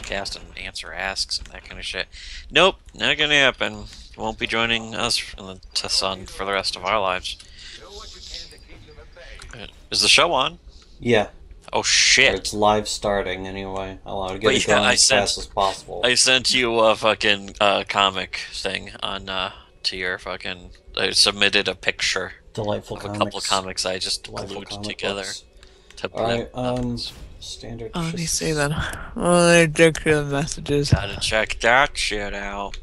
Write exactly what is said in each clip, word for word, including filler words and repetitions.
podcast and answer asks and that kind of shit. Nope, not gonna happen. Won't be joining us in the to Sun for the rest of our lives. Is the show on? Yeah. Oh shit! Or it's live starting anyway. I want to get But it yeah, going I as sent, fast as possible. I sent you a fucking uh, comic thing on uh, to your fucking. I submitted a picture Delightful of comics. a couple of comics I just Delightful glued comic together. books. To Alright, um, standard. Oh, let me just- see then. Oh, they check the messages. Gotta check that shit out.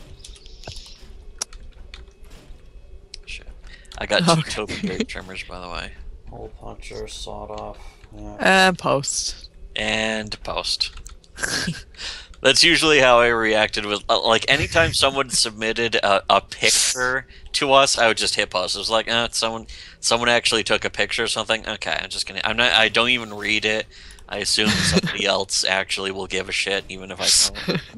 Shit. I got two Okay. topiary trimmers, by the way. Hole puncher, sawed off. Yeah. And post. And post. That's usually how I reacted with, uh, like, anytime someone submitted a, a picture to us, I would just hit post. It was like, uh, someone, someone actually took a picture or something. Okay, I'm just gonna. I'm not. I don't even read it. I assume somebody else actually will give a shit, even if I don't.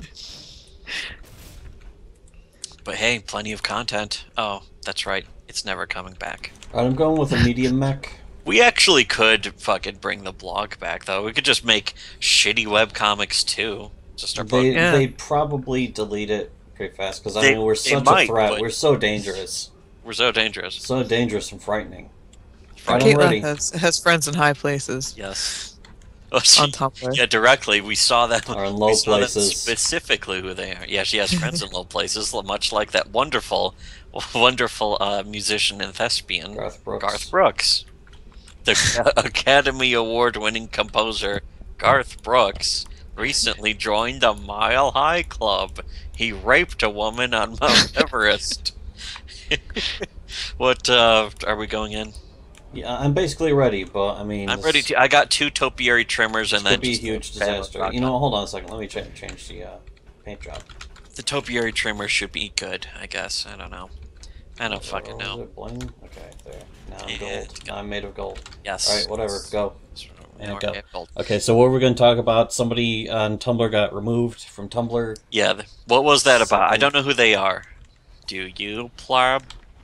But hey, plenty of content. Oh, that's right. It's never coming back. Alright, I'm going with a medium mech. We actually could fucking bring the blog back, though. We could just make shitty webcomics too. Just start They Yeah. they probably delete it pretty fast because I They- mean we're they such might, a threat. but- We're so dangerous, We're so dangerous. so dangerous and frightening. Right, I'm Caitlin ready. has, has friends in high places Yes. Oh, on Tumblr. yeah, directly. We saw that. Or in we low saw them places. specifically who they are. Yeah, she has friends in low places, much like that wonderful, wonderful uh, musician and thespian Garth Brooks. Garth Brooks, the Academy Award-winning composer Garth Brooks recently joined the Mile High Club. He raped a woman on Mount Everest. What uh, are we going in? Yeah, I'm basically ready, but I mean, I'm this- ready to. I got two topiary trimmers and This then could be a just huge a panel disaster. shotgun. You know, hold on a second. Let me ch change the uh, paint job. The topiary trimmer should be good, I guess. I don't know. I don't fucking Oh, know. is it bling? Okay, there. Now I'm Yeah, gold. it's Now I'm made of gold. Yes. Alright, whatever. Go. Yeah, And go. yeah, gold. Okay, so what we're going to talk about, somebody on Tumblr got removed from Tumblr. Yeah, th- what was that about? I Something. don't know who they are. Do you, Plarb?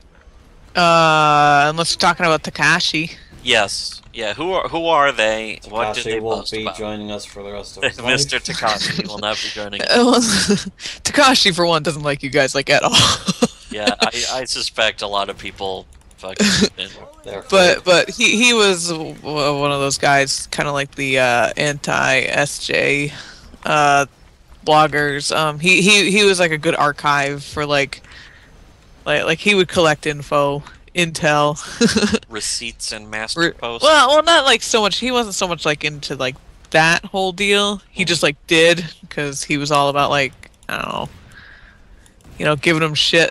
Uh, unless we're talking about Takashi. Yes. Yeah, who are who are they? What did Takashi they won't post be about? joining us for the rest of his life. Mister Takashi will not be joining. Takashi, for one, doesn't like you guys like at all. Yeah, I, I suspect a lot of people fucking. Therefore, But but he he was w- one of those guys, kind of like the uh, anti-S J uh, bloggers. Um, he he he was like a good archive for like like like he would collect info, intel. Receipts and master Re- posts. well, well, not like so much. He wasn't so much like into like that whole deal. He just like did because he was all about like I don't know, you know, giving him shit.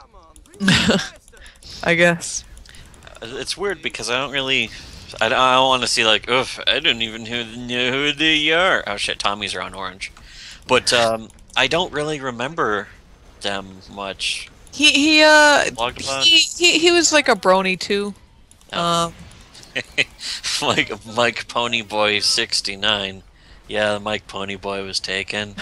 I guess. It's weird because I don't really. I don't, I don't want to see like, oof, I don't even who, know who they are. Oh shit, Tommy's are on orange. But um, I don't really remember them much. He he uh Blogged about? he, he he was like a brony too. Oh. Um, Mike, Mike Ponyboy sixty-nine. Yeah, Mike Ponyboy was taken.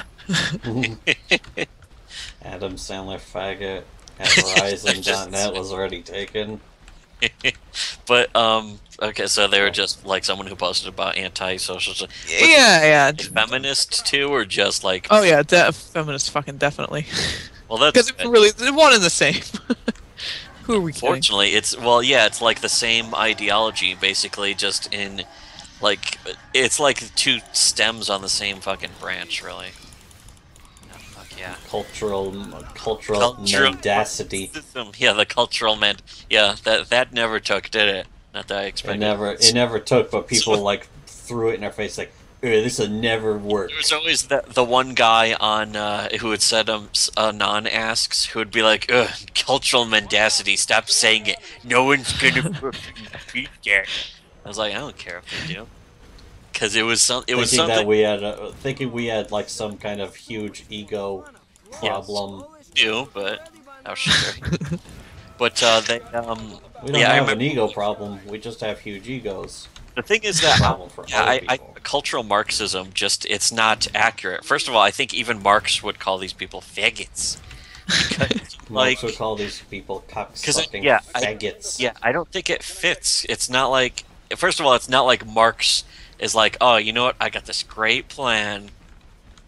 Adam Sandler faggot at Verizon dot net was already taken. But, um, okay, so they were just like someone who posted about anti-social. Was yeah, yeah. it feminist too, or just like. Oh yeah, de- feminist, fucking definitely. Well, that's. Because it's really they're one and the same. Who are we kidding? Fortunately, it's well, yeah, it's like the same ideology, basically, just in, like, it's like two stems on the same fucking branch, really. Oh, fuck yeah. Cultural, cultural Cultural- mendacity. Yeah, the cultural man. Yeah, that that never took, did it? Not that I It expected. never, it never took, but people like threw it in our face like, "Ugh, this will never work." There was always the the one guy on uh, who would set um uh, non asks who would be like, "Ugh, cultural mendacity. Stop saying it. No one's gonna repeat that." I was like, I don't care if they do, because it was some. It was thinking something. that we had, a, thinking we had like some kind of huge ego problem. do, but oh sure. But uh, they um. We don't yeah, I have remember, an ego problem. We just have huge egos. the thing is that Problem for yeah, other I, I people. cultural Marxism just it's not accurate. First of all, I think even Marx would call these people faggots. Because, Marx like, would call these people cocksucking yeah, I- faggots. yeah, I don't think it fits. It's not like first of all, it's not like Marx is like, oh, you know what? I got this great plan.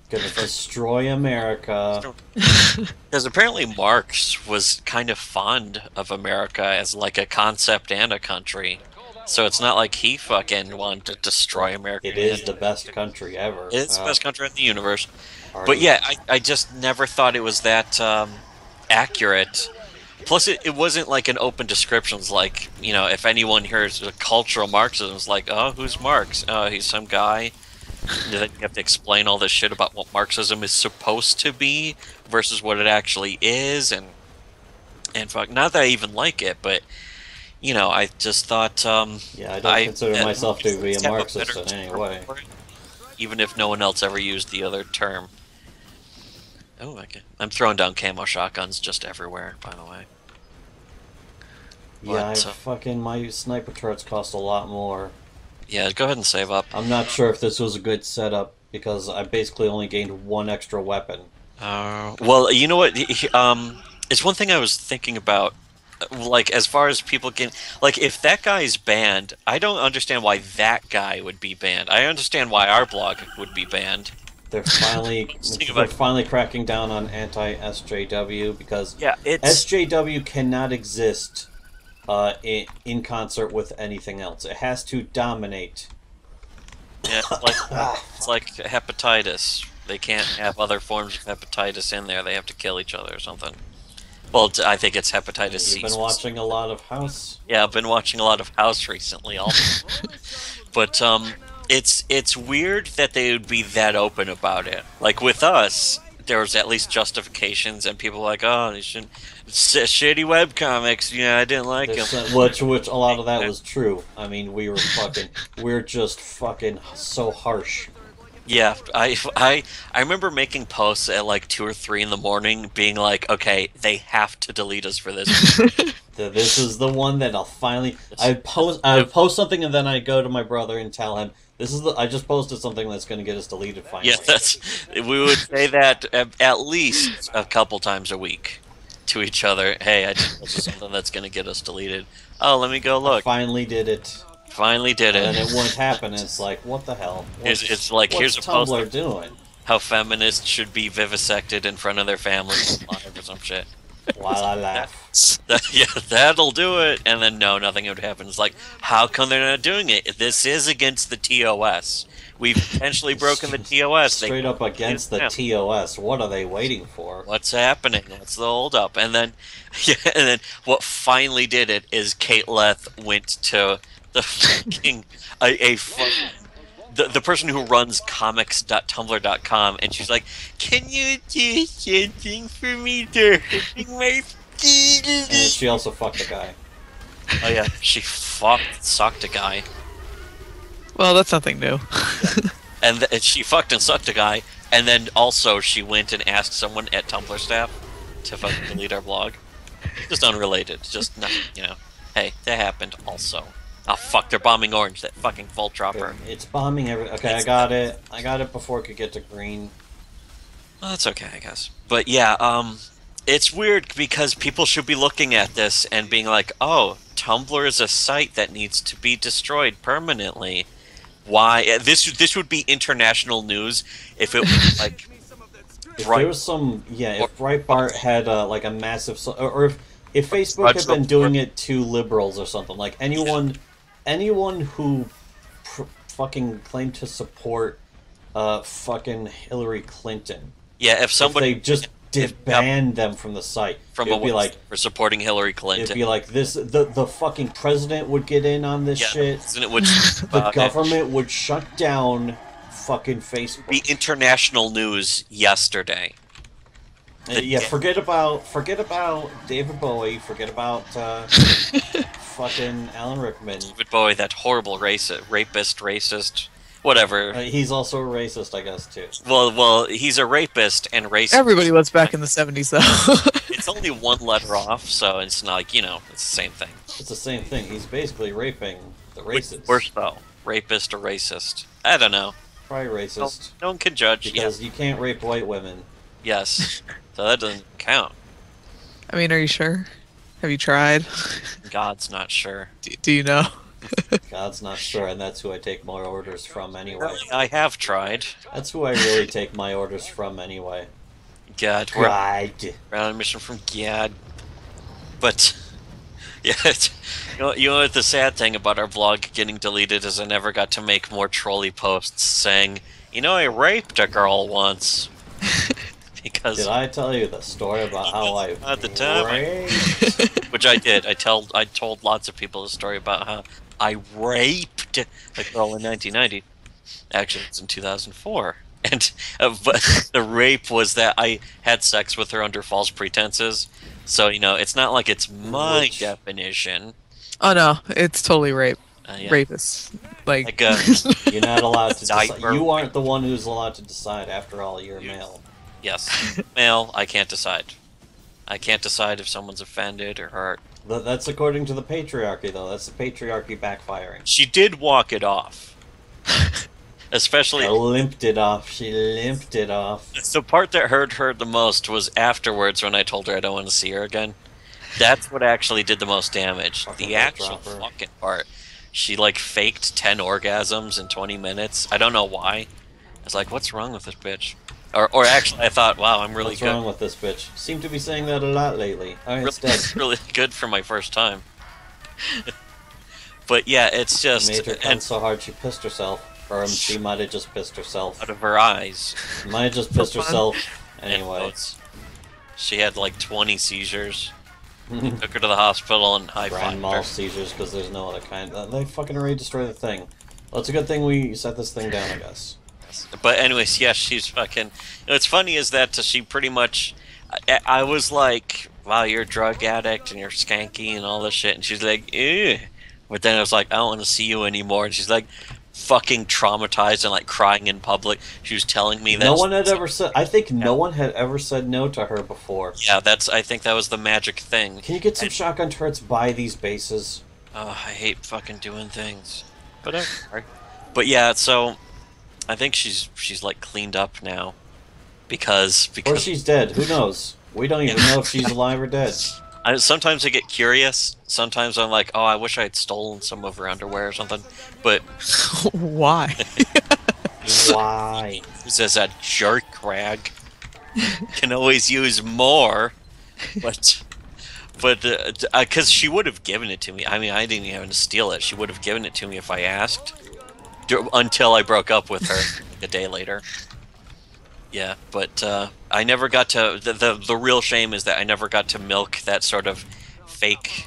Gonna destroy America. Because apparently Marx was kind of fond of America as like a concept and a country. So it's not like he fucking wanted to destroy America. It is the best country ever. It's the Uh, best country in the universe. are But you- yeah, I, I just never thought it was that um, accurate. Plus, it, it wasn't like an open description. It's like, you know, if anyone hears a cultural Marxism, it's like, oh, who's Marx? Oh, he's some guy. And then you have to explain all this shit about what Marxism is supposed to be versus what it actually is, and and fuck, not that I even like it, but you know, I just thought, um, Yeah, I don't I- consider uh, myself to be a have Marxist better in any term way. for it, even if no one else ever used the other term. Oh, okay. I'm throwing down camo shotguns just everywhere, by the way. Yeah, I But, uh, fucking my sniper turrets cost a lot more. Yeah, go ahead and save up. I'm not sure if this was a good setup because I basically only gained one extra weapon. Uh, well, you know what? He- Um, it's one thing I was thinking about. Like, as far as people can, like, if that guy's banned, I don't understand why that guy would be banned. I understand why our blog would be banned. They're finally Thinking they're about- finally cracking down on anti-S J W because Yeah, it's S J W cannot exist uh, in, in concert with anything else. It has to dominate. yeah, it's like it's like hepatitis. They can't have other forms of hepatitis in there. They have to kill each other or something. Well, it's- I think it's hepatitis C. You've been watching a lot of House. Yeah, I've been watching a lot of House recently, also. But um, it's it's weird that they would be that open about it. Like with us, there was at least justifications, and people were like, "Oh, they shouldn't." It's shitty webcomics. Yeah, I didn't like them. There's some- which which a lot of that was true. I mean, we were fucking we're just fucking so harsh. Yeah, I, I, I remember making posts at like two or three in the morning, being like, "Okay, they have to delete us for this." The- This is the one that I'll finally. I post. I post something and then I go to my brother and tell him this is the. I just posted something that's going to get us deleted finally. Yeah, that's we would say that at, at least a couple times a week to each other. Hey, I just posted something that's going to get us deleted. Oh, let me go I look. finally did it, Finally did and it. then it wouldn't happen. And it's like, what the hell? It's- What's, it's like, what's here's a post Tumblr of- doing? How feminists should be vivisected in front of their families live or some shit. While I laugh. That, yeah, that'll do it. And then no, nothing would happen. It's like, how come they're not doing it? This is against the T O S. We've potentially broken the T O S. They- Straight up against the Yeah. T O S. What are they waiting for? What's happening? What's the holdup? And then, yeah, and then what finally did it is Kate Leth went to the fucking a, a fu- the the person who runs comics dot tumblr dot com, and she's like, "Can you do something for me to hurting my And feelings?" she also fucked the guy. Oh yeah, she fucked, sucked a guy, Well, that's nothing new. and, th- and she fucked and sucked a guy, and then also she went and asked someone at Tumblr staff to fucking delete our blog. Just unrelated, just not, you know. Hey, that happened also. Oh fuck, they're bombing Orange, that fucking Volt Dropper. It's bombing every. Okay, I It's- got it. I got it before it could get to green. Well, that's okay, I guess. But yeah, um, it's weird because people should be looking at this and being like, "Oh, Tumblr is a site that needs to be destroyed permanently." Why? uh, This this would be international news if it was like If Right. there was some, yeah, if Breitbart had uh, like a massive, so- or, or if if Facebook Right, had so- been doing it to liberals or something, like anyone, anyone who pr- fucking claimed to support uh fucking Hillary Clinton, yeah, if if somebody they just if- disband them from the site, from it'd a be like for supporting Hillary it'd Clinton, be like this. The the fucking president would get in on this yeah, shit. and it would The government would shut down fucking Facebook. be international news yesterday. Uh, yeah, forget about forget about David Bowie. Forget about uh, fucking Alan Rickman. David Bowie, that horrible racist, rapist, racist, whatever. Uh, he's also a racist, I guess, too. Well, well, he's a rapist and racist. Everybody was back in the seventies, though. It's only one letter off, so it's not like, you know, it's the same thing. It's the same thing. He's basically raping the Which- racists. Worse though, rapist or racist? I don't know. Probably No, racist. no one can judge. Because you can't rape white women. Yeah. Yes, so that doesn't count. I mean, are you sure? Have you tried? God's not sure. Do, do you know? God's not sure, and that's who I take my orders from anyway. I have tried. That's who I really take my orders from anyway. God, we're God. we're on a mission from God. But yeah, it's, you know, you know what the sad thing about our blog getting deleted is I never got to make more trolley posts saying, you know, I raped a girl once. Because Did I tell you the story about how I at the time, raped? which I did. I tell I told lots of people the story about how I raped a girl in nineteen ninety. Actually, it's in two thousand four. And uh, but the rape was that I had sex with her under false pretenses. So, you know, it's not like it's my Which- definition. Oh no, it's totally rape. Uh, yeah. Rapist. Like, Like, uh, You're not allowed to decide. Diaper. You aren't the one who's allowed to decide. After all, you're You- male. yes, male, I can't decide. I can't decide if someone's offended or hurt. Th- That's according to the patriarchy, though. That's the patriarchy backfiring. She did walk it off. Especially I limped it off. She limped it off. the part that hurt her the most was afterwards when I told her I don't want to see her again. That's what actually did the most damage. Fucking The lip actual dropper. fucking part. She like faked ten orgasms in twenty minutes. I don't know why. I was like, what's wrong with this bitch? Or, or actually, I thought, wow, I'm really What's good. wrong with this bitch? Seem to be saying that a lot lately. Oh, Really, it's dead. really good for my first time. But yeah, it's just Made her come and so hard she pissed herself. Or she might have just pissed herself. out of her eyes. Might have just pissed For fun. herself. And Anyway. boats. She had like twenty seizures. Took her to the hospital and high Grand fived mal her. seizures because there's no other kind. Uh, They fucking already destroyed the thing. Well, it's a good thing we set this thing down, I guess. But anyways, yeah, she's fucking. What's funny is that she pretty much. I, I was like, "Wow, you're a drug addict and you're skanky and all this shit," and she's like, "Ew." But then I was like, "I don't want to see you anymore," and she's like, fucking traumatized and like crying in public. She was telling me that No one had ever said. I think no one had ever said no to her before. Yeah, that's. I think that was the magic thing. Can you get some And- shotgun turrets by these bases? Oh, I hate fucking doing things. But I'm sorry. But yeah, so I think she's she's like cleaned up now because Or because she's dead. Who knows? We don't even know if she's alive or dead. I, sometimes I get curious. Sometimes I'm like, oh, I wish I had stolen some of her underwear or something. But why? Why? who's as a jerk rag can always use more. But but because uh, uh, she would have given it to me. I mean, I didn't even have to steal it. She would have given it to me if I asked. D- until I broke up with her like a day later. Yeah, but uh, I never got to. The, the the real shame is that I never got to milk that sort of fake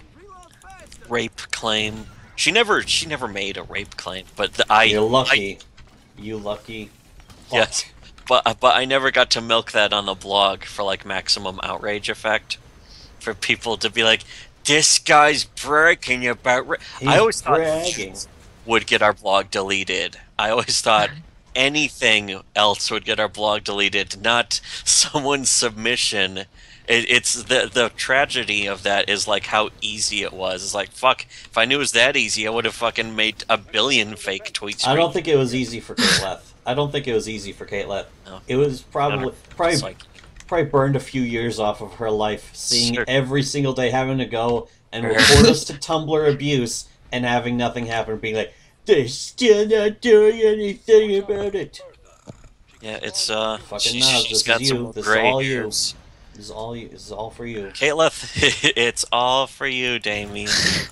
rape claim. She never she never made a rape claim, but the, I You're I, lucky. You lucky. Fuck. yes, but but I never got to milk that on the blog for like maximum outrage effect, for people to be like, this guy's bragging about. Ra-. He's I always thought bragging. would get our blog deleted. I always thought anything else would get our blog deleted, not someone's submission. It, it's the the tragedy of that is like how easy it was. It's like, fuck, if I knew it was that easy, I would have fucking made a billion fake tweets. I don't think it was easy for Kate Leth. I don't think it was easy for Kate Leth. No. It was probably probably Psych. probably burned a few years off of her life, seeing Sure. every single day having to go and report us to Tumblr abuse and having nothing happen, being like, they're still not doing anything about it. Yeah, it's uh, Fucking she, Nas, she's this got is some you. This is gray all you. hairs. This is all you. This is all for you. Caitleth, it's all for you, Damien.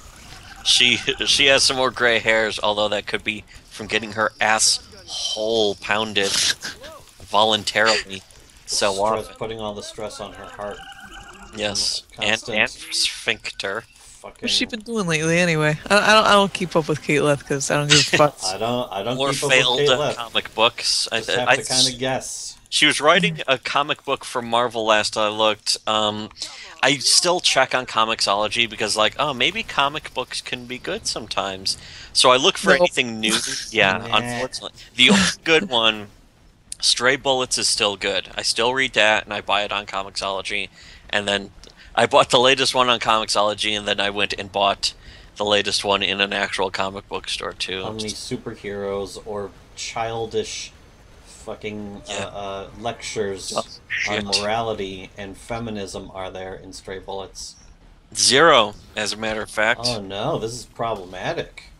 she she has some more gray hairs, although that could be from getting her ass hole pounded voluntarily so Stress, often. putting all the stress on her heart. Yes, and Constant. and sphincter. Fucking. What's she been doing lately anyway? I, I don't I don't keep up with Kate Leth because I don't give a fuck. I don't. I don't More keep up with failed Kate uh, Leth. comic books. I, Just have I, to kind of guess. She was writing a comic book for Marvel last I looked. Um, I still check on Comixology because, like, oh, maybe comic books can be good sometimes. So I look for No. anything new. Yeah, Nah. unfortunately. The only good one, Stray Bullets, is still good. I still read that, and I buy it on Comixology. And then I bought the latest one on Comixology, and then I went and bought the latest one in an actual comic book store, too. How many superheroes or childish fucking Yeah. uh, uh, lectures Oh, on shit. morality and feminism are there in Stray Bullets? Zero, as a matter of fact. Oh no, this is problematic.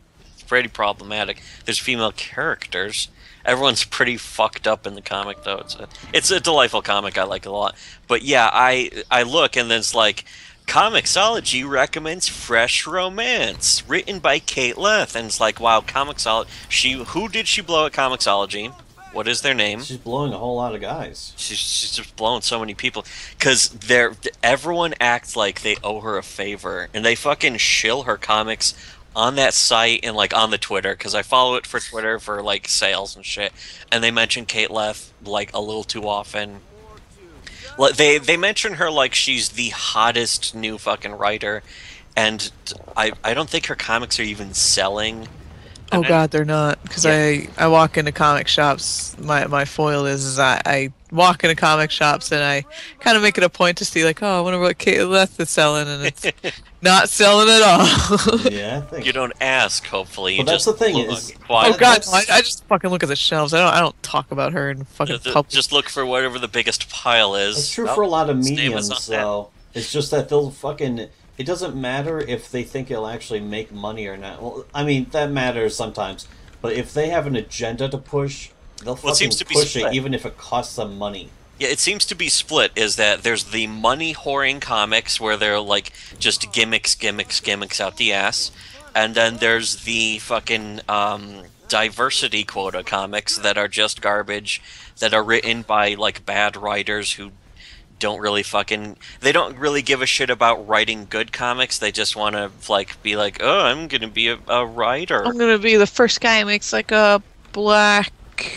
pretty problematic. There's female characters. Everyone's pretty fucked up in the comic, though. It's a, it's a delightful comic. I like it a lot. But yeah, I I look and then it's like, Comixology recommends Fresh Romance, written by Kate Leth, and it's like, wow, Comixology. She who did she blow at Comixology? What is their name? She's blowing a whole lot of guys. She's, she's just blowing so many people because they're everyone acts like they owe her a favor, and they fucking shill her comics on that site and like on the Twitter, because I follow it for Twitter for like sales and shit, and they mention Kate Leth like a little too often. Like, They they mention her like she's the hottest new fucking writer, and I I don't think her comics are even selling. Oh And I- God, they're not. Because Yeah. I I walk into comic shops. My my foil is, is I, I walk into comic shops and I kind of make it a point to see like, oh, I wonder what Kate Leth is selling, and it's not selling at all. Yeah, I think. You don't ask. Hopefully, you Well, that's just the thing look is- quiet. Oh God, That's- no, I, I just fucking look at the shelves. I don't I don't talk about her in fucking Th- public. Just look for whatever the biggest pile is. It's true Oh, for a lot of his name is mediums, on that. though. It's just that they'll fucking. It doesn't matter if they think it'll actually make money or not. Well, I mean, that matters sometimes. But if they have an agenda to push, they'll Well, it fucking seems to be push split. it, even if it costs them money. Yeah, it seems to be split. Is that there's the money whoring comics where they're like just gimmicks, gimmicks, gimmicks out the ass, and then there's the fucking um, diversity quota comics that are just garbage, that are written by like bad writers who don't really fucking they don't really give a shit about writing good comics. They just want to like be like, oh, I'm gonna be a, a writer. I'm gonna be the first guy who makes like a black,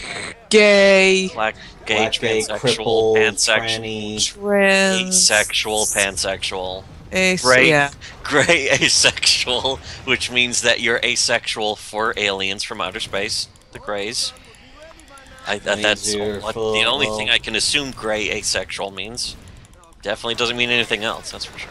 gay, Black, gay, Black, gay, transsexual, crippled, pansexual, tranny. trans, asexual, pansexual. ace, Gray, yeah. gray asexual, which means that you're asexual for aliens from outer space, the Greys. I, that, Means that's you're what, full the only of- thing I can assume gray asexual means. Definitely doesn't mean anything else, that's for sure.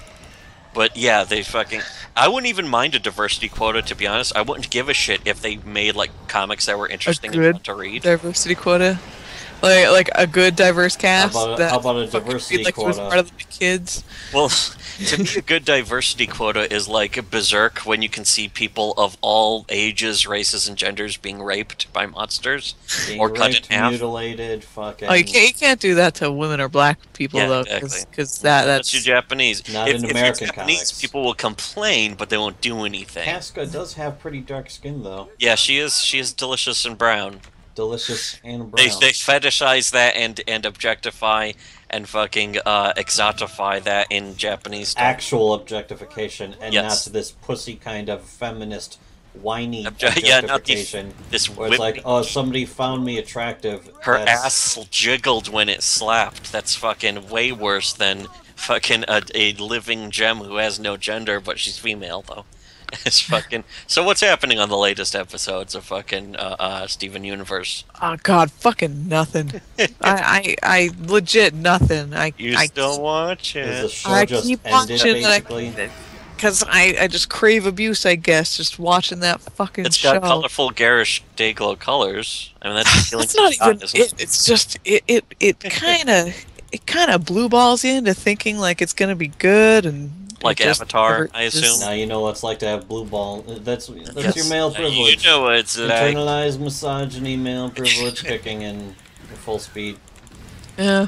But yeah, they fucking... I wouldn't even mind a diversity quota, to be honest. I wouldn't give a shit if they made, like, comics that were interesting and good fun to read. Diversity quota, like like a good diverse cast. How about a- that how about a fucking diversity read, like, was quota? part of the kids. Well, to me, a good diversity quota is like Berserk, when you can see people of all ages, races, and genders being raped by monsters, Being or cut raped, in half. mutilated, fucking. Oh, you can't you can't do that to women or black people Yeah, though, exactly. because that That's that's your Japanese. Not if, in if American it's Japanese, comics. people will complain, but they won't do anything. Casca does have pretty dark skin, though. Yeah, she is. She is delicious and brown. Delicious and brown. They they fetishize that and and objectify and fucking uh, exotify that in Japanese stuff. Actual objectification, and Yes. not this pussy kind of feminist, whiny Obje- yeah, not the- objectification. this where it's like, whipping- oh, somebody found me attractive. Her That's- ass jiggled when it slapped. That's fucking way worse than fucking a, a living gem who has no gender, but she's female though. It's fucking. So what's happening on the latest episodes of fucking uh, uh, Steven Universe? oh god, fucking nothing. I, I I legit nothing. I You I still watch Is the it? show I just keep ended, watching it, I- basically? because I I just crave abuse. I guess just watching that fucking It's show. got colorful, garish, dayglow colors. I mean, that's appealing That's to not the even shot, isn't it. It's just it it it kind of it kind of blue balls you into thinking like it's gonna be good and it Like just Avatar, never I is. assume? Now you know what it's like to have blue ball. That's that's Yes. your male Uh, privilege. You know it's like. Internalized misogyny, male privilege kicking in full speed. Yeah,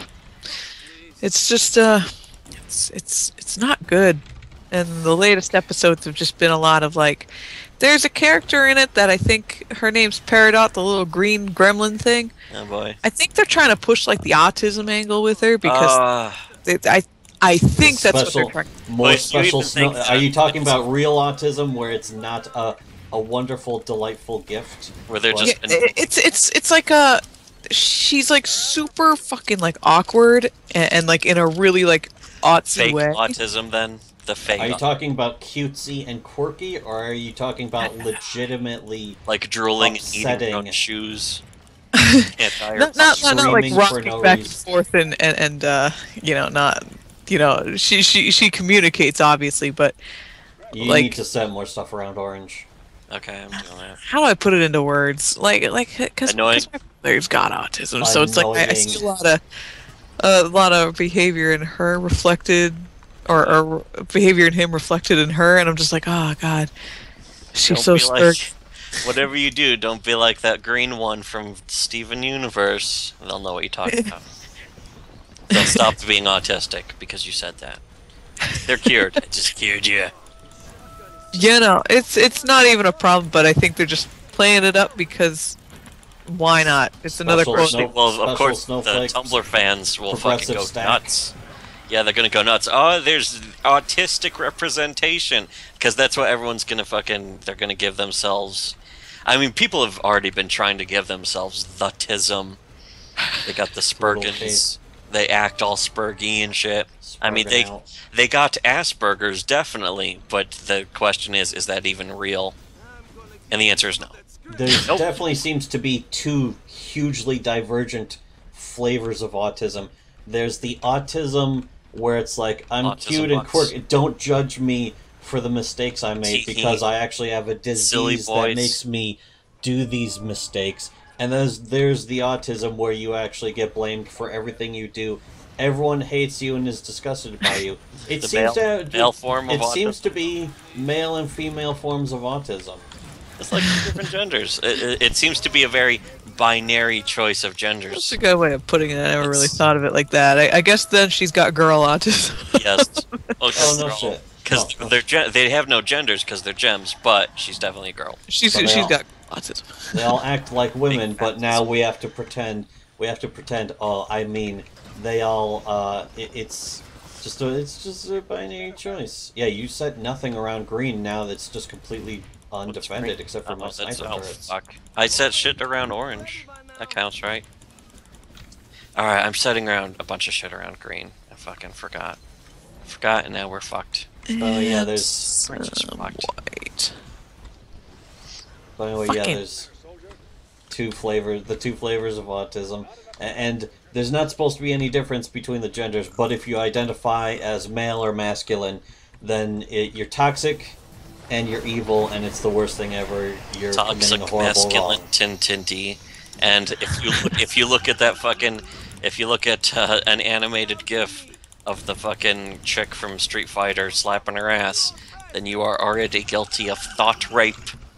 it's just uh, it's it's it's not good. And the latest episodes have just been a lot of like, there's a character in it that I think her name's Peridot, the little green gremlin thing. Oh boy. I think they're trying to push like the autism angle with her because Uh, it, I I think that's what Special- they're trying. More Wait, you special even snow. think Are you that- talking about real autism, where it's not a a wonderful, delightful gift? where they're But- just. Yeah, it- it's it's it's like a she's like super fucking like awkward and, and like in a really like artsy Fake way. autism, then? The fake. Are you talking about cutesy and quirky, or are you talking about legitimately? like drooling and eating upsetting. her own shoes. Can't tire. Not not, not, not like Screaming for rocking no back and reason. forth and and, and uh, you know not you know she she she communicates obviously, but You like- need to set more stuff around Orange. Okay, I'm doing that. how do I put it into words? Like like because Annoying. my brother's got autism, so it's like I, I see a Annoying. lot of a lot of behavior in her reflected, or, or behavior in him reflected in her, and I'm just like, oh god, she's Don't so be like- sturdy. Whatever you do, don't be like that green one from Steven Universe. They'll know what you're talking about. They'll stop being autistic because you said that. They're cured. I just cured you. You know, it's it's not even a problem, but I think they're just playing it up because why not? It's another Special quote. snow- Well, of special course, the snowflakes, Tumblr fans will fucking progressive go stack. nuts. Yeah, they're gonna go nuts. Oh, there's autistic representation because that's what everyone's gonna fucking. They're gonna give themselves. I mean, people have already been trying to give themselves the-tism. They got the Brutal Spurgins. case. They act all spurgy and shit. I mean, they Spurging out. they got Asperger's definitely, but the question is, is that even real? And the answer is no. There Nope. definitely seems to be two hugely divergent flavors of autism. There's the autism where it's like, I'm Autism cute and bucks. quirky. Don't judge me for the mistakes I made Tee-hee. because I actually have a Silly disease that boys. makes me do these mistakes. And there's, there's the autism where you actually get blamed for everything you do. Everyone hates you and is disgusted by you. It The seems male- to male form of it seems autism. to be male and female forms of autism. It's like different genders. It, it, it seems to be a very binary choice of genders. That's a good way of putting it. I never really It's- thought of it like that. I, I guess then she's got girl autism. Yes. Oh, no shit. Because No. they're gen- they have no genders because they're gems, but she's definitely a girl. she's But they she's all- got autism. They all act like women, Big but fat now we have to pretend. We have to pretend. Oh, I mean, they all. Uh, it, it's just a. It's just a binary choice. Yeah, you set nothing around green. Now that's just completely undefended, except for Oh, my that's- sniper oh, turrets. fuck. I set shit around orange. That counts, right? Alright, I'm setting around a bunch of shit around green. I fucking forgot. Forgot, and now we're fucked. Oh yeah, there's. We're just Um, fucked. white. By the way, yeah, Fucking- there's two flavors. The two flavors of autism, A- and there's not supposed to be any difference between the genders. But if you identify as male or masculine, then it, you're toxic, and you're evil, and it's the worst thing ever. You're Toxic, committing a horrible masculine, wrong. Tintinty. And if you look, if you look at that fucking, if you look at uh, an animated GIF of the fucking chick from Street Fighter slapping her ass, then you are already guilty of thought rape.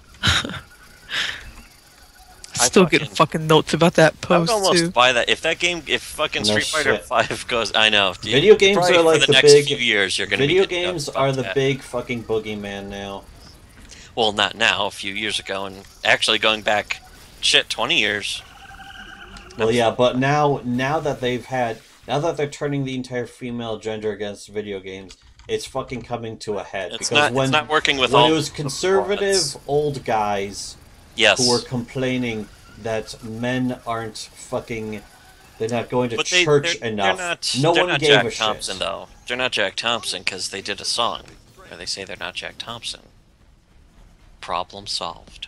I Still getting fucking- fucking notes about that I would post almost too. buy that if that game, if fucking No Street Fighter shit. Five goes. I know. Video games Probably are like for the, the next big- few years. You're gonna Video be getting games up are about the that. big fucking boogeyman now. Well, not now. A few years ago, and actually going back, shit, twenty years. Well, yeah, but now now that they've had now that they're turning the entire female gender against video games, it's fucking coming to a head. It's because not. when it's not working with when all. it was the conservative performance. old guys Yes. who were complaining that men aren't fucking they're not going to But they, church they're, enough. They're not, no they're one not gave Jack a Thompson shit. though. They're not Jack Thompson because they did a song where they say they're not Jack Thompson. Problem solved.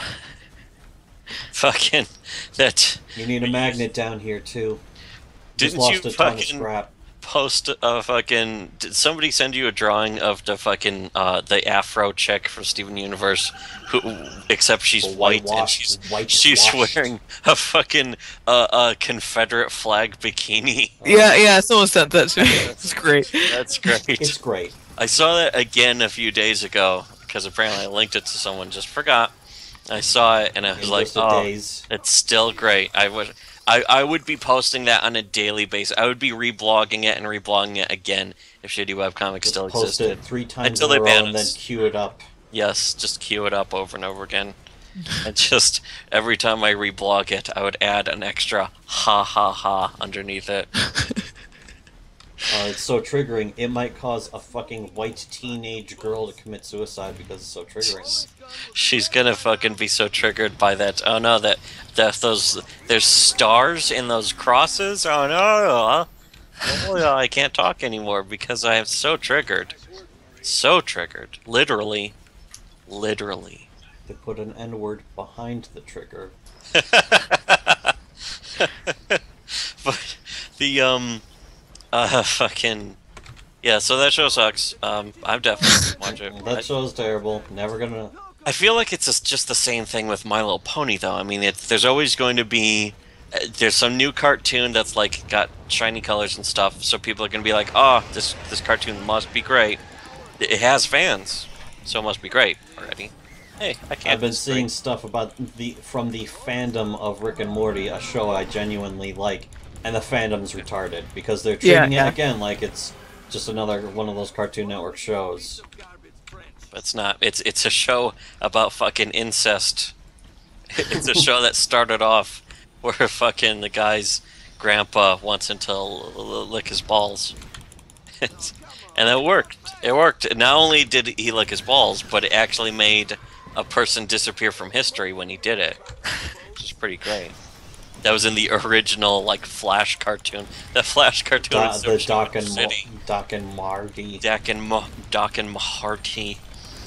Fucking that. You need a magnet down here too. Just Didn't lost you a ton of fucking scrap. post a fucking? Did somebody send you a drawing of the fucking uh, the Afro chick from Steven Universe, who except she's The white and whitewashed- she's white she's washed. wearing a fucking uh, a Confederate flag bikini. Yeah, yeah. Someone sent that to me. It's great. That's great. It's great. I saw that again a few days ago because apparently I linked it to someone. Just forgot. I saw it and I was In like, just a "Oh, days. it's still great." I would, I, I would be posting that on a daily basis. I would be reblogging it and reblogging it again if Shitty Webcomics Just still post existed. it three times Until in a they row ban and then us. queue it up. Yes, just queue it up over and over again. And just every time I reblog it, I would add an extra ha ha ha underneath it. Uh, it's so triggering. It might cause a fucking white teenage girl to commit suicide because it's so triggering. She's gonna fucking be so triggered by that. Oh no, that that those there's stars in those crosses. Oh no, oh, no, I can't talk anymore because I am so triggered, so triggered. Literally, literally. They put an N word behind the trigger. But the um, uh, fucking yeah. So that show sucks. Um, I'm definitely gonna watch it. That show's terrible. Never gonna. I feel like it's just just the same thing with My Little Pony, though. I mean, it, there's always going to be uh, there's some new cartoon that's like got shiny colors and stuff, so people are going to be like, "Oh, this this cartoon must be great." It has fans, so it must be great already. Hey, I can't. I've been disagree. seeing stuff about the from the fandom of Rick and Morty, a show I genuinely like, and the fandom's retarded because they're Yeah, treating it yeah. again like it's just another one of those Cartoon Network shows. But it's not. It's it's a show about fucking incest. It's a show that started off where fucking the guy's grandpa wants him to l- lick his balls. And it worked. It worked. Not only did he lick his balls, but it actually made a person disappear from history when he did it, which is pretty great. That was in the original like Flash cartoon. The Flash cartoon Do, was so the shit Doc with and, City. Mo- Doc and Marty. Doc and Mo- Doc and Maharty.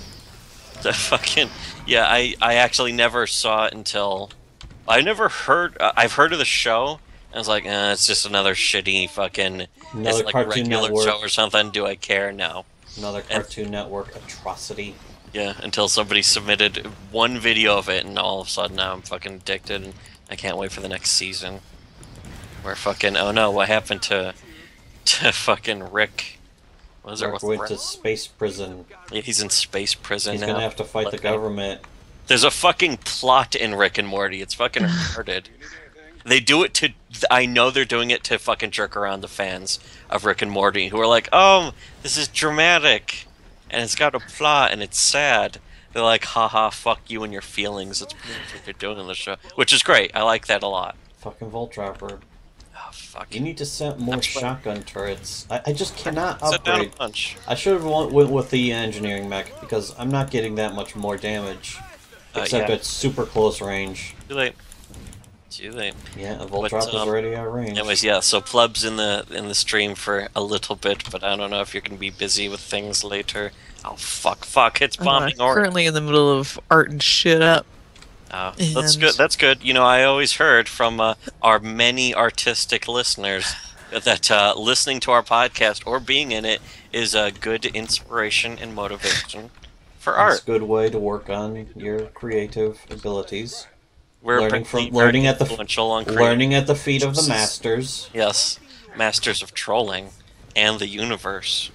The fucking yeah. I I actually never saw it until I never heard. Uh, I've heard of the show. I was like, eh, it's just another shitty fucking. Another It's like a Cartoon regular Network. show or something. Do I care? No. Another And Cartoon Network atrocity. yeah, until somebody submitted one video of it, and all of a sudden now I'm fucking addicted, and I can't wait for the next season. Where fucking oh no, what happened to to fucking Rick? What is it Rick with went Rick? to space prison. Yeah, he's in space prison He's now. gonna have to fight the Okay. government. There's a fucking plot in Rick and Morty. It's fucking retarded. They do it to. I know they're doing it to fucking jerk around the fans of Rick and Morty, who are like, "Oh, this is dramatic, and it's got a plot, and it's sad." They're like, "Haha, fuck you and your feelings." That's pretty much what they're doing in the show, which is great. I like that a lot. Fucking Voltrapper. Oh fuck. You need to set more That's what- shotgun turrets. I, I just cannot Set down a upgrade. punch. I should have went went with the engineering mech because I'm not getting that much more damage. Uh, Except yeah. at super close range. Too late. Too late. Yeah, a Voltrapper's um, already out of range. Anyways, yeah. So Pleb's in the in the stream for a little bit, but I don't know if you're gonna be busy with things later. Oh fuck, fuck! It's I'm bombing uh, or currently in the middle of arting shit up. Oh, that's And- good. That's good. You know, I always heard from uh, our many artistic listeners that uh, listening to our podcast or being in it is a good inspiration and motivation for It's art. a good way to work on your creative abilities. We're learning pretty- from learning very at the influential on creative- learning at the feet of the Jesus. masters. Yes, masters of trolling and the universe.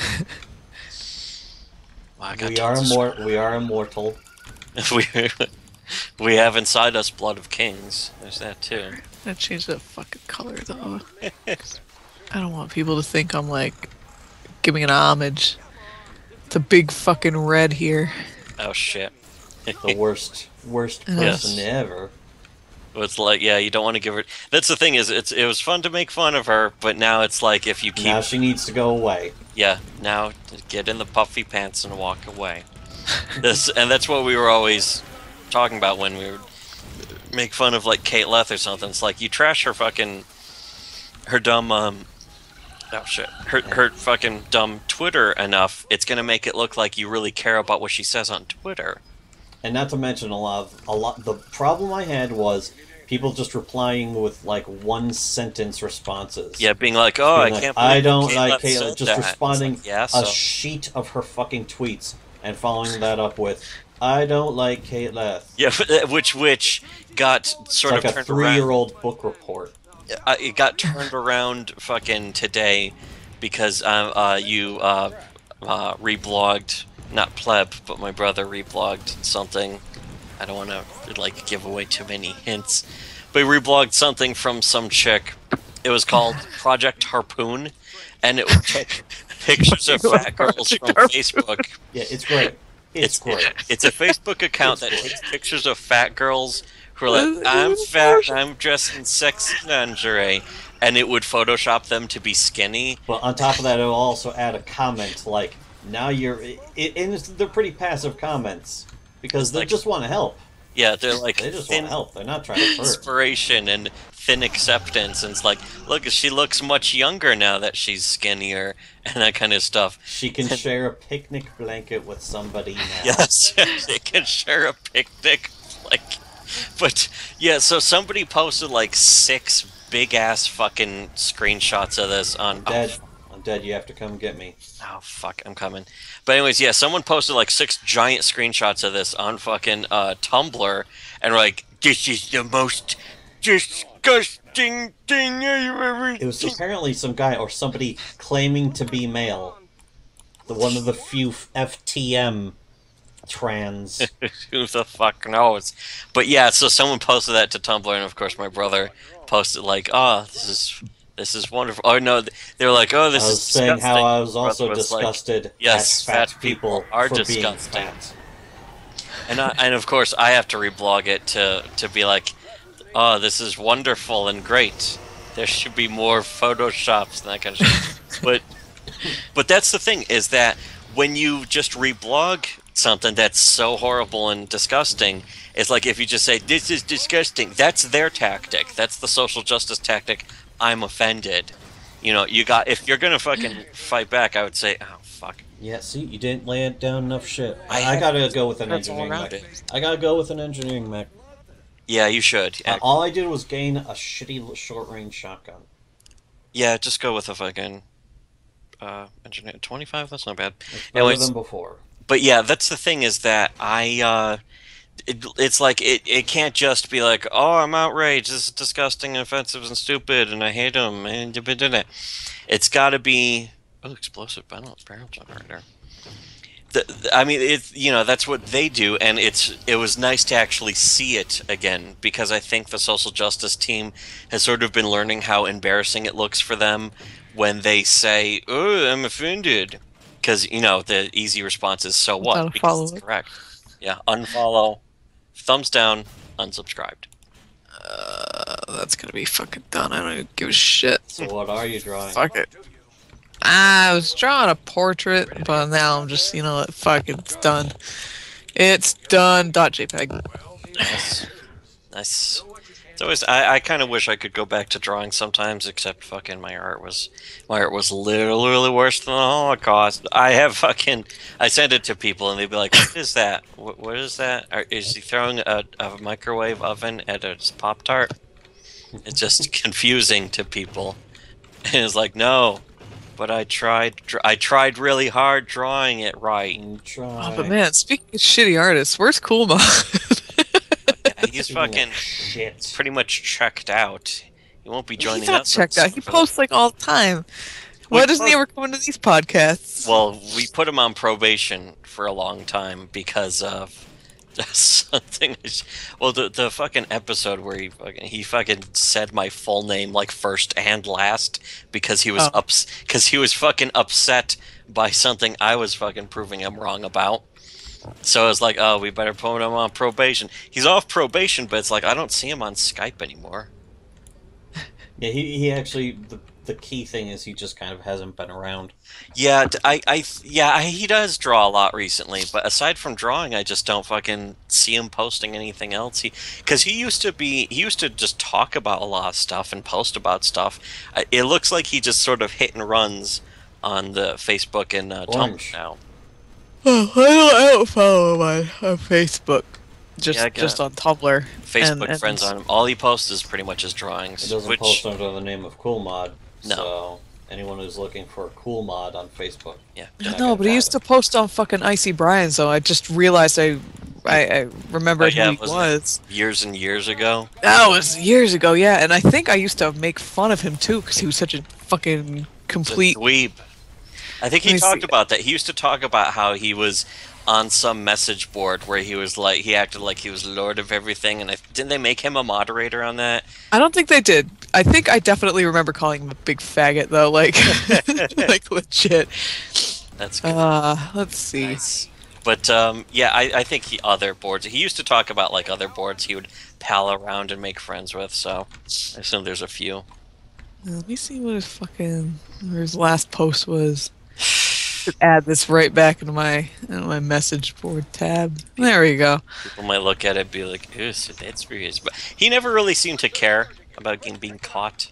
Wow, I got We are tons of immor- we are immortal. we we have inside us blood of kings. There's that too. I'm gonna change that fucking color though. I don't want people to think I'm like giving an homage to big fucking red here. Oh shit. The worst worst Yes. person ever. It's like, yeah, you don't want to give her. That's the thing is, it's it was fun to make fun of her, but now it's like if you keep, Now she needs to go away. yeah, now get in the puffy pants and walk away. This and that's what we were always talking about when we would make fun of like Kate Leth or something. It's like you trash her fucking her dumb um oh shit her her fucking dumb Twitter enough, it's gonna make it look like you really care about what she says on Twitter. And not to mention a lot of a lot. The problem I had was people just replying with like one sentence responses. Yeah, being like, oh, Being I like, can't. Believe I don't Kate like Leth Kayla. said Just that." It's responding like, yeah, a so sheet of her fucking tweets and following that up with, I don't like Kate Leth. yeah, but- which which got It's sort like of a turned around. three-year-old book report. uh, it got turned around fucking today because uh, uh, you uh, uh, reblogged, not Pleb, but my brother reblogged something. I don't want to like give away too many hints, but he reblogged something from some chick. It was called Project Harpoon, and it took pictures of fat girls from Facebook. Yeah, it's great. It's, great. It's a Facebook account that takes pictures of fat girls who are like, I'm fat, I'm dressed in sexy lingerie, and it would Photoshop them to be skinny. But on top of that, it'll also add a comment like, now you're... It, and it's, they're pretty passive comments. Because It's they like- just want to help. Yeah, they're like They just want thin to help. They're not trying to hurt. inspiration and thin acceptance, and it's like, look, she looks much younger now that she's skinnier, and that kind of stuff. She can share a picnic blanket with somebody now. Yes, they can share a picnic, like, but yeah. So somebody posted like six big ass fucking screenshots of this on. Dead. I'm dead. You have to come get me. Oh, oh fuck, I'm coming. But anyways, yeah, someone posted like six giant screenshots of this on fucking uh, Tumblr, and were like, this is the most disgusting thing I've ever It was seen. apparently some guy or somebody claiming to be male. The one of the few F T M trans. Who the fuck knows? But yeah, so someone posted that to Tumblr, and of course my brother posted like, "Oh, this is this is wonderful." Oh no, they were like, "Oh, I this is was saying how disgusting." I was My brother also was like, disgusted at "Yes, fat fat people people are for being disgusting." fat. And I, and of course I have to reblog it to to be like, "Oh, this is wonderful and great. There should be more photoshops and that kind of shit." But but that's the thing is that when you just reblog something that's so horrible and disgusting, it's like if you just say this is disgusting, that's their tactic. That's the social justice tactic. I'm offended. You know, you got if you're gonna fucking fight back, I would say, oh fuck. Yeah, see, you didn't lay it down enough shit. I I, I had gotta go with an that's all engineering around mech. it. I gotta go with an engineering mech. Yeah, you should. Uh, And all I did was gain a shitty short range shotgun. yeah, just go with a fucking uh engineer twenty-five. That's not bad. It's better Anyways, than before. but yeah, that's the thing is that I uh it, it's like it, it can't just be like, oh, I'm outraged, this is disgusting and offensive and stupid and I hate them and da- da- da- da. It's got to be oh, explosive barrel barrel generator. The, the- I mean, it you know that's what they do, and it's it was nice to actually see it again because I think the social justice team has sort of been learning how embarrassing it looks for them when they say, "Oh, I'm offended," because you know the easy response is, "So what?" Without a Because follow it's it. correct. Yeah, unfollow, thumbs down, unsubscribed. Uh, that's gonna be fucking done. I don't even give a shit. So what are you drawing? Fuck it. I was drawing a portrait, but now I'm just, you know what, fuck it, it's done. It's done. Dot JPEG. Nice, nice. It's always I, I kind of wish I could go back to drawing sometimes, except fucking my art was my art was literally worse than the Holocaust. I have fucking I send it to people and they'd be like, "What is that? What, what is that? Are, is he throwing a, a microwave oven at a Pop Tart?" It's just confusing to people, and it's like, no, but I tried. dr- I tried really hard drawing it right. Mm, Oh, try. but man, speaking of shitty artists, where's Cool Mod? Yeah, he's Speaking of fucking shit. pretty much checked out. He won't be joining He's not us. checked out. He for the- posts like all the time. We Why doesn't he post- ever come into these podcasts? Well, we put him on probation for a long time because of something. Well, the the fucking episode where he fucking he fucking said my full name like first and last because he was Oh. ups because he was fucking upset by something I was fucking proving him wrong about. So I was like, oh, we better put him on probation. He's off probation, but it's like I don't see him on Skype anymore. Yeah, he, he actually the the key thing is he just kind of hasn't been around. Yeah, d- I, I, yeah, I, he does draw a lot recently, but aside from drawing, I just don't fucking see him posting anything else. He, because he used to be, he used to just talk about a lot of stuff and post about stuff. I- It looks like he just sort of hit and runs on the Facebook and uh, Tumblr Orange. now. Oh, I don't, I don't follow him on, on Facebook. Just Yeah, I got just on Tumblr. Facebook and, and friends on him. All he posts is pretty much his drawings. He doesn't which, post under the name of Cool Mod. No. So anyone who's looking for a Cool Mod on Facebook. yeah, you're not No, gonna but he find used to him. post on fucking Icy Brian, so I just realized I I, I remembered Oh, yeah, who he wasn't it? was. years and years ago. That was years ago, yeah, and I think I used to make fun of him too, because he was such a fucking The complete. dweeb. I think Let he me talked see. about that. He used to talk about how he was on some message board where he was like he acted like he was lord of everything, and I, didn't they make him a moderator on that? I don't think they did. I think I definitely remember calling him a big faggot though, like like legit. That's good. Uh, let's see. Nice. But um, yeah, I, I think he other boards. He used to talk about like other boards he would pal around and make friends with. So I assume there's a few. Let me see what his fucking where his last post was. Should add this right back into my into my message board tab. There we go. People might look at it and be like, "Ew, so that's weird." But he never really seemed to care about getting being caught.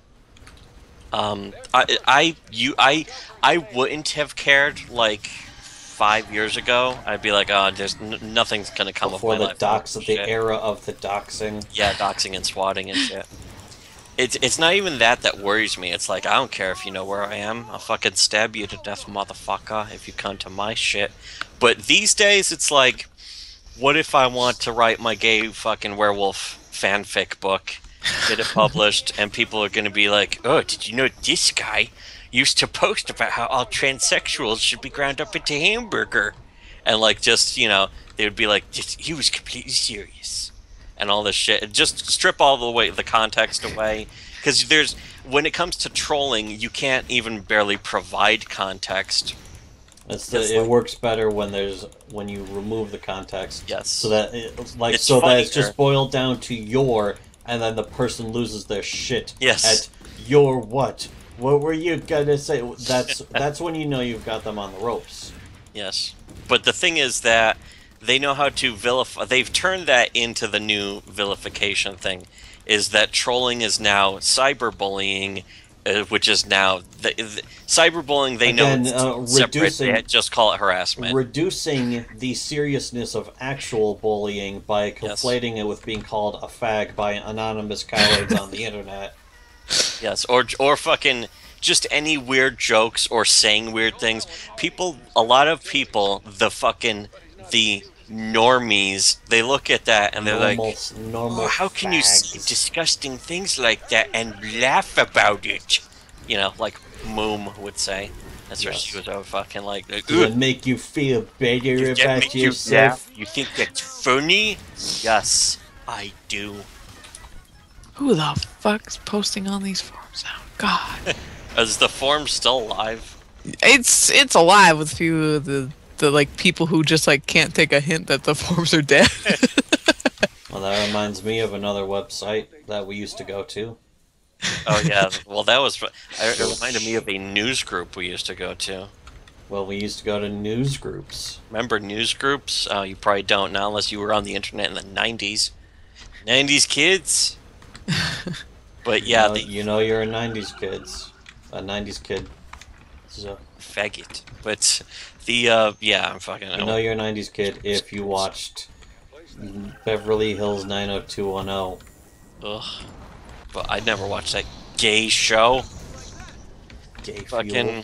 Um, I, I, you, I, I wouldn't have cared like five years ago. I'd be like, "Oh, there's n nothing's gonna come Before of my the life." docs of the Shit. era of the doxing. Yeah, doxing and swatting and shit. It's it's not even that that worries me. It's like I don't care if you know where I am. I'll fucking stab you to death, motherfucker, if you come to my shit. But these days, it's like, what if I want to write my gay fucking werewolf fanfic book, get it published, and people are gonna be like, "Oh, did you know this guy used to post about how all transsexuals should be ground up into hamburger?" and like just you know they would be like just, he was completely serious and all this shit. Just strip all the way the context away because there's when it comes to trolling, you can't even barely provide context. It's the, it like, works better when there's when you remove the context. Yes. So that it, like It's so funnier. that it's just boiled down to your, and then the person loses their shit. Yes. At your what? What were you gonna say? That's that's when you know you've got them on the ropes. Yes. But the thing is that they know how to vilify. They've turned that into the new vilification thing. Is that trolling is now cyberbullying, uh, which is now the, the cyberbullying. They Again, know it's uh, separate. reducing- They just call it harassment. Reducing the seriousness of actual bullying by conflating it with being called a fag by anonymous cowards on the internet. Yes, or or fucking just any weird jokes or saying weird things. People, a lot of people, the fucking the normies, they look at that and they're Normal, like, normal oh, how can you say fags. disgusting things like that and laugh about it? You know, like Moom would say. That's what Yes. she was all fucking like. like, Does "Ugh, it make you feel better does that about make you yourself? laugh? You think that's funny? Yes, I do. Who the fuck's posting on these forums now? God. Is the forum still alive? It's it's alive with a few of the, the like people who just like can't take a hint that the forums are dead. Well, that reminds me of another website that we used to go to. Oh yeah, well that was. It reminded me of a news group we used to go to. Well, we used to go to news groups. Remember news groups? Uh, you probably don't now, unless you were on the internet in the nineties. Nineties kids. But yeah, you know, the you know you're a nineties kids, a nineties kid. So faggot. But the uh, yeah, I'm fucking. you know you're a nineties kid if you watched Beverly Hills nine oh two one oh. Ugh. But I'd never watched that gay show. Gay Fucking fuel.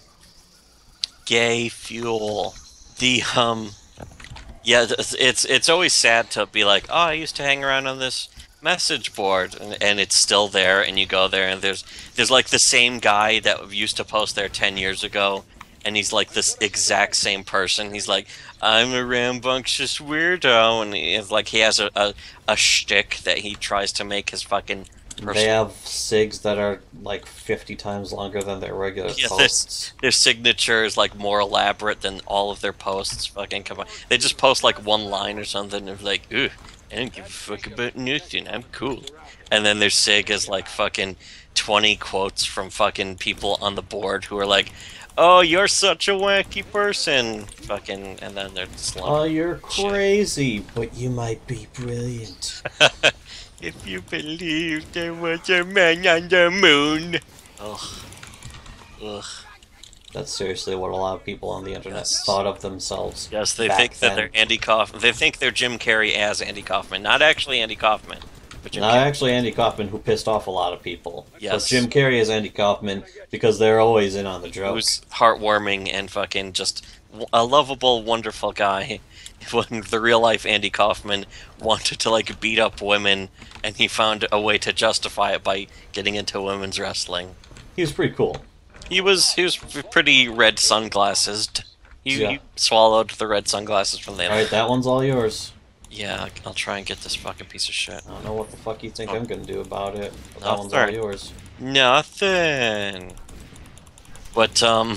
gay fuel. The um, yeah, it's it's it's always sad to be like, oh, I used to hang around on this message board, and, and it's still there, and you go there, and there's there's like the same guy that used to post there ten years ago, and he's like this exact same person. He's like, I'm a rambunctious weirdo, and it's like he has a, a a shtick that he tries to make his fucking. They have SIGs that are like fifty times longer than their regular Yeah, posts. Their signature is like more elaborate than all of their posts. Fucking come on, they just post like one line or something. And they're like, "Ooh, I don't give a fuck about nothing. I'm cool." And then their sig is like fucking twenty quotes from fucking people on the board who are like, "Oh, you're such a wacky person." Fucking, and then they're slumped. Oh, you're crazy, but you might be brilliant. If you believe there was a man on the moon. Ugh. Ugh. That's seriously what a lot of people on the internet Yes. thought of themselves. Yes, they back think that then. they're Andy Kaufman. They think they're Jim Carrey as Andy Kaufman. Not actually Andy Kaufman, but Jim Not Carrey. actually Andy Kaufman, who pissed off a lot of people. Yes. But Jim Carrey is Andy Kaufman because they're always in on the joke. Who's heartwarming and fucking just a lovable, wonderful guy. When the real life Andy Kaufman wanted to like beat up women, and he found a way to justify it by getting into women's wrestling. He was pretty cool. He was he was pretty red sunglassed. He, Yeah. he swallowed the red sunglasses from the. Alright, that one's all yours. Yeah, I'll try and get this fucking piece of shit. I don't know what the fuck you think Oh. I'm gonna do about it. But that one's Nothing. all yours. Nothing. But um,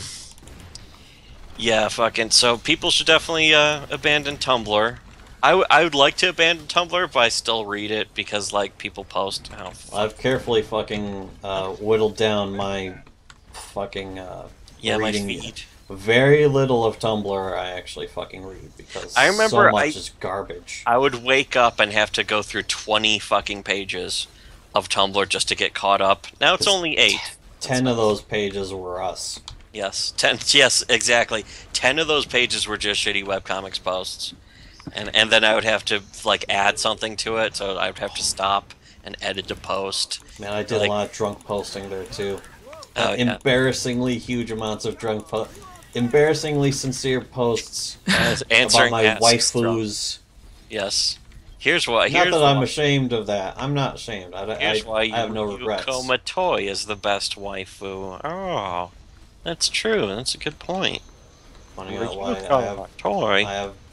yeah, fucking. So people should definitely uh, abandon Tumblr. I, w- I would like to abandon Tumblr, but I still read it because like people post. Oh, I've carefully fucking uh, whittled down my fucking uh, yeah, my reading. feed. Very little of Tumblr I actually fucking read because I remember so much I- is garbage. I would wake up and have to go through twenty fucking pages of Tumblr just to get caught up. Now it's This- only eight. Ten of those pages were us. Yes, ten. Yes, exactly. Ten of those pages were just shitty webcomics posts, and and then I would have to like add something to it, so I would have to stop and edit a post. Man, I did Like- a lot of drunk posting there too. Oh, Uh, yeah. Embarrassingly huge amounts of drunk po- embarrassingly sincere posts As about answering my asks from- waifus. Yes. Here's why. Not Here's that I'm why, ashamed of that. I'm not ashamed. I, here's I, why I have no regrets. Yukoma Toy is the best waifu. Oh, that's true. That's a good point. Finding out why I Yukoma have, Toy. I have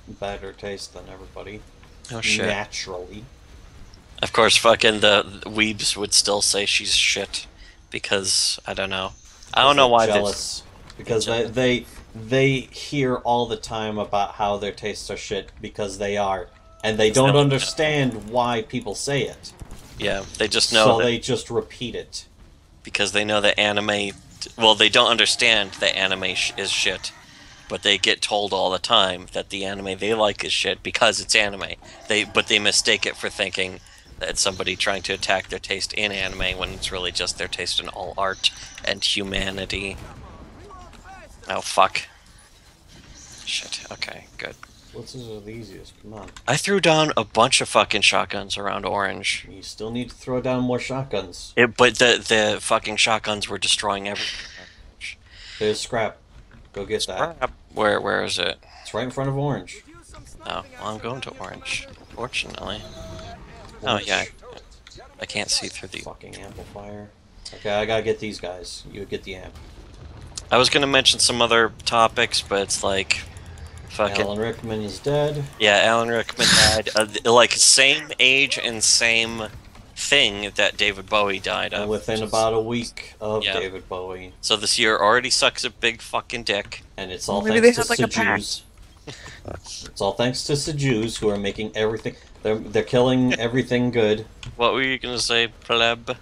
better taste than everybody. Oh shit. Naturally. Of course, fucking the, the weebs would still say she's shit because I don't know. I don't know why they're jealous. Because they, they they hear all the time about how their tastes are shit because they are, and they don't understand why people say it. Yeah, they just know. So that they just repeat it because they know that anime. Well, they don't understand that anime sh is shit, but they get told all the time that the anime they like is shit because it's anime. They but they mistake it for thinking that it's somebody trying to attack their taste in anime when it's really just their taste in all art and humanity. Oh fuck. Shit. Okay, good. What's are the easiest? Come on. I threw down a bunch of fucking shotguns around Orange. You still need to throw down more shotguns. It, but the the fucking shotguns were destroying everything. There's scrap. Go get that. Where where is it? It's right in front of Orange. Oh, well, I'm going to Orange. Fortunately. Orange. Oh yeah. I can't see through the fucking amplifier. Okay, I gotta get these guys. You get the amp. I was gonna mention some other topics, but it's like, fucking. Alan Rickman is dead. Yeah, Alan Rickman died. Uh, like same age and same thing that David Bowie died of. Within about a week of yeah. David Bowie. So this year already sucks a big fucking dick. And it's all Maybe thanks they to have, like, a Jews. It's all thanks to Jews who are making everything. They're they're killing everything good. What were you gonna say, pleb?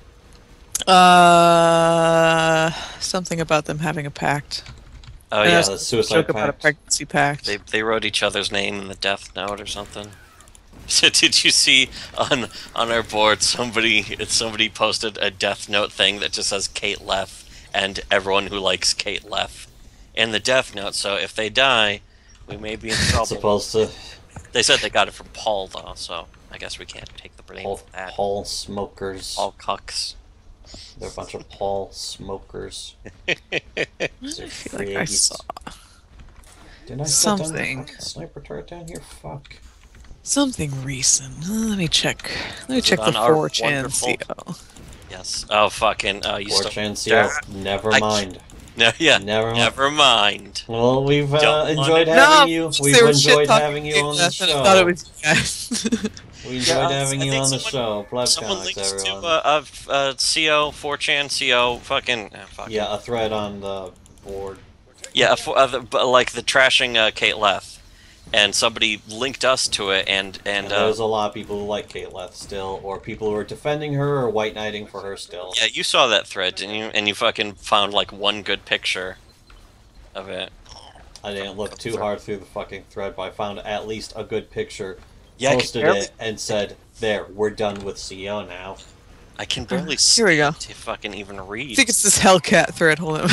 Uh, something about them having a pact. Oh And yeah, the suicide joke about a pact. pregnancy pact. they they wrote each other's name in the death note or something. So did you see on on our board somebody somebody posted a death note thing that just says Kate Leff and everyone who likes Kate Leff in the death note. So if they die, we may be in trouble. Supposed to. They said they got it from Paul though, so I guess we can't take the blame Paul, for that. Paul smokers. Paul cucks. They're a bunch of Paul smokers. I feel like I saw Didn't I something. set down the sniper turret down here? Fuck. something recent. Uh, Let me check. Let me Is it check the on our four chan wonderful- C O. Yes. Oh fucking. Uh, you four still. chan C O. Never I- mind. No, yeah. Never mind. Never mind. Well, we've uh, Don't enjoyed want it. having No, you. they We've were enjoyed shit-talking having you on the us, and I show. thought it was you guys. We enjoyed Yeah, having I you think on the someone- show. Pleb Someone Comics, links everyone. to uh, uh, uh, C O, four chan C O, fucking. Uh, fuck Yeah, a thread on the board. Yeah, for, uh, the, but, like the trashing uh, Kate Leff, and somebody linked us to it, and and And uh, there's a lot of people who like Kate Leth still, or people who are defending her or white knighting for her still. yeah, you saw that thread, didn't you? And you fucking found like one good picture of it. I didn't look too hard through the fucking thread, but I found at least a good picture. Yeah, I can posted barely, it and said, "There, we're done with C O now." I can barely see Here we go. to fucking even I read. think it's this Hellcat thread. Hold on.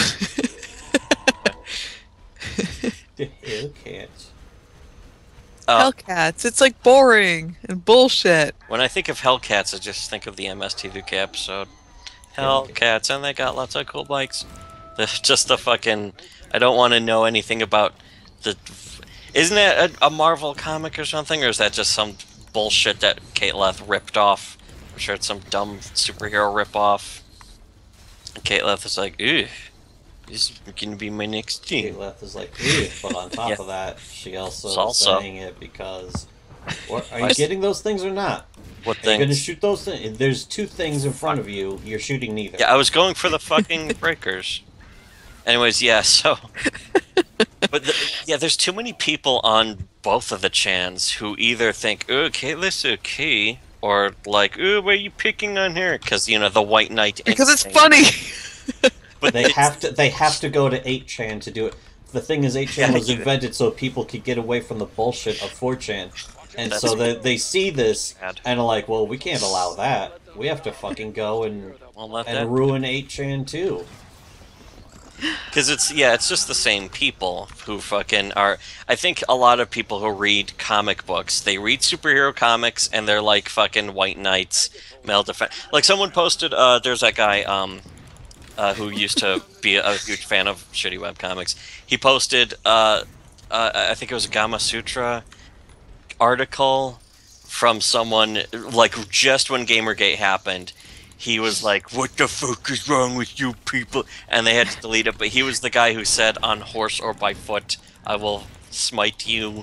Hellcat. Uh, Hellcats. It's like boring and bullshit. when I think of Hellcats, I just think of the M S T V K episode. Hellcats, and they got lots of cool bikes. The, just the fucking. I don't want to know anything about the. Isn't that a, a Marvel comic or something, or is that just some bullshit that Kate Leth ripped off? I'm sure it's some dumb superhero ripoff. And Kate Leth is like, "Ew, this is gonna be my next Kate team." Leth is like, "Ew," but on top Yeah. of that, she also Salsa. is saying it because. What, are you getting those things or not? What Are you gonna things? shoot those things? There's two things in front of you. You're shooting neither. Yeah, I was going for the fucking breakers. Anyways, yeah, so. But the, yeah, there's too many people on both of the chans who either think, "Oh, Kayla's okay," or like, "Oh, why are you picking on her?" Because you know the White Knight. Because it's instinct. funny. But They it's- have to. They have to go to eight chan to do it. The thing is, eight chan Yeah, was you- invented so people could get away from the bullshit of four chan, and That's so they they see this bad. and are like, "Well, we can't allow that. We have to fucking go and Well, let and that ruin eight chan too." because it's yeah, it's just the same people who fucking are. I think a lot of people who read comic books, they read superhero comics and they're like fucking White Knights, male defense. Like someone posted, uh, there's that guy, um, uh, who used to be a, a huge fan of shitty webcomics. He posted, uh, uh, I think it was a Gamma Sutra article from someone like just when Gamergate happened. He was like, "What the fuck is wrong with you people?" And they had to delete it. But he was the guy who said, "On horse or by foot, I will smite you."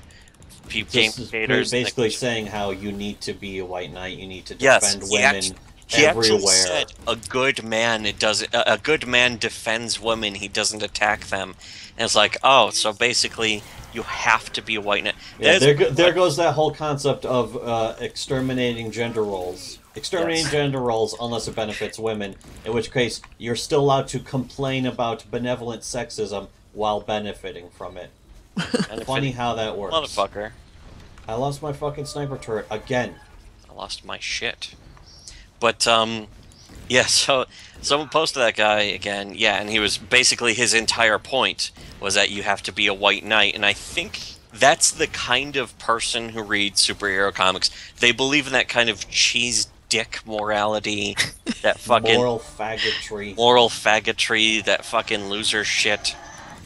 pe- game Just creators. basically saying how you need to be a white knight, you need to Yes, defend he women actually, he actually everywhere. said a good man it does a a good man defends women. He doesn't attack them. And it's like, oh, so basically you have to be a white knight. Yeah, There's there, go, there goes that whole concept of uh, exterminating gender roles. Exterminating Yes. gender roles unless it benefits women, in which case you're still allowed to complain about benevolent sexism while benefiting from it. Funny how that works. motherfucker. I lost my fucking sniper turret again. I lost my shit. But um, yeah. So someone posted that guy again. Yeah, and he was basically his entire point was that you have to be a white knight, and I think that's the kind of person who reads superhero comics. They believe in that kind of cheese dick morality, that fucking Moral faggotry. moral faggotry, that fucking loser shit.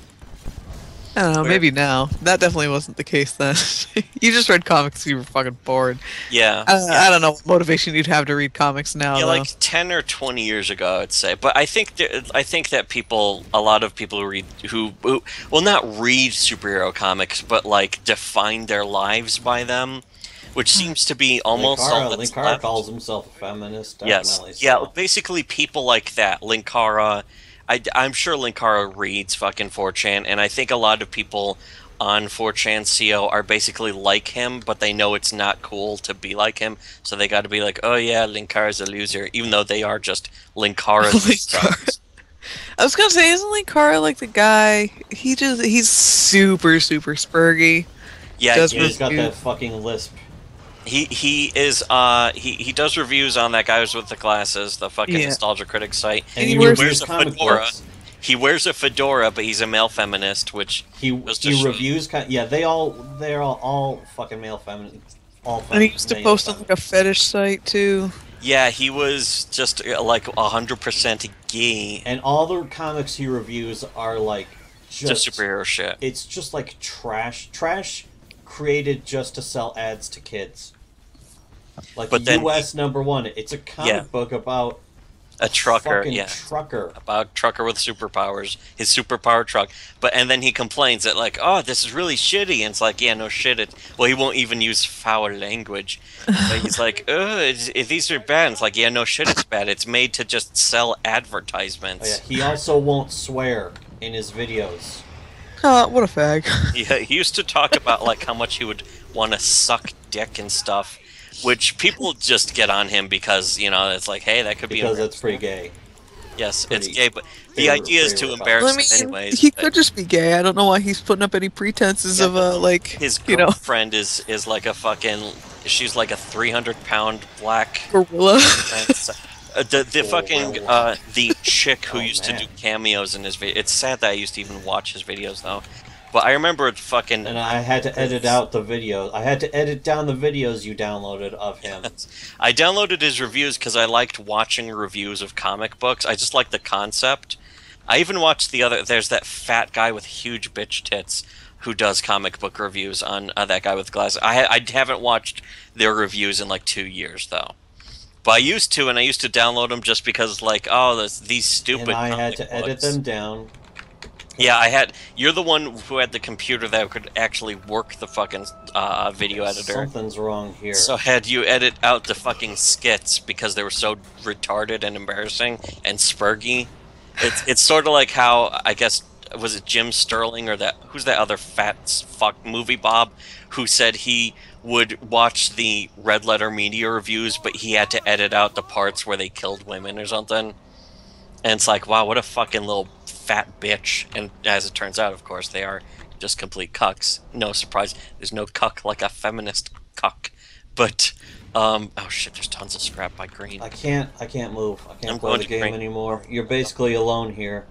I don't know, Where- maybe now. That definitely wasn't the case then. You just read comics, you were fucking bored. Yeah. I, yeah. I don't know what motivation you'd have to read comics now, Yeah, though. like ten or twenty years ago, I'd say. But I think there, I think that people, a lot of people who read, who, who, well, not read superhero comics, but like define their lives by them, which seems to be almost all Linkara, that's Linkara left. calls himself a feminist. Yes, Definitely yeah, so. basically people like that. Linkara, I, I'm sure Linkara reads fucking four chan, and I think a lot of people on four chan C O are basically like him, but they know it's not cool to be like him, so they got to be like, oh yeah, Linkara's a loser, even though they are just Linkara's Linkara. sons. I was gonna say, isn't Linkara like the guy? He just, he's super, super spurgy. Yeah, Does he, He's got review. that fucking lisp. he he is uh he, he does reviews on that Guys with the Glasses, the fucking Yeah. nostalgia critic site. And he he wears- reviews a comic fedora. books. He wears a fedora, but he's a male feminist, which He was he just- reviews. co- Yeah, they all they're all, all fucking male feminists. All And he used to male post on feminists. like a fetish site, too. yeah, he was just uh, like a hundred percent gay. And all the comics he reviews are like Just just superhero shit. It's just like trash, trash created just to sell ads to kids. Like But then U S number one, it's a comic Yeah. book about A trucker, fucking yeah. trucker. About trucker with superpowers, his superpower truck. But and then he complains that like, oh, this is really shitty. And it's like, yeah, no shit. It well, he won't even use foul language. But he's like, oh, it's, it, these are bad. And it's like, yeah, no shit, it's bad. It's made to just sell Oh, advertisements. yeah. He also won't swear in his videos. Oh, what a fag. Yeah, he used to talk about like how much he would want to suck dick and stuff, which people just get on him because you know it's like, hey, that could be Because embarrassing. that's pretty gay. Yes, pretty- it's gay, but the very- idea is very to rough. embarrass Well, I him mean, anyways. he but could just be gay. I don't know why he's putting up any pretenses Yeah, of, uh, like, his you know, girlfriend is is like a fucking. She's like a three hundred pound black. gorilla. Uh, the the Oh, fucking wow. uh, the chick who Oh, used man. to do cameos in his video. It's sad that I used to even watch his videos though, but I remember it fucking. And I had to edit out the videos. I had to edit down the videos you downloaded of him. I downloaded his reviews because I liked watching reviews of comic books. I just liked the concept. I even watched the other. There's that fat guy with huge bitch tits who does comic book reviews on uh, that guy with glasses. I I haven't watched their reviews in like two years though. But I used to, and I used to download them just because, like, oh, this, these stupid. And I had comic to edit books. them down. Yeah, I had. You're the one who had the computer that could actually work the fucking uh, video editor. Something's wrong here. So had you edit out the fucking skits because they were so retarded and embarrassing and spurgy. It's it's sort of like how I guess was it Jim Sterling or that who's that other fat s- fuck movie Bob who said he would watch the Red Letter Media reviews, but he had to edit out the parts where they killed women or something. And it's like, wow, what a fucking little fat bitch. And as it turns out, of course, they are just complete cucks. No surprise. There's no cuck like a feminist cuck. But, um, oh shit, there's tons of scrap by Green. I can't. I can't move. I can't I'm play going the to game drink. anymore. You're basically alone here.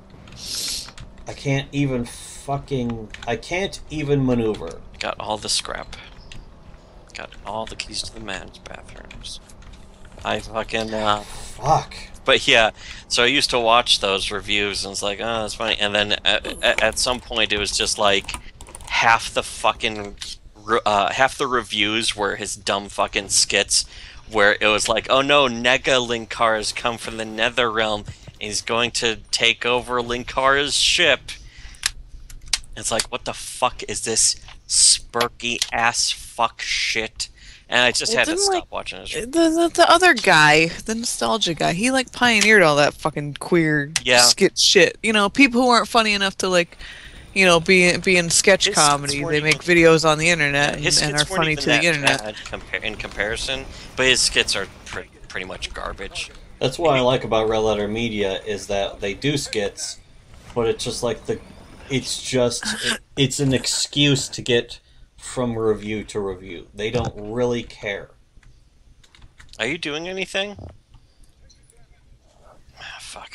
I can't even fucking. I can't even maneuver. Got all the scrap. Got all the keys to the men's bathrooms. I fucking, uh... Fuck. But yeah, so I used to watch those reviews and it's like, oh, that's funny. And then at, at some point it was just like half the fucking, re- uh, half the reviews were his dumb fucking skits where it was like, oh no, Nega Linkar has come from the Nether Realm and he's going to take over Linkar's ship. It's like, what the fuck is this spurky ass fuck shit? And I just Well, had to didn't stop like watching this. the, the the other guy, the nostalgia guy, he like pioneered all that fucking queer Yeah. skit shit. You know, people who aren't funny enough to like, you know, be be in sketch His skits comedy. weren't They make even- videos on the internet Yeah, and, his and are skits weren't funny even to the that internet. bad compar- in comparison, but his skits are pre- pretty much garbage. That's what I like about Red Letter Media is that they do skits, but it's just like the, it's just it, it's an excuse to get from review to review. They don't really care. Are you doing anything? Ah, fuck.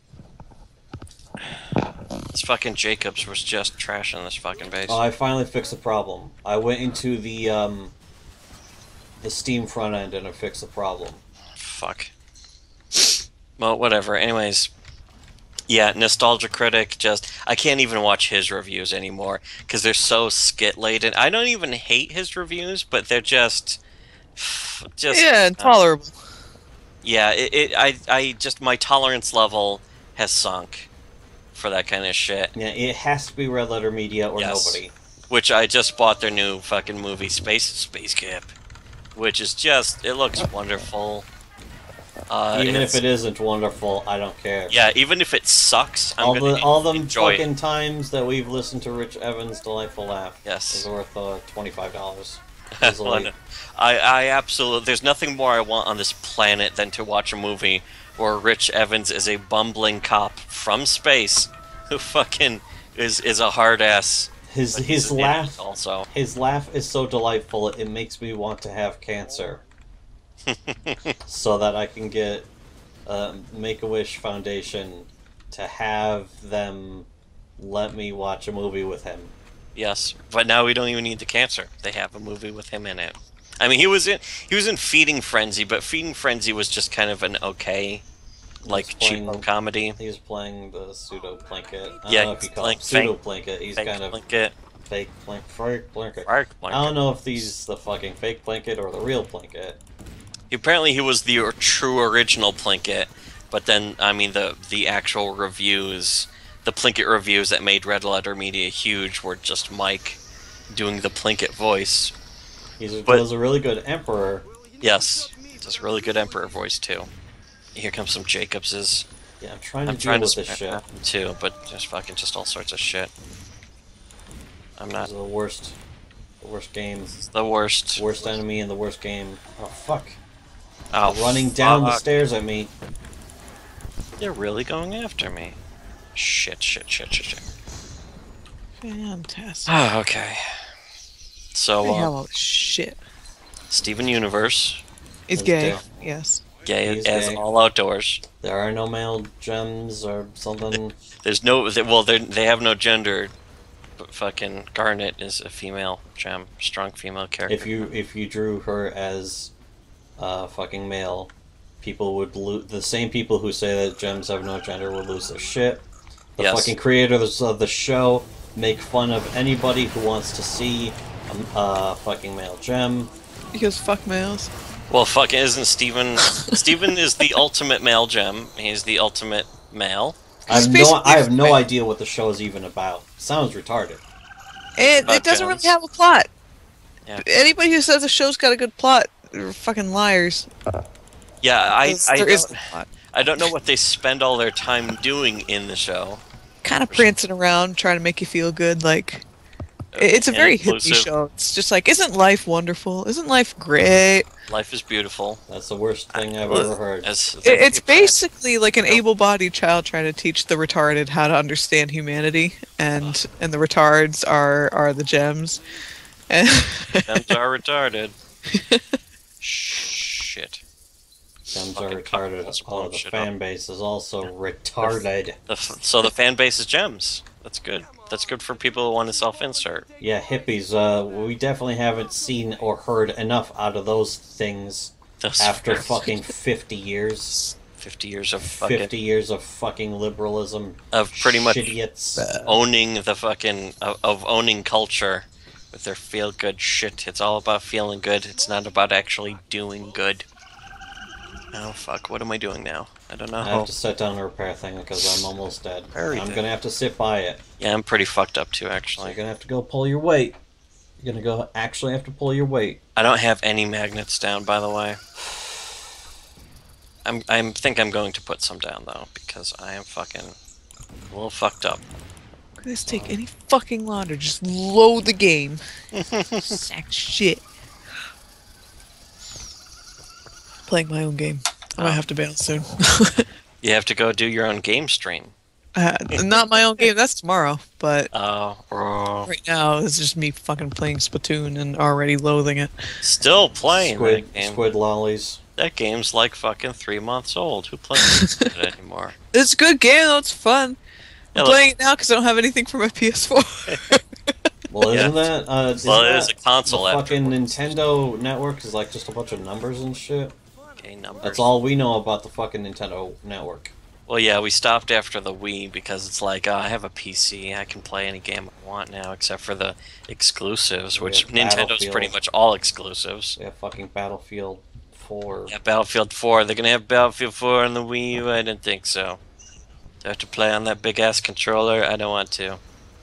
This fucking Jacobs was just trashing this fucking base. Oh, I finally fixed the problem. I went into the um, the Steam front end and I fixed the problem. Fuck. Well, whatever. Anyways, yeah, Nostalgia Critic. Just I can't even watch his reviews anymore because they're so skit laden. I don't even hate his reviews, but they're just, just Yeah, uh, intolerable. yeah. It, it. I. I just my tolerance level has sunk for that kind of shit. Yeah, it has to be Red Letter Media or Yes. nobody. Which I just bought their new fucking movie, Space Space Cap, which is just it looks wonderful. Uh, Even it's- if it isn't wonderful, I don't care. yeah, even if it sucks, I'm all gonna the all them enjoy fucking it. times that we've listened to Rich Evans' delightful laugh Yes. is worth uh, twenty five dollars. Well, no. I, I absolutely. There's nothing more I want on this planet than to watch a movie where Rich Evans is a bumbling cop from space who fucking is is a hard ass. His but he's his an idiot laugh also. his laugh is so delightful it makes me want to have cancer so that I can get uh, Make a Wish Foundation to have them let me watch a movie with him. Yes, but now we don't even need the cancer. They have a movie with him in it. I mean, he was in he was in Feeding Frenzy, but Feeding Frenzy was just kind of an okay, like He's playing- cheapo comedy. He's playing the pseudo Plinkett. I don't Yeah, know if he's you call playing it pseudo Plinkett. He's Fake kind of Plinkett. fake Plink, fake Plinkett. Fake I Plinkett. don't know if he's the fucking fake Plinkett or the real Plinkett. Apparently, he was the or- true original Plinkett, but then I mean the the actual reviews, the Plinkett reviews that made Red Letter Media huge were just Mike doing the Plinkett voice. He But- was a really good emperor. Yes, does a really good Emperor voice too. Here comes some Jacobses. Yeah, I'm trying to I'm deal trying to with this spare shit. them too, but there's fucking just all sorts of shit. I'm This not is the worst, the worst game, the worst. worst enemy in the worst game. Oh fuck! Oh, Running down the fuck. stairs at me. They're really going after me. Shit, shit, shit, shit, shit. Fantastic. Ah, okay. So, Hey, uh, hello, shit. Steven Universe, He's He's gay. gay. Yes. gay He's as gay. all outdoors. There are no male gems or something. There's no, they, well, they they have no gender. But fucking Garnet is a female gem, strong female character. If you if you drew her as uh, fucking male, people would lose. The same people who say that gems have no gender would lose their shit. The Yes. fucking creators of the show make fun of anybody who wants to see a uh, fucking male gem. Because fuck males. Well, fucking isn't Steven? Steven is the ultimate male gem. He's the ultimate male. I have It's no basically- I have no idea what the show is even about. Sounds retarded. It, Fuck it doesn't males. really have a plot. Yeah. Anybody who says the show's got a good plot are fucking liars. Yeah, I Because I there don't, isn't a plot. I don't know what they spend all their time doing in the show. Kind of prancing around, trying to make you feel good. Like, it- it's a And very hippie inclusive. show. It's just like, isn't life wonderful? Isn't life great? Life is beautiful. That's the worst thing I've Well, ever heard. As It, it's the- basically like an able-bodied child trying to teach the retarded how to understand humanity, and and the retards are are the gems. And Gems are retarded. Shit. Gems are fucking retarded. couples Oh, the blowing shit fan base is also retarded. The f- so the fan base is gems. That's good. That's good for people who want to self-insert. Yeah, hippies. Uh, we definitely haven't seen or heard enough out of those things Those after f- fucking fifty years. fifty years of fucking Fifty years of fucking liberalism. of pretty much Shitiots. owning the fucking of, of owning culture with their feel-good shit. It's all about feeling good. It's not about actually doing good. Oh fuck! What am I doing now? I don't know. I have to set down a repair thing because I'm almost dead. Very I'm dead. gonna have to sit by it. Yeah, I'm pretty fucked up too, So actually. you're gonna have to go pull your weight. You're gonna go actually have to pull your weight. I don't have any magnets down, by the way. I'm I think I'm going to put some down though because I am fucking a little fucked up. Could this take any fucking longer? Just load the game. Sack shit. Playing my own game. I might Oh. have to bail soon. You have to go do your own game stream. uh, not my own game. That's tomorrow. But Oh, oh. right now it's just me fucking playing Splatoon and already loathing it. Still playing Squid, that game. squid lollies. That game's like fucking three months old. Who plays it anymore? It's a good game though. It's fun. Yeah, I'm look- playing it now because I don't have anything for my P S four. Well, Yeah. isn't that uh, isn't Well, it is that a console the fucking afterwards. Nintendo network is like just a bunch of numbers and shit. Okay, numbers. That's all we know about the fucking Nintendo network. Well, yeah, we stopped after the Wii because it's like, uh, I have a P C, I can play any game I want now, except for the exclusives, We which have Nintendo's Battlefield. pretty much all exclusives. We have fucking Battlefield four. Yeah, Battlefield four. They're gonna have Battlefield four on the Wii U? I didn't think so. Do I have to play on that big ass controller? I don't want to.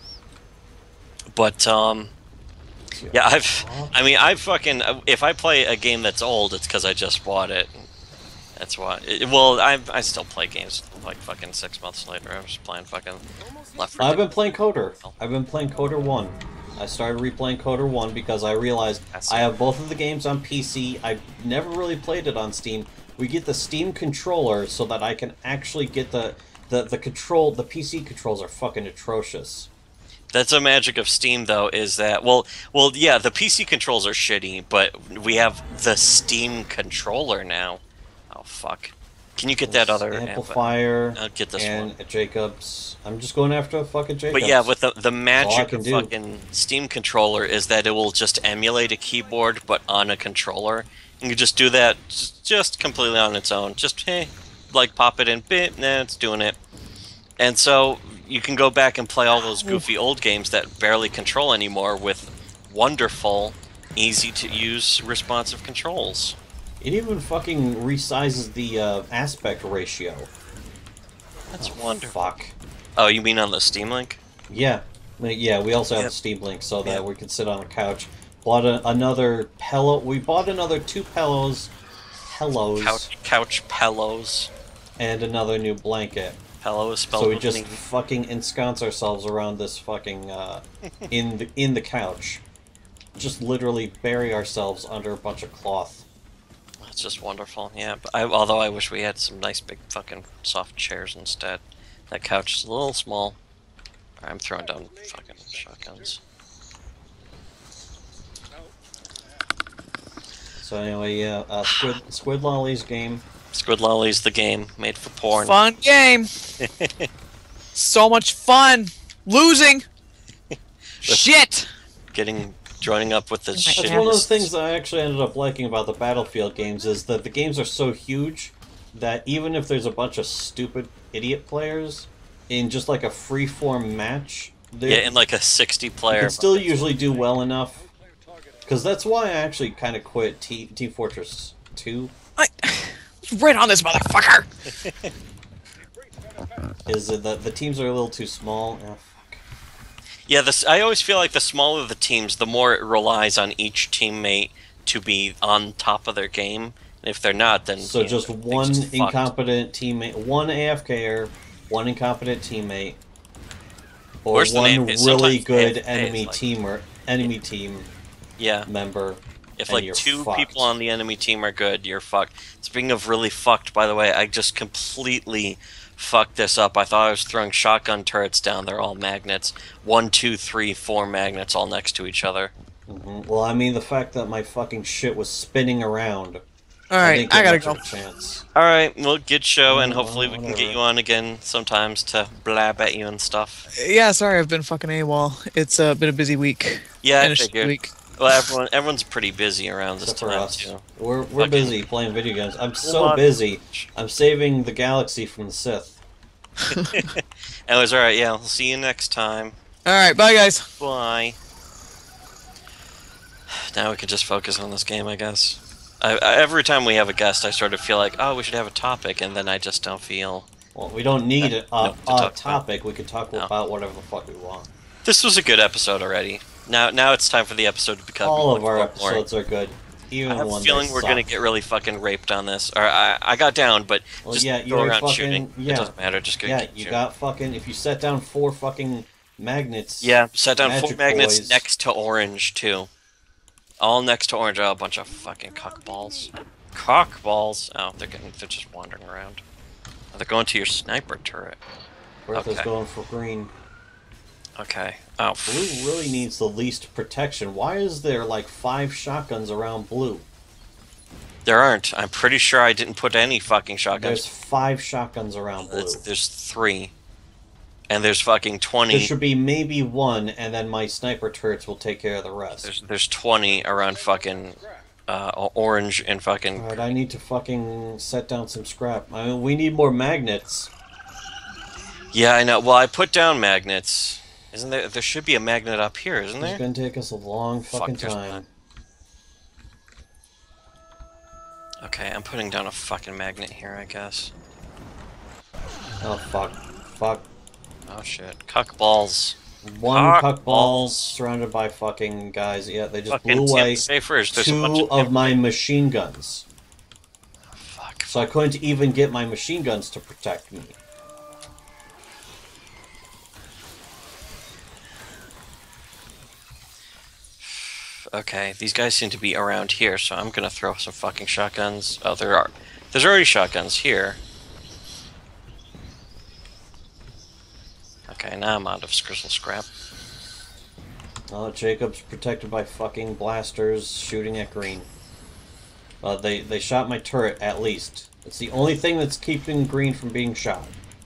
But um, yeah, I've. I mean, I fucking. If I play a game that's old, it's because I just bought it. That's why. It, well, I I still play games like fucking six months later. I was playing fucking Left four I've Dead. been playing Coder. I've been playing Coder one. I started replaying Coder one because I realized That's I it. have both of the games on P C. I never really played it on Steam. We get the Steam controller so that I can actually get the the the control. The P C controls are fucking atrocious. That's the magic of Steam, though, is that well, well, yeah, the P C controls are shitty, but we have the Steam controller now. Oh fuck! Can you get that other amplifier I'll get this and one. a Jacobs? I'm just going after a fucking Jacobs. But yeah, with the the all I magic can of do. fucking Steam controller is that it will just emulate a keyboard, but on a controller. You can just do that just, just completely on its own. Just hey, like pop it in, bit, nah, it's doing it. And so you can go back and play all those goofy old games that barely control anymore with wonderful, easy to use responsive controls. It even fucking resizes the uh, aspect ratio. That's Oh, wonderful. Fuck. Oh, you mean on the Steam Link? Yeah. I mean, Yeah, we also have Yep. the Steam Link so that Yep. we can sit on a couch. Bought a, another pillow. We bought another two pillows, pillows, Couch, couch pillows. and another new blanket. Pillow is spelled So we with just an E. fucking ensconce ourselves around this fucking uh, in the in the couch. Just literally bury ourselves under a bunch of cloth. It's just wonderful, yeah. But I, although I wish we had some nice big fucking soft chairs instead. That couch is a little small. I'm throwing down fucking shotguns. So anyway, yeah, uh, Squid Squid Lolly's game. Squid Lolly's the game made for porn. Fun game. So much fun. Losing. Shit. Getting joining up with the That's That's shit. one of the things that I actually ended up liking about the Battlefield games is that the games are so huge that even if there's a bunch of stupid idiot players in just like a free-form match, they Yeah, in like a sixty player. can still usually do well enough. Because that's why I actually kind of quit T Team Fortress two. I, right on this motherfucker. Is that the, the teams are a little too small? Oh, fuck. Yeah, this. I always feel like the smaller the teams, the more it relies on each teammate to be on top of their game. And if they're not, then So you know, just things one just fucked. incompetent teammate, one A F K-er, one incompetent teammate, or Worse than one A F K, really sometimes good A F K is enemy like- team or enemy team Yeah. member. If and like you're two fucked. people on the enemy team are good, you're fucked. Speaking of really fucked, by the way, I just completely fucked this up. I thought I was throwing shotgun turrets down. They're all magnets. One, two, three, four magnets all next to each other. Mhm. Well, I mean the fact that my fucking shit was spinning around. All I, right, didn't I, get gotta much go. of a chance. All right, well, good show, and Oh, hopefully we can get whatever. you on again sometimes to blab at you and stuff. Yeah, sorry, I've been fucking AWOL. It's uh, been a busy week. Yeah, I Finished the figured. week. Well, everyone, everyone's pretty busy around this Except for time us. too. We're, we're Fucking- busy playing video games. I'm so What? busy. I'm saving the galaxy from the Sith. Anyways, all right, yeah, we'll see you next time. All right, bye guys. Bye. Now we can just focus on this game, I guess. I, I, every time we have a guest, I sort of feel like, oh, we should have a topic, and then I just don't feel. Well, we don't need a, a, Nope, to a talk topic. We can talk No. about whatever the fuck we want. This was a good episode already. Now, now it's time for the episode to become. All of much our more episodes are good. Even I have a when feeling they we're suck. gonna get really fucking raped on this. Or I, I got down, but Well, just yeah, go you're around fucking shooting. yeah. It doesn't matter. Just go Yeah, keep you shooting. got fucking. If you set down four fucking magnets. Yeah, set down four magic magnets boys. next to orange too. All next to orange. Oh, a bunch of fucking cockballs. Cockballs. Oh, they're getting. They're just wandering around. Oh, they're going to your sniper turret. Bertha's okay. going for green. Okay. Oh. Blue really needs the least protection. Why is there like five shotguns around blue? There aren't. I'm pretty sure I didn't put any fucking There's shotguns. five shotguns around blue. There's, there's three. And there's fucking twenty. There should be maybe one, and then my sniper turrets will take care of the rest. There's there's twenty around fucking uh, orange and fucking. Alright, I need to fucking set down some scrap. I mean, we need more magnets. Yeah, I know. Well, I put down magnets. Isn't there? There should be a magnet up here, isn't It's there? gonna take us a long fucking Fuck, there's time. not. Okay, I'm putting down a fucking magnet here, I guess. Oh fuck. Fuck. Oh shit. Cuck balls. One Cock cuck balls. ball surrounded by fucking guys. Yeah, they just Fucking blew away Tim Safers. There's a bunch two of, of Tim- my machine guns. Fuck. So I couldn't even get my machine guns to protect me. Okay, these guys seem to be around here, so I'm gonna throw some fucking shotguns. Oh, there are. There's already shotguns here. Okay, now I'm out of crystal scrap. Uh, Jacob's protected by fucking blasters shooting at green. Uh, they, they shot my turret, at least. It's the only thing that's keeping green from being shot.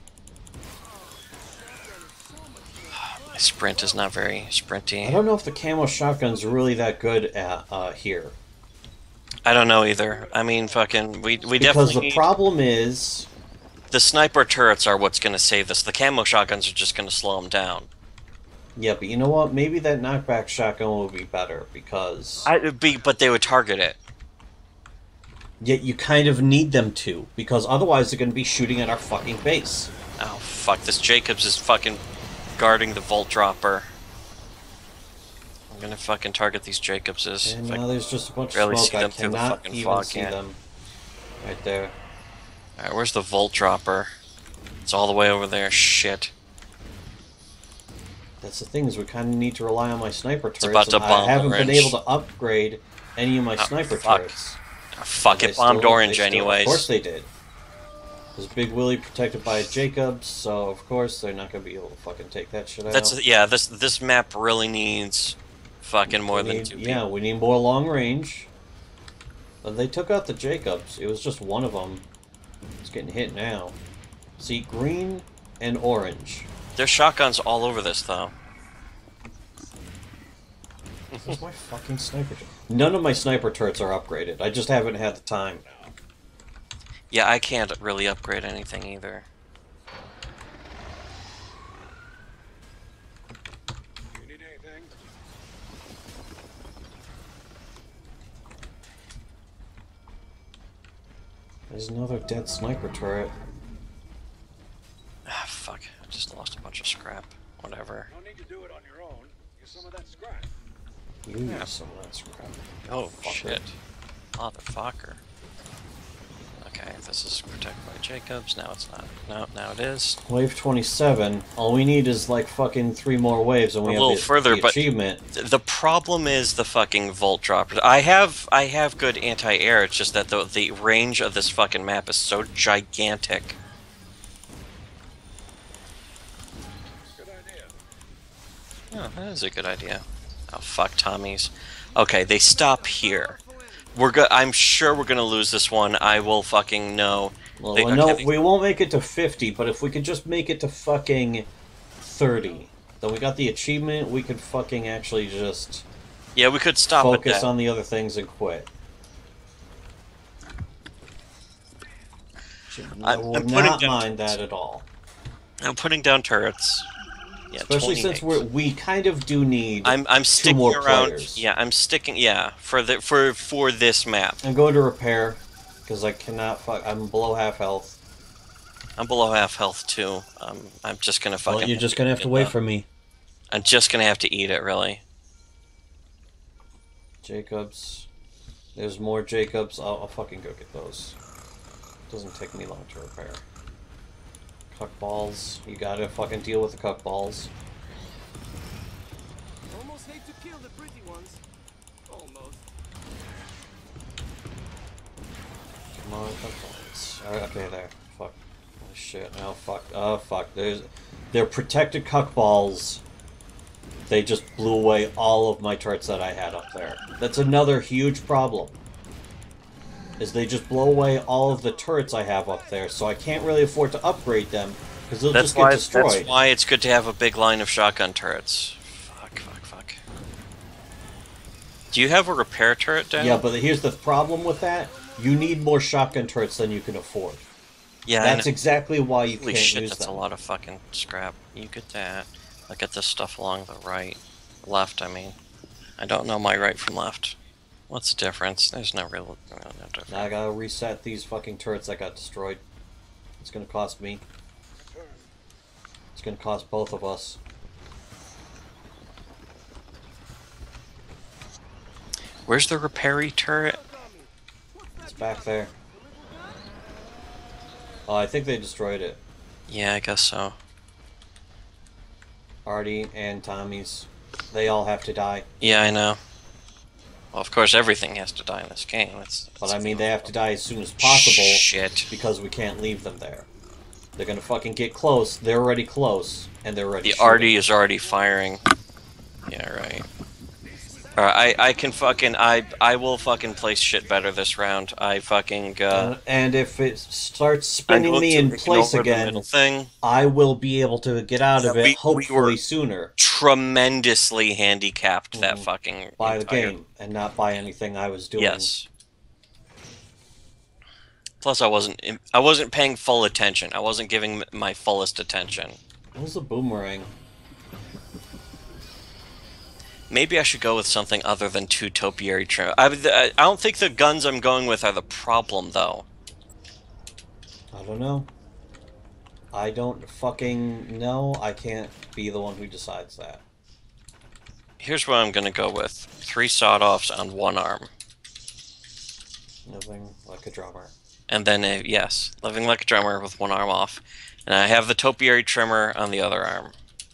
My sprint is not very sprinty. I don't know if the camo shotgun's really that good at, uh, here. I don't know either. I mean, fucking, we we Because definitely the need- problem is... the sniper turrets are what's gonna save this. The camo shotguns are just gonna slow them down. Yeah, but you know what? Maybe that knockback shotgun will be better, because... I it'd be, but they would target it. Yet you kind of need them to, because otherwise they're going to be shooting at our fucking base. Oh fuck! This Jacobs is fucking guarding the Volt Dropper. I'm gonna fucking target these Jacobses. And If I now there's just a bunch barely of see smoke. I them through the cannot fucking even fog, see yeah. them. Right there. Alright, where's the Volt Dropper? It's all the way over there. Shit. That's the thing, is we kind of need to rely on my sniper turrets. about to and bomb I haven't orange. been able to upgrade any of my Oh, sniper fuck. turrets. Oh, fuck, They it bombed still- orange they still- anyways. Of course they did. There's Big Willie protected by Jacobs, so of course they're not going to be able to fucking take that shit out. That's yeah. This this map really needs fucking more We than need- two Yeah, people. we need more long range. But they took out the Jacobs. It was just one of them. It's getting hit now. See, green and orange. There's shotguns all over this though. Where's my fucking sniper turret? None of my sniper turrets are upgraded. I just haven't had the time. Yeah, I can't really upgrade anything either. You need anything? There's another dead sniper turret. Ah, fuck. I just lost a bunch of scrap. Whatever. No need to do it on your own. Use some of that scrap. You use some of that scrap. Oh, Fucker. shit. Motherfucker. Okay, this is protected by Jacobs. Now it's not. No, now it is. Wave twenty-seven. All we need is like fucking three more waves and we A have little the, further, the but- achievement. Th- The problem is the fucking Volt Dropper. I have I have good anti-air, it's just that the, the range of this fucking map is so gigantic. Good idea. Oh, that is a good idea. Oh, fuck Tommies. Okay, they stop here. We're go- I'm sure we're gonna lose this one. I will fucking know. Well, They- no, okay, they- we won't make it to fifty, but if we could just make it to fucking thirty, then we got the achievement, we could fucking actually just Yeah, we could stop focus at that. on the other things and quit. I I'm- would I'm putting not down- mind that at all. I'm putting down turrets. Yeah, Especially since twenty-eight. we're, we kind of do need I'm I'm two sticking more around. players. Yeah, I'm sticking. Yeah, for the for for this map. I'm going to repair because I cannot. Fuck, I'm below half health. I'm below half health too. Um, I'm just gonna fucking. Well, you're just gonna have to eat wait it, for me, I'm just gonna have to eat it, really. Jacobs. There's more Jacobs. I'll, I'll fucking go get those. Doesn't take me long to repair. Cuck balls. You gotta fucking deal with the cuck balls. Almost hate to kill the pretty ones. Almost. Come on, cuck balls. Alright, okay, there. Fuck. Oh, shit. Oh, fuck. Oh, fuck. There's... They're protected cuck balls. They just blew away all of my turrets that I had up there. That's another huge problem. Is they just blow away all of the turrets I have up there, so I can't really afford to upgrade them, because they'll That's just get why. destroyed. That's why it's good to have a big line of shotgun turrets. Fuck, fuck, fuck. Do you have a repair turret down? Yeah, but here's the problem with that. You need more shotgun turrets than you can afford. Yeah, That's I know. exactly why you Holy can't shit, use that's them. a lot of fucking scrap. You get that. I get this stuff along the right. Left, I mean. I don't know my right from left. What's the difference? There's no real no, no difference. Now I gotta reset these fucking turrets that got destroyed. It's gonna cost me. It's gonna cost both of us. Where's the repair turret? It's back there. Oh, I think they destroyed it. Yeah, I guess so. Artie and Tommy's. They all have to die. Yeah, I know. Well, of course, everything has to die in this game. It's, But it's I mean, they have to die as soon as possible. Shit. Because we can't leave them there. They're gonna fucking get close. They're already close. And they're ready The shooting. Artie is already firing. Yeah, right. Alright, I, I can fucking, I I will fucking place shit better this round. I fucking, uh... Uh, and if it starts I'm spinning going me to in ignore place the again, middle thing. I will be able to get out of Yeah, it, we- we hopefully were- sooner. Tremendously handicapped that Mhm. fucking By the entire- game, and not by anything I was doing. Yes. Plus, I wasn't I wasn't paying full attention. I wasn't giving m- my fullest attention. What was the boomerang? Maybe I should go with something other than two topiary trim. I, I I don't think the guns I'm going with are the problem, though. I don't know. I don't fucking know. I can't be the one who decides that. Here's what I'm gonna go with: three sawed-offs on one arm, Nothing like a drummer. and then a, yes, living like a drummer with one arm off, and I have the topiary trimmer on the other arm.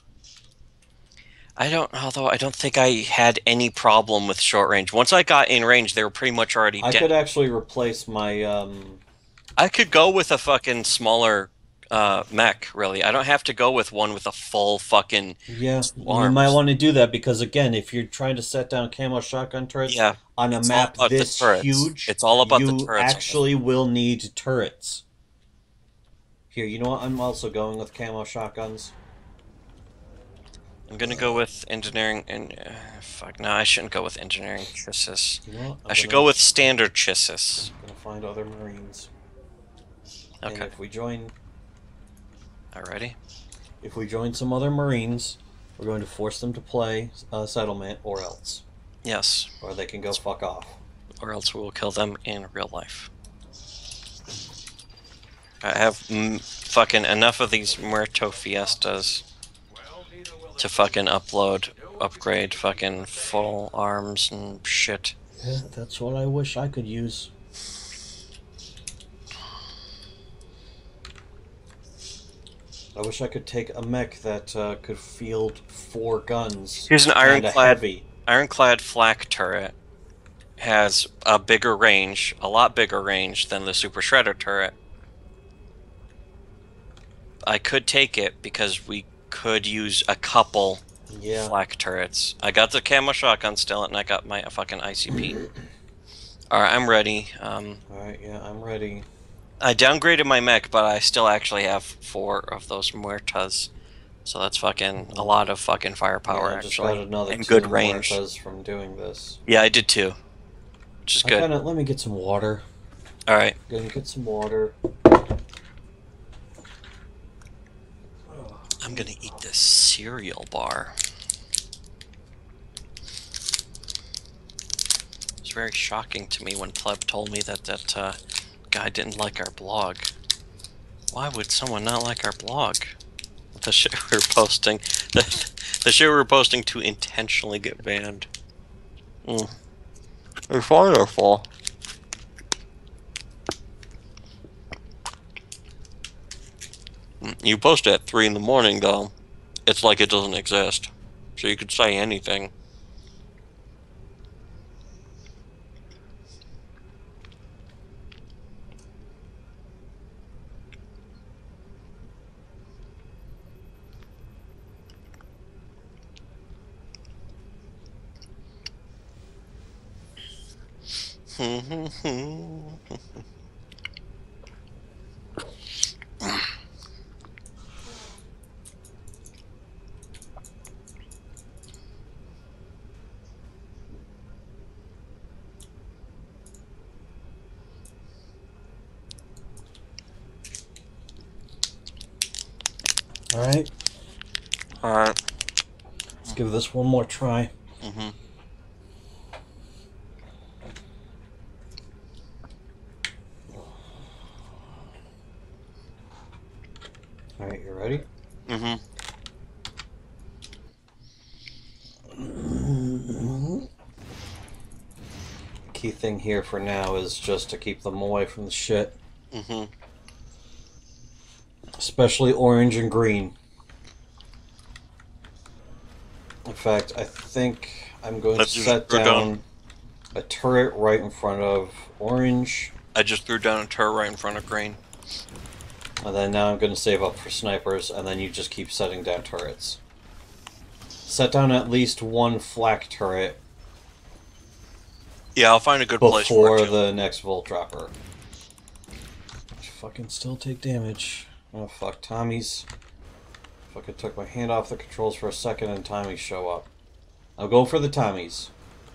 I don't, although I don't think I had any problem with short range. Once I got in range, they were pretty much already I dead. could actually replace my, um... I could go with a fucking smaller uh, mech, really. I don't have to go with one with a full fucking Yeah, you arms. might want to do that, because again, if you're trying to set down camo shotgun turrets Yeah, on a it's all map about the this turrets. huge, It's all about the you turrets. actually will need turrets. Here, you know what? I'm also going with camo shotguns. I'm gonna go with engineering and uh, fuck. No, I shouldn't go with engineering chassis. You know what? I'm I should gonna- go with standard chassis. Gonna find other Marines. And Okay. if we join, Alrighty. if we join some other Marines, we're going to force them to play uh, settlement, or else, Yes. or they can go fuck off. Or else we will kill them in real life. I have mm, fucking enough of these Muerto Fiestas to fucking upload, upgrade fucking full arms and shit. Yeah, that's what I wish I could use. I wish I could take a mech that uh, could field four guns. Here's an and a ironclad heavy. ironclad flak turret. Has a bigger range, a lot bigger range than the Super Shredder turret. I could take it because we could use a couple Yeah. flak turrets. I got the camo shotgun still, and I got my fucking I C P. Alright, I'm ready. Um, Alright, yeah, I'm ready. I downgraded my mech, but I still actually have four of those Muertas. So that's fucking a lot of fucking firepower, yeah, I just actually. got another and two good range. Muertas from doing this. Yeah, I did too. Which is I good. kinda, let me get some water. Alright. Gonna get some water. I'm I'm gonna eat this cereal bar. It's very shocking to me when Pleb told me that that uh, guy didn't like our blog. Why would someone not like our blog? The shit we were posting, the, the shit we were posting to intentionally get banned. Mm. It's wonderful. You post it at three in the morning, though. It's like it doesn't exist. So you could say anything. Alright, Alright. let's give this one more try. Mm-hmm. Alright, you ready? Mm-hmm. Key thing here for now is just to keep them away from the shit. Mm-hmm. Especially orange and green. In fact, I think I'm going Let's to just set go down, down. a turret right in front of orange. I just threw down a turret right in front of green. And then now I'm going to save up for snipers, and then you just keep setting down turrets. Set down at least one flak turret Yeah, I'll find a good place for before it. too. the next Volt Dropper. Which fucking still take damage. Oh fuck, Tommies. Fucking took my hand off the controls for a second and Tommies show up. I'll go for the Tommies.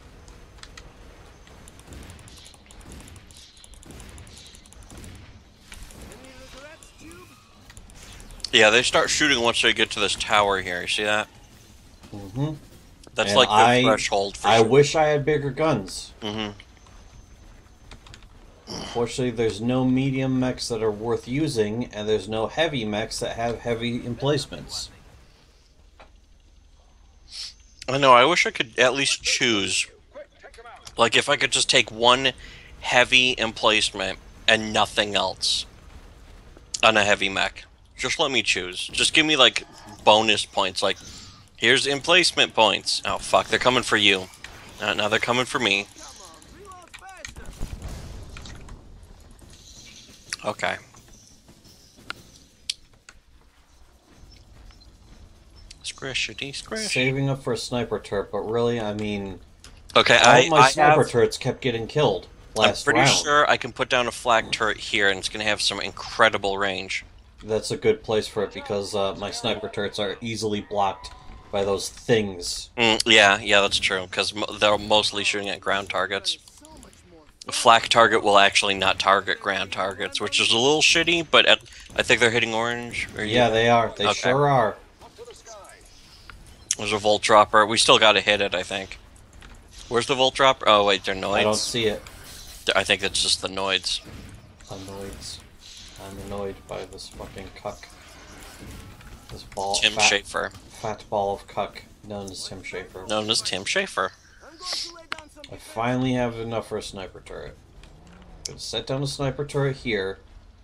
Any regrets, Tube? Yeah, they start shooting once they get to this tower here. You see that? Mm-hmm. That's And like the I- threshold for I sure. wish I had bigger guns. Mm-hmm. Unfortunately, there's no medium mechs that are worth using, and there's no heavy mechs that have heavy emplacements. I know, I wish I could at least choose. Quick, take him out. Like, if I could just take one heavy emplacement and nothing else on a heavy mech. Just let me choose. Just give me, like, bonus points. Like, here's emplacement points. Oh, fuck, they're coming for you. Uh, now they're coming for me. Come on, reload faster. Okay. Squishity squish. Saving up for a sniper turret, but really, I mean, Okay, all I, of my I sniper have, turrets kept getting killed I'm last pretty round. sure I can put down a flak turret here, and it's going to have some incredible range. That's a good place for it because uh, my sniper turrets are easily blocked by those things. Mm, yeah, yeah, that's true, because mo they're mostly shooting at ground targets. So much more A flak target will actually not target ground targets, which is a little shitty, but at, I think they're hitting orange. Or Yeah, they are. They Okay. sure are. Up to the sky. There's a Volt Dropper. We still gotta hit it, I think. Where's the Volt Dropper? Oh, wait, they're Noids? I don't see it. I think it's just the Noids. Annoyed. I'm annoyed by this fucking cuck. This ball. Tim fat, Schafer. Fat ball of cuck known as Tim Schafer. Known as Tim Schafer. I'm going to lay down some I finally have enough for a sniper turret. Gonna set down a sniper turret here.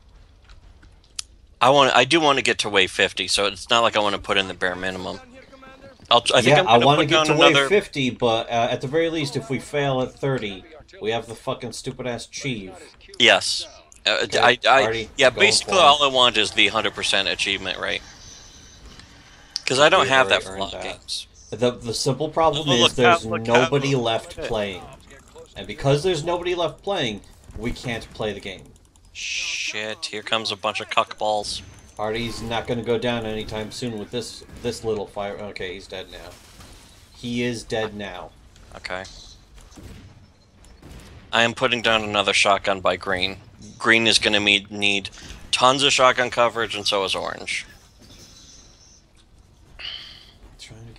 I want. I do want to get to wave fifty, so it's not like I want to put in the bare minimum. down here, Commander. I'll, I think yeah, I'm I gonna want to put get down to another. wave fifty, but uh, at the very least, if we fail at thirty, we have the fucking stupid ass Chief. Yes. Uh, Okay, I, I, already yeah, going basically for it. all I want is the one hundred percent achievement rate. Because I don't We have that already for a earned lot of that. games. The the simple problem Oh, is look there's out, look nobody out. left playing, and because there's nobody left playing, we can't play the game. Shit, here comes a bunch of cuck balls. Artie's not going to go down anytime soon with this this little fire. Okay, he's dead now. He is dead now. Okay. I am putting down another shotgun by green. Green is going to need tons of shotgun coverage, and so is orange.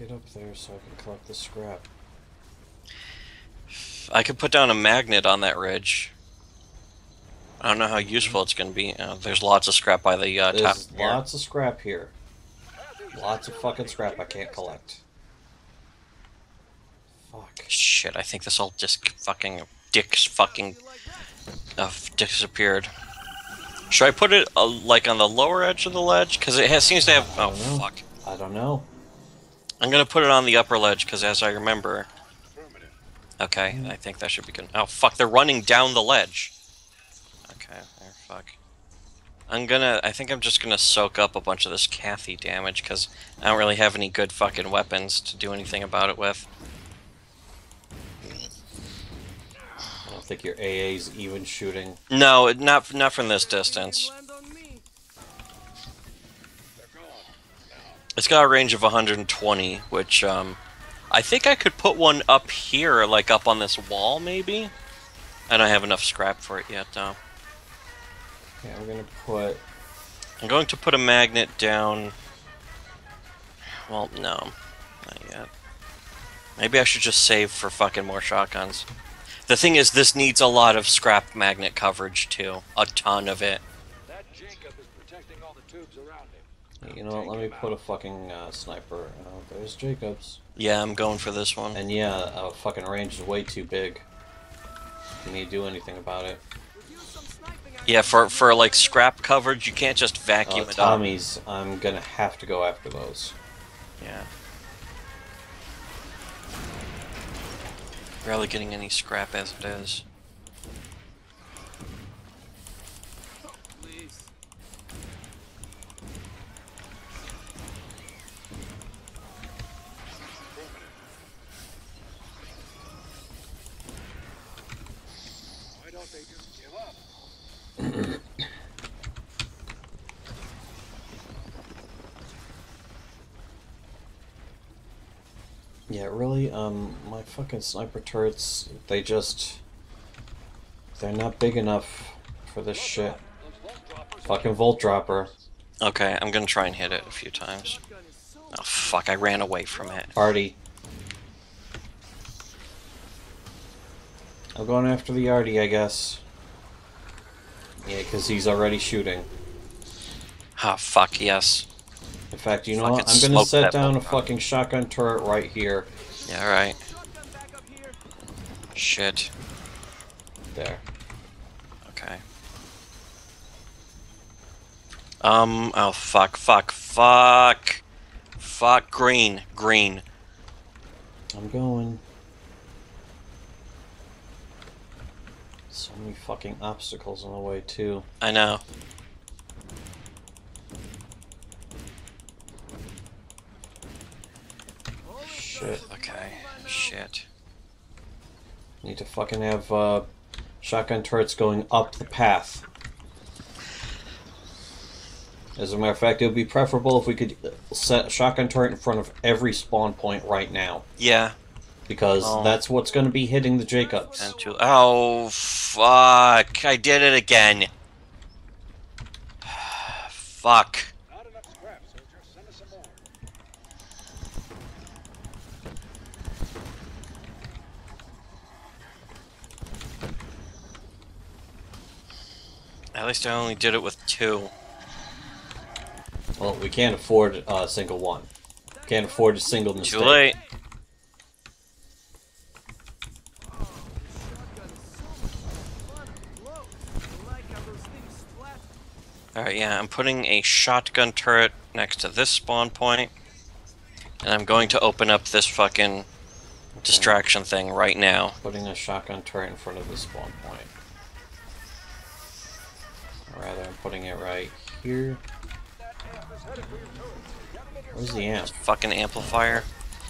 get up there so I can collect the scrap? I could put down a magnet on that ridge. I don't know how useful it's going to be. Uh, there's lots of scrap by the uh, top There's here. lots of scrap here. Lots of fucking scrap I can't collect. Fuck. Shit, I think this all just fucking dicks fucking uh, disappeared. Should I put it uh, like on the lower edge of the ledge? Because it has, seems to have. I Oh don't know. fuck! I don't know. I'm gonna put it on the upper ledge because, as I remember. Affirmative. Okay, I think that should be good. Oh fuck! They're running down the ledge. Okay, there. Fuck. I'm gonna. I think I'm just gonna soak up a bunch of this Kathy damage because I don't really have any good fucking weapons to do anything about it with. I don't think your A A's even shooting. No, it- not not from this distance. Land on me. They're gone. It's got a range of one hundred twenty, which um, I think I could put one up here, like up on this wall, maybe. I don't have enough scrap for it yet, though. Yeah, we're gonna put. I'm going to put a magnet down. Well, no, not yet. Maybe I should just save for fucking more shotguns. The thing is, this needs a lot of scrap magnet coverage too, a ton of it. That Jacob is protecting all the tubes around him. You know what? Let me put a fucking uh, sniper. Oh, there's Jacobs. Yeah, I'm going for this one. And yeah, uh, fucking range is way too big. You need to do anything about it. Could use some sniping Yeah, for for like scrap coverage, you can't just vacuum Uh, it up. Tommies, I'm gonna have to go after those. Yeah. Barely getting any scrap as it is. Please. Why don't they just give up? Yeah, really, um, my fucking sniper turrets, they just... They're not big enough for this shit. Those volt droppers. Fucking Volt Dropper. Okay, I'm gonna try and hit it a few times. Shotgun is so Oh fuck, I ran away from it. Artie. I'm going after the Artie, I guess. Yeah, because he's already shooting. Ah, fuck, yes. In fact, you know Fucking what? I'm gonna smoke set that down a Volt fucking shotgun turret right here. Yeah, right. shotgun back up here. Shit. There. Okay. Um, oh fuck, fuck, fuck. Fuck, green, green. I'm going. So many fucking obstacles in the way, too. I know. Shit. Okay, shit. Need to fucking have uh, shotgun turrets going up the path. As a matter of fact, it would be preferable if we could set a shotgun turret in front of every spawn point right now. Yeah. Because Oh. that's what's going to be hitting the Jacobs. And two. Oh, fuck. I did it again. Fuck. Not enough scrap, soldier. Send us some more. At least I only did it with two. Well, we can't afford a single one. Can't afford a single mistake. Too late. Oh, this shotgun is so much fun up close. I like how those things splat. Alright, yeah, I'm putting a shotgun turret next to this spawn point. And I'm going to open up this fucking distraction thing right now. Putting a shotgun turret in front of the spawn point. Or rather, I'm putting it right here. Where's the amp? Fucking amplifier.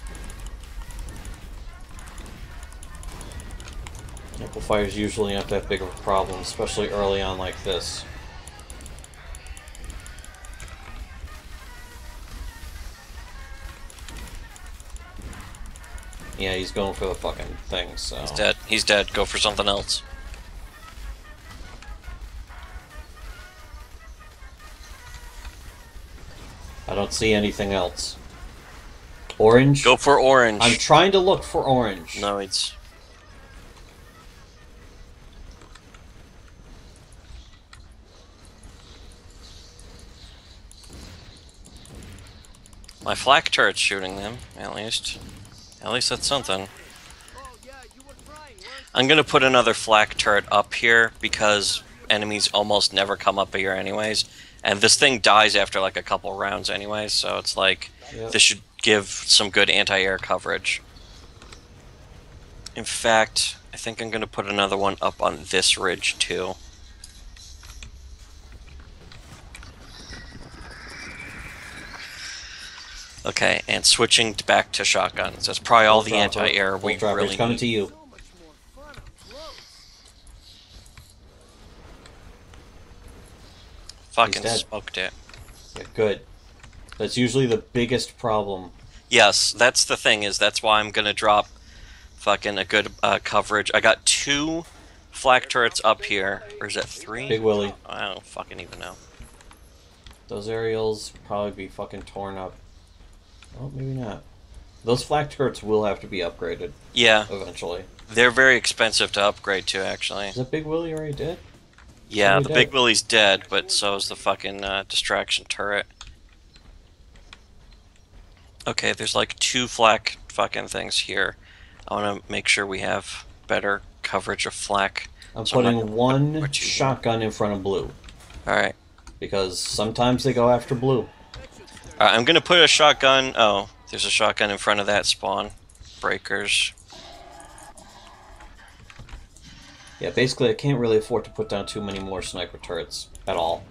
Amplifiers usually not that big of a problem, especially early on like this. Yeah, he's going for the fucking thing, so... He's dead. He's dead. Go for something else. I don't see anything else. Orange? Go for orange. I'm trying to look for orange. No, it's... My flak turret's shooting them, at least. At least that's something. Oh, yeah, you were trying, weren't I'm gonna put another flak turret up here because enemies almost never come up here anyways. And this thing dies after like a couple rounds anyways, so it's like, Yep. this should give some good anti-air coverage. In fact, I think I'm gonna put another one up on this ridge too. Okay, and switching back to shotguns. That's probably all the Full dropper. anti-air Full we dropper. really It's coming need. to you. so much more fun up close. Fucking He's dead. smoked it. Yeah, good. That's usually the biggest problem. Yes, that's the thing, is that's why I'm gonna drop fucking a good uh, coverage. I got two flak turrets up here. Or is that three? Big Willie. I don't fucking even know. Those aerials probably be fucking torn up. Oh, maybe not. Those flak turrets will have to be upgraded Yeah, eventually. they're very expensive to upgrade to, actually. Is that Big Willie already dead? Yeah, Already the dead. Big Willie's dead, but so is the fucking uh, distraction turret. Okay, there's like two flak fucking things here. I want to make sure we have better coverage of flak. I'm So I'm not putting gonna one put you- shotgun in front of blue. Alright. Because sometimes they go after blue. Alright, I'm gonna put a shotgun. Oh, there's a shotgun in front of that spawn. Breakers. Yeah, basically I can't really afford to put down too many more sniper turrets at all.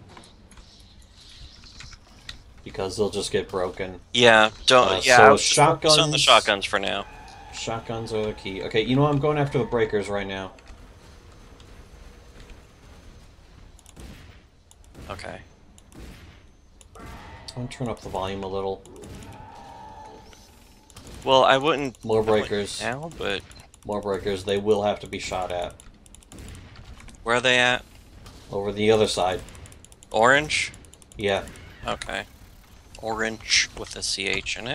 Because they'll just get broken. Yeah, don't. Uh, yeah, so I was just focused on the shotguns- shotguns for now. Shotguns are the key. Okay, you know what? I'm going after the breakers right now. Okay. I'm gonna turn up the volume a little. Well, I wouldn't. More I wouldn't breakers. now, but More breakers. They will have to be shot at. where are they at? Over the other side. Orange. Yeah. Okay. Orange with a C H in it.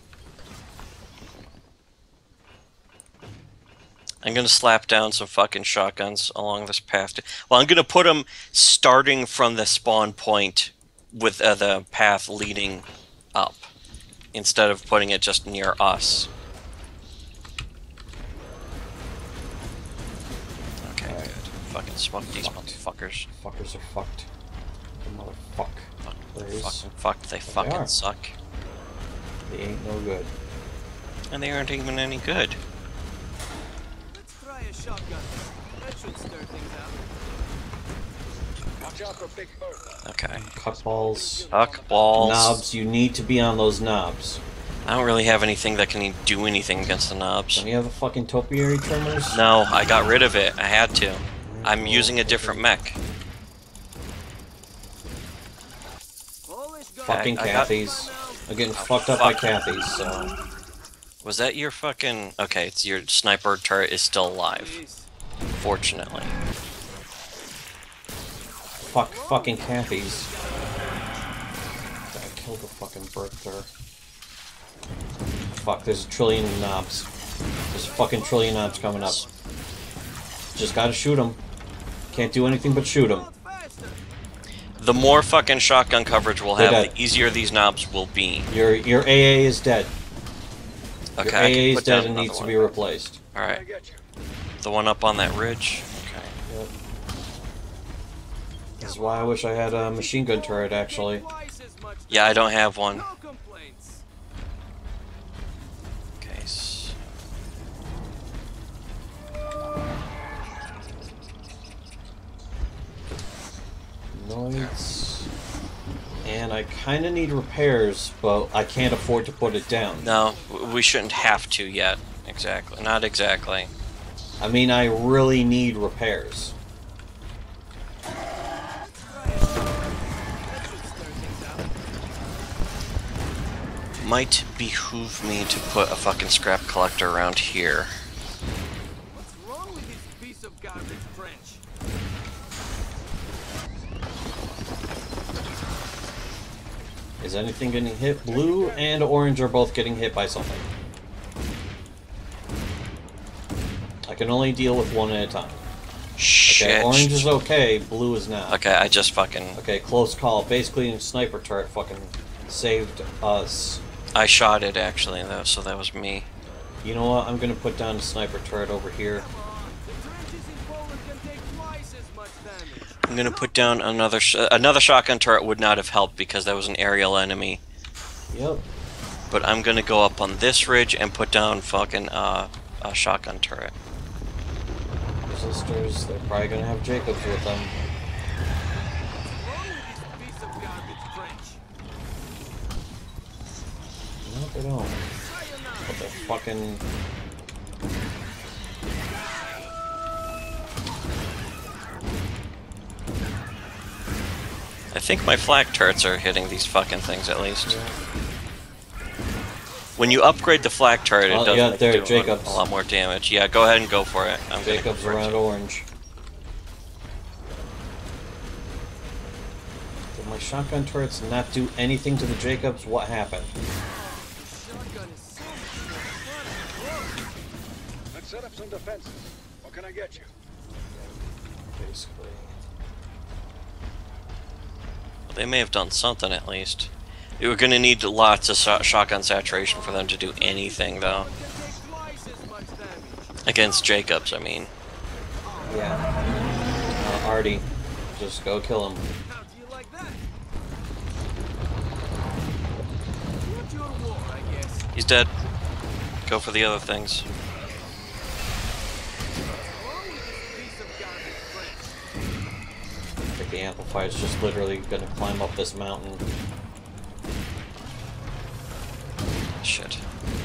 I'm gonna slap down some fucking shotguns along this path. Well, I'm gonna put them starting from the spawn point with uh, the path leading up, instead of putting it just near us. Okay, Alright. good. Fucking smoke these Fucked. motherfuckers. Fuckers are fucked. Motherfuck. Fuck, There is- fucking fucked. They they fucking are. suck. They ain't no good. And they aren't even any good. Let's try a shotgun. That should stir things out. Watch out for Big Bertha. Okay. Cut balls. Huck balls. Knobs. You need to be on those knobs. I don't really have anything that can e- do anything against the knobs. Don't you have the fucking topiary trimmers? No, I got rid of it. I had to. I'm using a different mech. Always got Fucking I got- Cathy's. I'm getting fucked up by fuck. Cathy's, so... Was that your fucking... Okay, it's your sniper turret is still alive. Jeez. Fortunately. Fuck fucking Cathy's. I killed the fucking Bertha. Fuck, there's a trillion knobs. There's a fucking trillion knobs coming up. Just gotta shoot them. Can't do anything but shoot them. Load faster. The more fucking shotgun coverage we'll They're have, dead. the easier these knobs will be. Your your A A is dead. Okay, Your I A A can is put down dead and another needs to one. be replaced. I Alright, get you. the one up on that ridge. Okay. Yep. This is why I wish I had a machine gun turret, actually. Twice as much Yeah, I don't have one. No complaints. Okay. s- Noise. And I kind of need repairs, but I can't afford to put it down. No, w- we shouldn't have to yet. Exactly. Not exactly. I mean, I really need repairs. That should stir things out. Might behoove me to put a fucking scrap collector around here. What's wrong with this piece of garbage French? Is anything getting hit? Blue and orange are both getting hit by something. I can only deal with one at a time. Shit. Okay, orange is okay, blue is not. Okay, I just fucking... Okay, close call. Basically, a sniper turret fucking saved us. I shot it, actually, though, so that was me. You know what? I'm gonna put down a sniper turret over here. I'm gonna put down another... Sh another shotgun turret would not have helped because that was an aerial enemy. Yep. But I'm gonna go up on this ridge and put down fucking, uh, a shotgun turret. Resistors, they're probably gonna have Jacobs with them. No, they don't. But they're fucking... I think my flak turrets are hitting these fucking things at least. Yeah. When you upgrade the flak turret, it Oh, does yeah, like, there, do a- Jacobs. a lot more damage. Yeah, go ahead and go for it. I'm gonna Jacobs go for it, around too. orange. Did my shotgun turrets not do anything to the Jacobs? What happened? Let's set up some defenses. What can I get you? Basically. They may have done something at least. You were gonna need lots of so shotgun saturation for them to do anything, though. Against Jacobs, I mean. Yeah. Uh, Artie. Just go kill him. How do you like that? What's your war, I guess? He's dead. Go for the other things. Along with this piece of garbage French. I think the amplifier's just literally gonna climb up this mountain. Shit.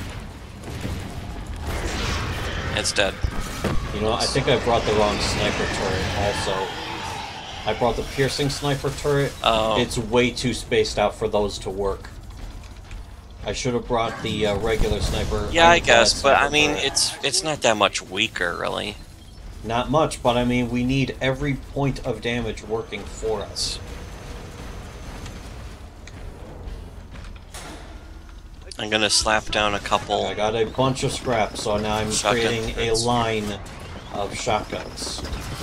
It's dead. You know, I think I brought the wrong sniper turret also. I brought the piercing sniper turret. Oh. It's way too spaced out for those to work. I should have brought the uh, regular sniper. Yeah, I ironclad guess, but I sniper mean, turret. it's it's not that much weaker, really. Not much, but I mean, we need every point of damage working for us. I'm gonna slap down a couple. I got a bunch of scrap, so now I'm Shotgun creating a turrets. line of shotguns.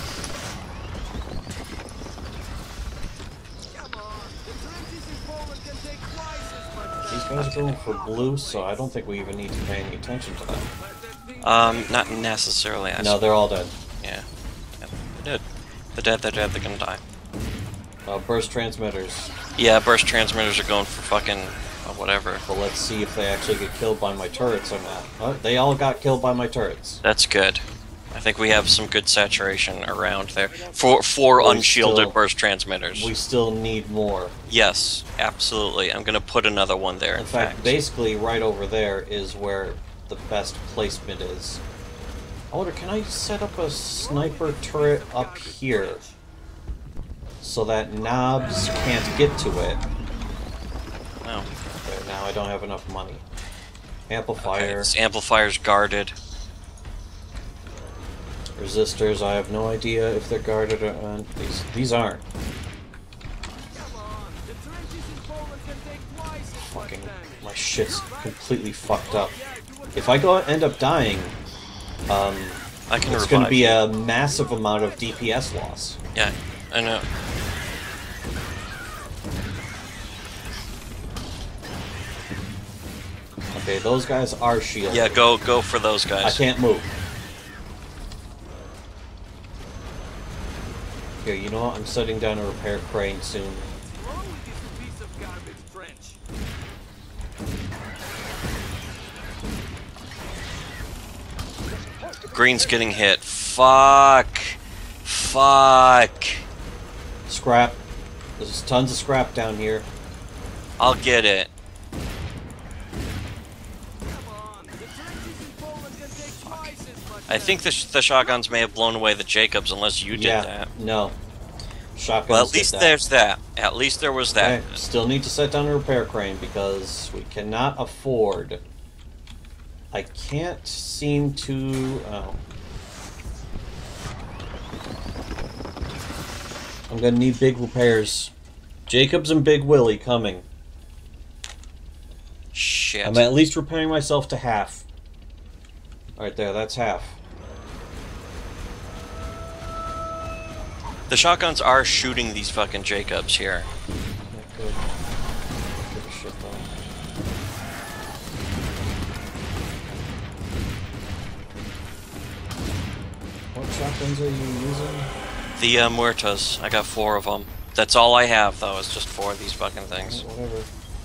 Come on, the trenches in Poland can take twice as much These damage. guys are going for blue, so I don't think we even need to pay any attention to them. Um, not necessarily. I No, they're all dead. Yeah. Yep, They're dead. They're dead, they're dead, they're gonna die. Uh, burst transmitters. Yeah, burst transmitters are going for fucking uh, whatever. But let's see if they actually get killed by my turrets or not. Oh, they all got killed by my turrets. That's good. I think we have some good saturation around there. For for We unshielded still- burst transmitters. We still need more. Yes, absolutely. I'm gonna put another one there, in, In fact, basically right over there is where the best placement is. I wonder, can I set up a sniper turret up here so that knobs can't get to it? Oh. Okay, now I don't have enough money. Okay, Amplifier, this amplifier's guarded. resistors, I have no idea if they're guarded or not. These, these aren't. Come on, the trenches in Poland can take twice as much Fucking, damage. my shit's completely fucked up. If I go end up dying, um, I can it's revive going to be you. a massive amount of D P S loss. Yeah, I know. Okay, those guys are shielded. Yeah, go go for those I guys. can't move. Here, you know what? I'm setting down a repair crane soon. What's wrong with this piece of garbage French? Green's getting hit. Fuck. Fuck. Scrap. There's tons of scrap down here. I'll get it. Come on, the trenches in Poland can take twice as much I think the, sh the shotguns may have blown away the Jacobs unless you did yeah, that. no. Shotguns Well, at did least that. there's that. At least there was that. Okay, still need to set down a repair crane because we cannot afford. I can't seem to. Oh. I'm gonna need big repairs. Jacobs and Big Willie coming. shit. I'm at least repairing myself to half. Right there, that's half. The shotguns are shooting these fucking Jacobs here. Yeah, good. Give a shit though. What shotguns are you using? The uh, Muertas. I got four of them. That's all I have, though, is just four of these fucking things. Whatever.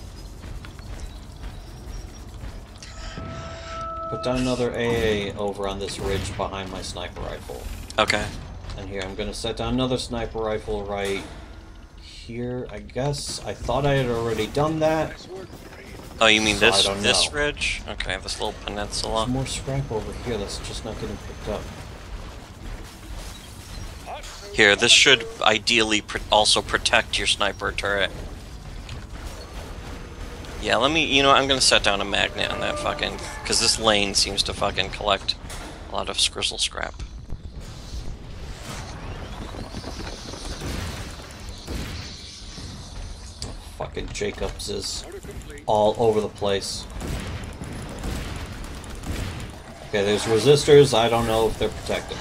Put down another A A over on this ridge behind my sniper rifle. Okay. And here, I'm gonna set down another sniper rifle right here, I guess. I thought I had already done that. Oh, you mean So I this don't this know. ridge? Okay, this little peninsula. There's more scrap over here that's just not getting picked up. Here, this should ideally pr also protect your sniper turret. Yeah, let me, you know, I'm gonna set down a magnet on that fucking, because this lane seems to fucking collect a lot of scrizzle scrap. Fucking Jacobs is all over the place. Okay, there's resistors. I don't know if they're protected.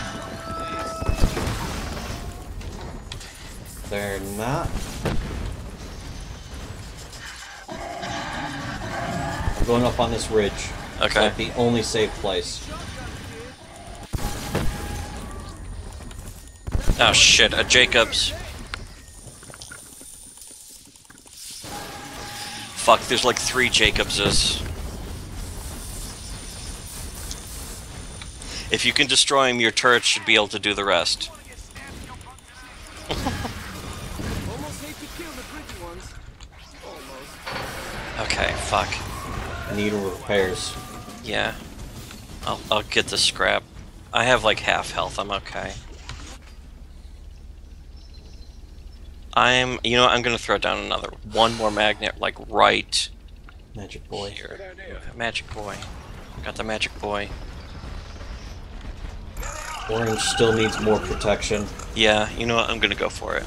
They're not. I'm going up on this ridge. It's Okay. like the only safe place. Oh shit, a Jacobs. Fuck, there's like three Jacobses. If you can destroy them, your turret should be able to do the rest. Almost hate to kill the pretty ones. Almost. Okay, fuck. Need repairs. Yeah. I'll, I'll get the scrap. I have like half health, I'm okay. I'm, you know, I'm gonna throw down another, one more magnet, like right Magic boy. here. Magic boy. Got the magic boy. Orange still needs more protection. Yeah, you know what, I'm gonna go for it.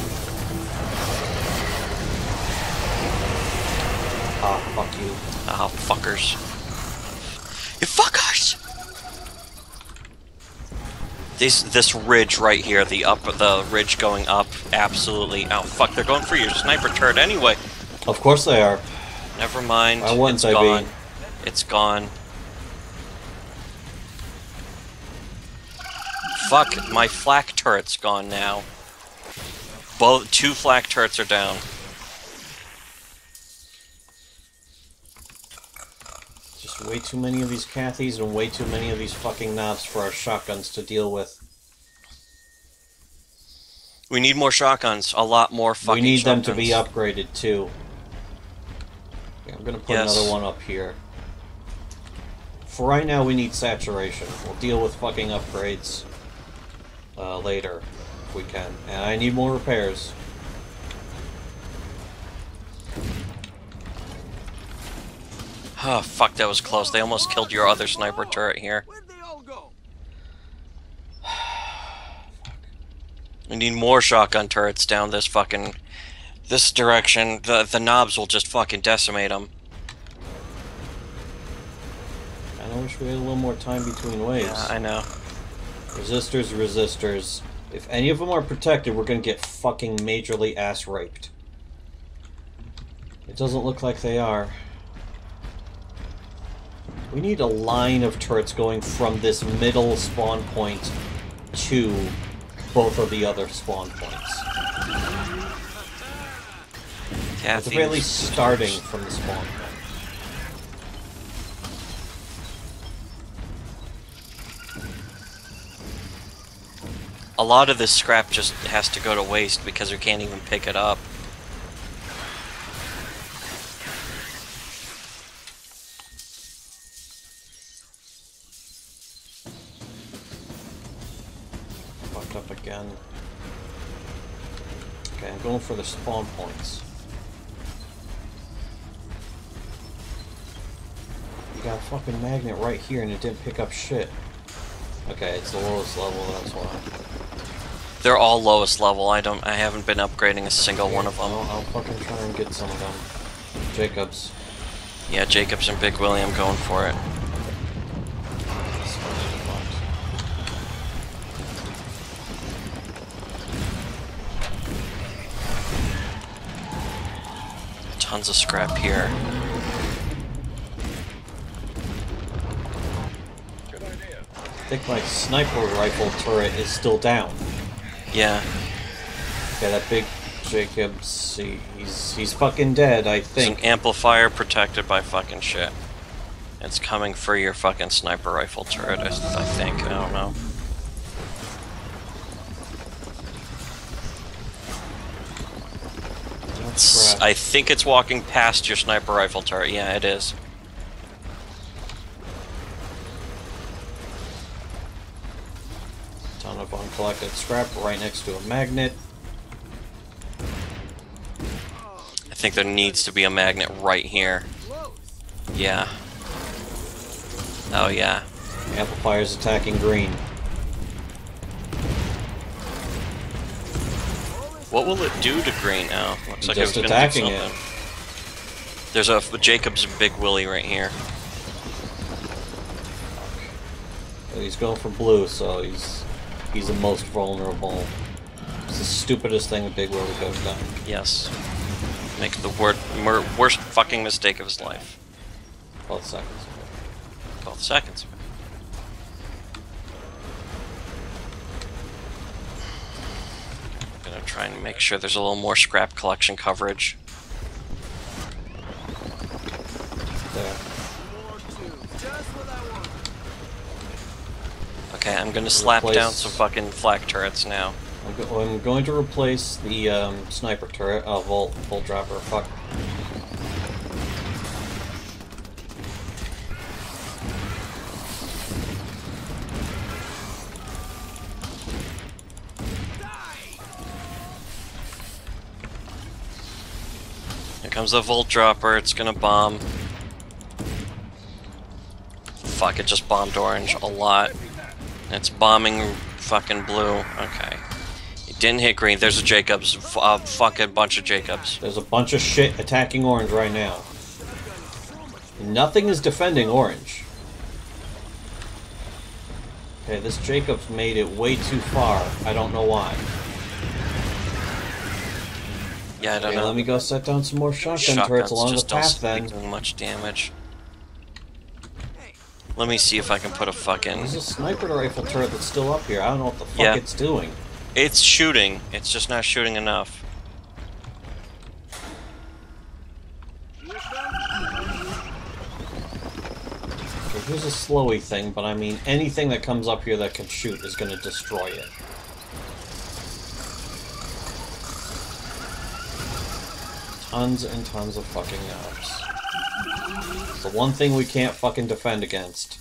Ah, fuck you. Ah, fuckers. You fuckers! This, this ridge right here, the up, the ridge going up, absolutely. Oh fuck, they're going for your sniper turret anyway. Of course they are. Never mind. Why wouldn't it's they be? gone. It's gone. Fuck, my flak turret's gone now. Both two flak turrets are down. Just way too many of these Cathys and way too many of these fucking knobs for our shotguns to deal with. We need more shotguns. A lot more fucking We need shotguns. them to be upgraded too. Yeah, I'm gonna put Yes. another one up here. For right now, we need saturation. We'll deal with fucking upgrades uh, later, if we can. And I need more repairs. Oh, fuck, that was close. They almost killed your other sniper turret here. Where'd they all go? We need more shotgun turrets down this fucking... this direction. The, the knobs will just fucking decimate them. I wish we had a little more time between waves. Yeah, I know. Resistors, resistors. If any of them are protected, we're gonna get fucking majorly ass raped. It doesn't look like they are. We need a line of turrets going from this middle spawn point to both of the other spawn points. At the very least, starting from the spawn point. A lot of this scrap just has to go to waste because we can't even pick it up. Fucked up again. Okay, I'm going for the spawn points. You got a fucking magnet right here and it didn't pick up shit. Okay, it's the lowest level, that's why. They're all lowest level. I don't. I haven't been upgrading a single one of them. I'll, I'll fucking try and get some of them. Jacobs. Yeah, Jacobs and Big William going for it. Tons of scrap here. Good idea. I think my sniper rifle turret is still down. Yeah. Okay, that big Jacobs, he, he's he's fucking dead, I There's think. an amplifier protected by fucking shit. It's coming for your fucking sniper rifle turret, I, I think. I don't know. It's, Crap. I think it's walking past your sniper rifle turret. Yeah, it is. Ton of uncollected scrap right next to a magnet. I think there needs to be a magnet right here. Yeah. Oh, yeah. Amplifier's attacking green. What will it do to green now? Looks like Just it was attacking gonna do it. something. There's a Jacobs Big Willie right here. He's going for blue, so he's he's the most vulnerable. It's the stupidest thing a Big Willie could have done. Yes. Makes the wor mur worst fucking mistake of his life. Both seconds. Both seconds. Gonna try and make sure there's a little more scrap collection coverage. There. More tubes. Just what I want. Okay, I'm gonna slap Replace- down some fucking flak turrets now. I'm, go I'm going to replace the um, sniper turret. Oh, Volt, Volt Dropper. Fuck. Here comes the Volt Dropper, it's gonna bomb. Fuck, it just bombed orange a lot. It's bombing fucking blue. Okay. It didn't hit green. There's a Jacobs. F uh, fucking bunch of Jacobs. There's a bunch of shit attacking orange right now. Nothing is defending orange. Okay, this Jacobs made it way too far. I don't know why. Yeah, I don't Okay, know. let me go set down some more shotgun Shotguns turrets along the just don't path seem then. to be doing much damage. Let me see if I can put a fucking... There's a sniper rifle turret that's still up here. I don't know what the fuck Yeah. it's doing. It's shooting. It's just not shooting enough. So here's a slowy thing, but I mean, anything that comes up here that can shoot is going to destroy it. Tons and tons of fucking knobs. It's the one thing we can't fucking defend against.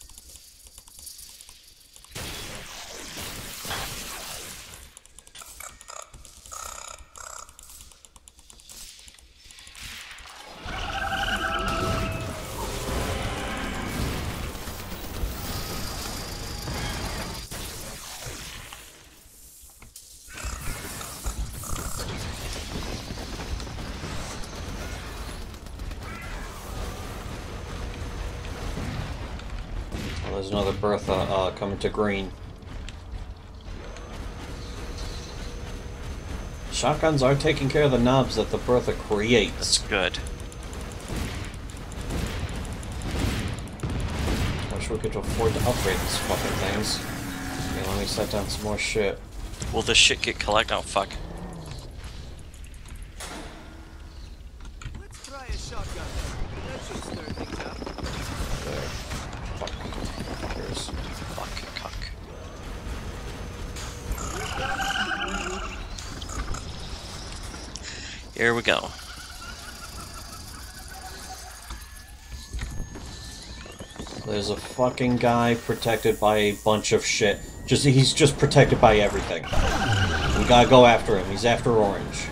Oh, there's another Bertha uh, coming to green. Shotguns are taking care of the knobs that the Bertha creates. That's good. Wish we could afford to upgrade these fucking things. Okay, let me set down some more shit. Will this shit get collect? Oh, fuck. Let's try a shotgun. That should stir things up. There. Fuck. Fuckers. Fuck, cock. Here we go. There's a fucking guy protected by a bunch of shit. Just he's just protected by everything. We gotta go after him. He's after orange.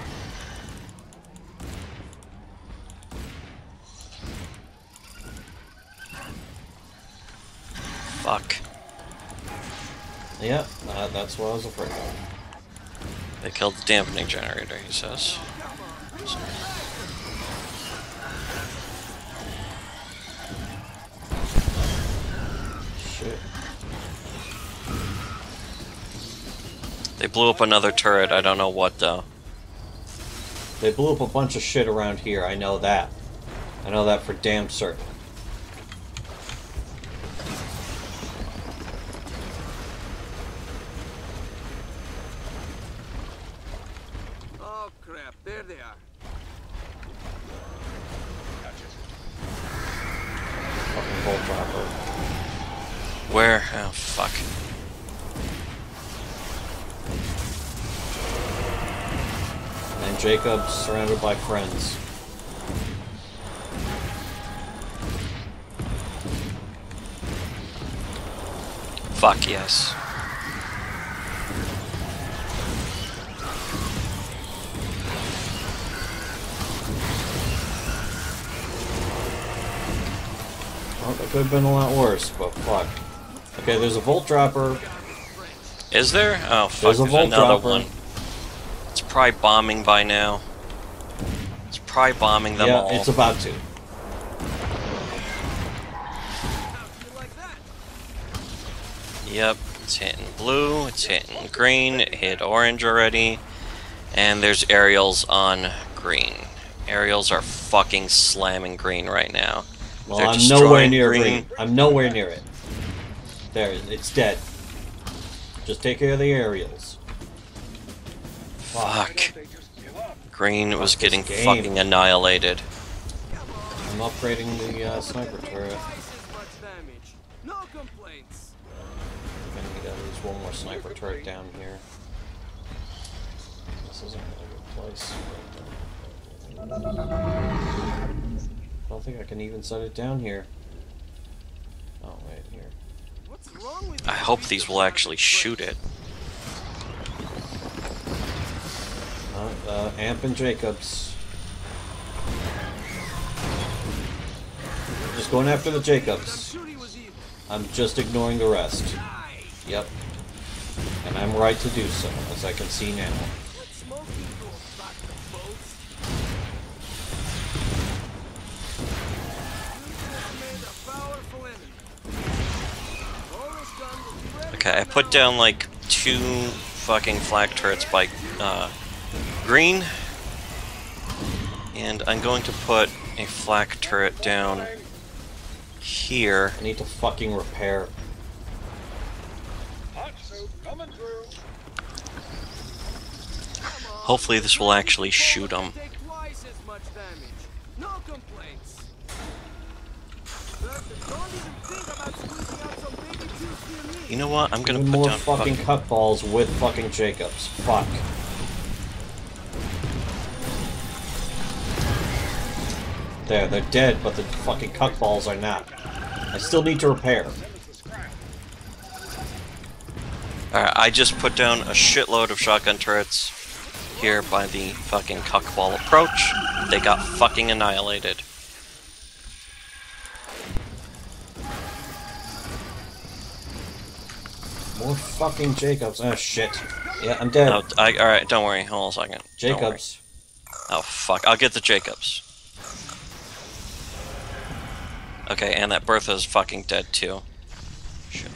Fuck. Yeah, uh, that's what I was afraid of. They killed the dampening generator, he says. shit. They blew up another turret. I don't know what though. They blew up a bunch of shit around here. I know that. I know that for damn certain. Oh crap, there they are. Fucking bolt dropper. Where? Oh fuck. And Jacob's surrounded by friends. Fuck yes. Well, that could have been a lot worse, but fuck. Okay, there's a Volt Dropper. Is there? Oh fuck, There's a there's Volt another Dropper. one. It's probably bombing by now. It's probably bombing them Yeah, all. it's about to. You like that? Yep, it's hitting blue, it's hitting green, it hit orange already. And there's aerials on green. Aerials are fucking slamming green right now. Well, They're I'm destroying nowhere near green. green. I'm nowhere near it. There, it's dead. Just take care of the aerials. Fuck. They just give up. Green was this getting game. fucking annihilated. I'm upgrading the uh, sniper turret. Twice as much damage. No complaints. I'm gonna need at least one more sniper turret down here. This isn't a good place. I don't think I can even set it down here. Oh, wait, here. What's wrong with I you? hope these will actually shoot it. Uh, uh, Amp and Jacobs. Just going after the I'm Jacobs. sure he was evil. I'm just ignoring the rest. Die. Yep. And I'm right to do so, as I can see now. Let smoking go back the boats. You just made a powerful enemy. Almost done with the red Okay, I put now. down like two fucking flak turrets by uh, green. And I'm going to put a flak turret down here. I need to fucking repair. Hot soup coming through. Hopefully this will actually shoot them. Take twice as much damage. No complaints. But don't even think about squeezing out some baby juice near me. You know what? I'm gonna Even put more down fucking fucking- cut balls with fucking Jacobs. Fuck. There, they're dead, but the fucking cut balls are not. I still need to repair. Alright, I just put down a shitload of shotgun turrets here by the fucking cuckball approach. They got fucking annihilated. More fucking Jacobs. Oh shit. Yeah, I'm dead. Oh, I, alright, don't worry. Hold on a second. Don't worry. Jacobs. Oh, fuck. I'll get the Jacobs. Okay, and that Bertha's fucking dead too. Shit.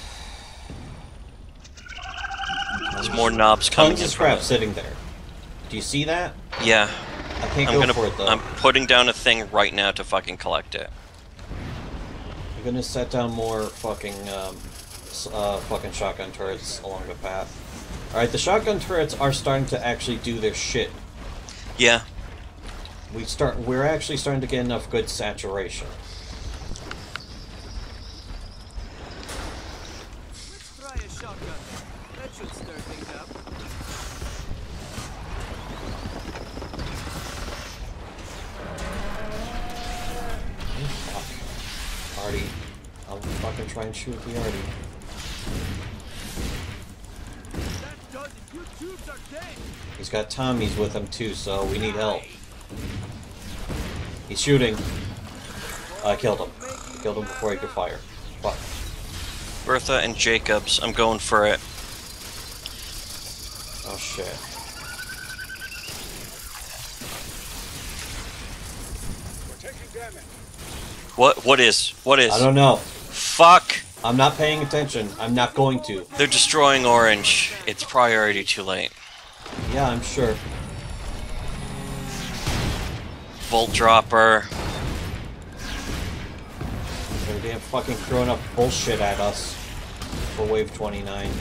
There's more knobs coming Tons in of from scrap it. sitting there. Do you see that? Yeah, I can't I'm go gonna. for it though. I'm putting down a thing right now to fucking collect it. I'm gonna set down more fucking, um, s- uh, fucking shotgun turrets along the path. Alright, the shotgun turrets are starting to actually do their shit. Yeah. We start, we're actually starting to get enough good saturation. Let's try a shotgun. That should stir things up. Fuck. Artie. I'll fucking try and shoot the Artie. That does it. You tubes are dead. He's got Tommies with him too, so we need help. He's shooting. I killed him. Killed him before he could fire. Fuck. Bertha and Jacobs. I'm going for it. Oh shit. We're taking damage. What? What is? What is? I don't know. Fuck I'm not paying attention. I'm not going to. They're destroying orange. It's probably already too late. Yeah, I'm sure. Bolt dropper. They're damn fucking throwing up bullshit at us for wave twenty-nine.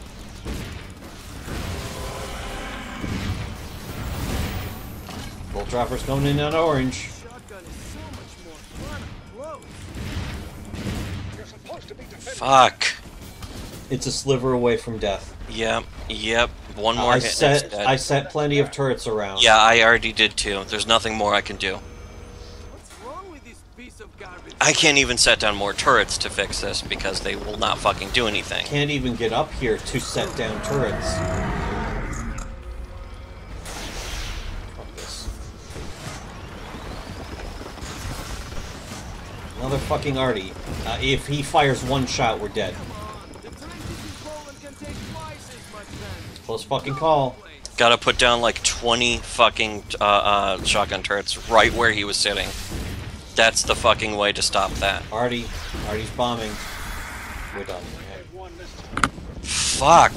Bolt dropper's going in on orange. Shotgun is so much more fun up close. You're supposed to be defending. Fuck. It's a sliver away from death. Yep, yep. One more I hit and set it's dead. I set plenty of turrets around. Yeah, I already did too. There's nothing more I can do. What's wrong with this piece of garbage? I can't even set down more turrets to fix this because they will not fucking do anything. Can't even get up here to set down turrets. Fuck this. Another fucking Artie. Uh, if he fires one shot, we're dead. The trenches in Poland can take twice as much damage. Close fucking call. Gotta put down like twenty fucking uh, uh, shotgun turrets right where he was sitting. That's the fucking way to stop that. Artie. Artie's bombing. We're done. One this time. Fuck.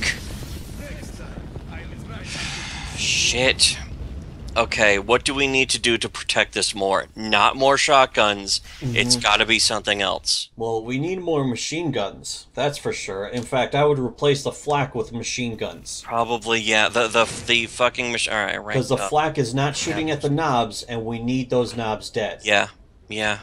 Shit. Okay, what do we need to do to protect this more? Not more shotguns. It's gotta be something else. Well, we need more machine guns. That's for sure. In fact, I would replace the flak with machine guns. Probably, yeah. The the the fucking machine. All right, right. Because the flak is not shooting at the knobs, and we need those knobs dead. Yeah, yeah.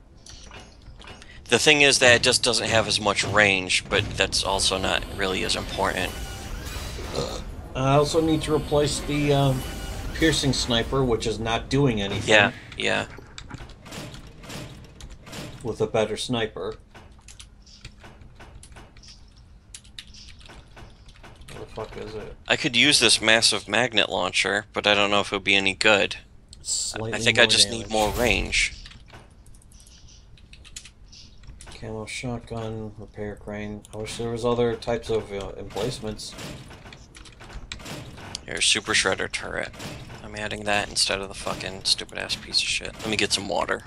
The thing is that it just doesn't have as much range, but that's also not really as important. I also need to replace the um, piercing sniper, which is not doing anything, Yeah, yeah. with a better sniper. Where the fuck is it? I could use this massive magnet launcher, but I don't know if it would be any good. Slightly I think I more just damage. need more range. Camo shotgun, repair crane. I wish there was other types of uh, emplacements. Here's super shredder turret. I'm adding that instead of the fucking stupid ass piece of shit. Let me get some water.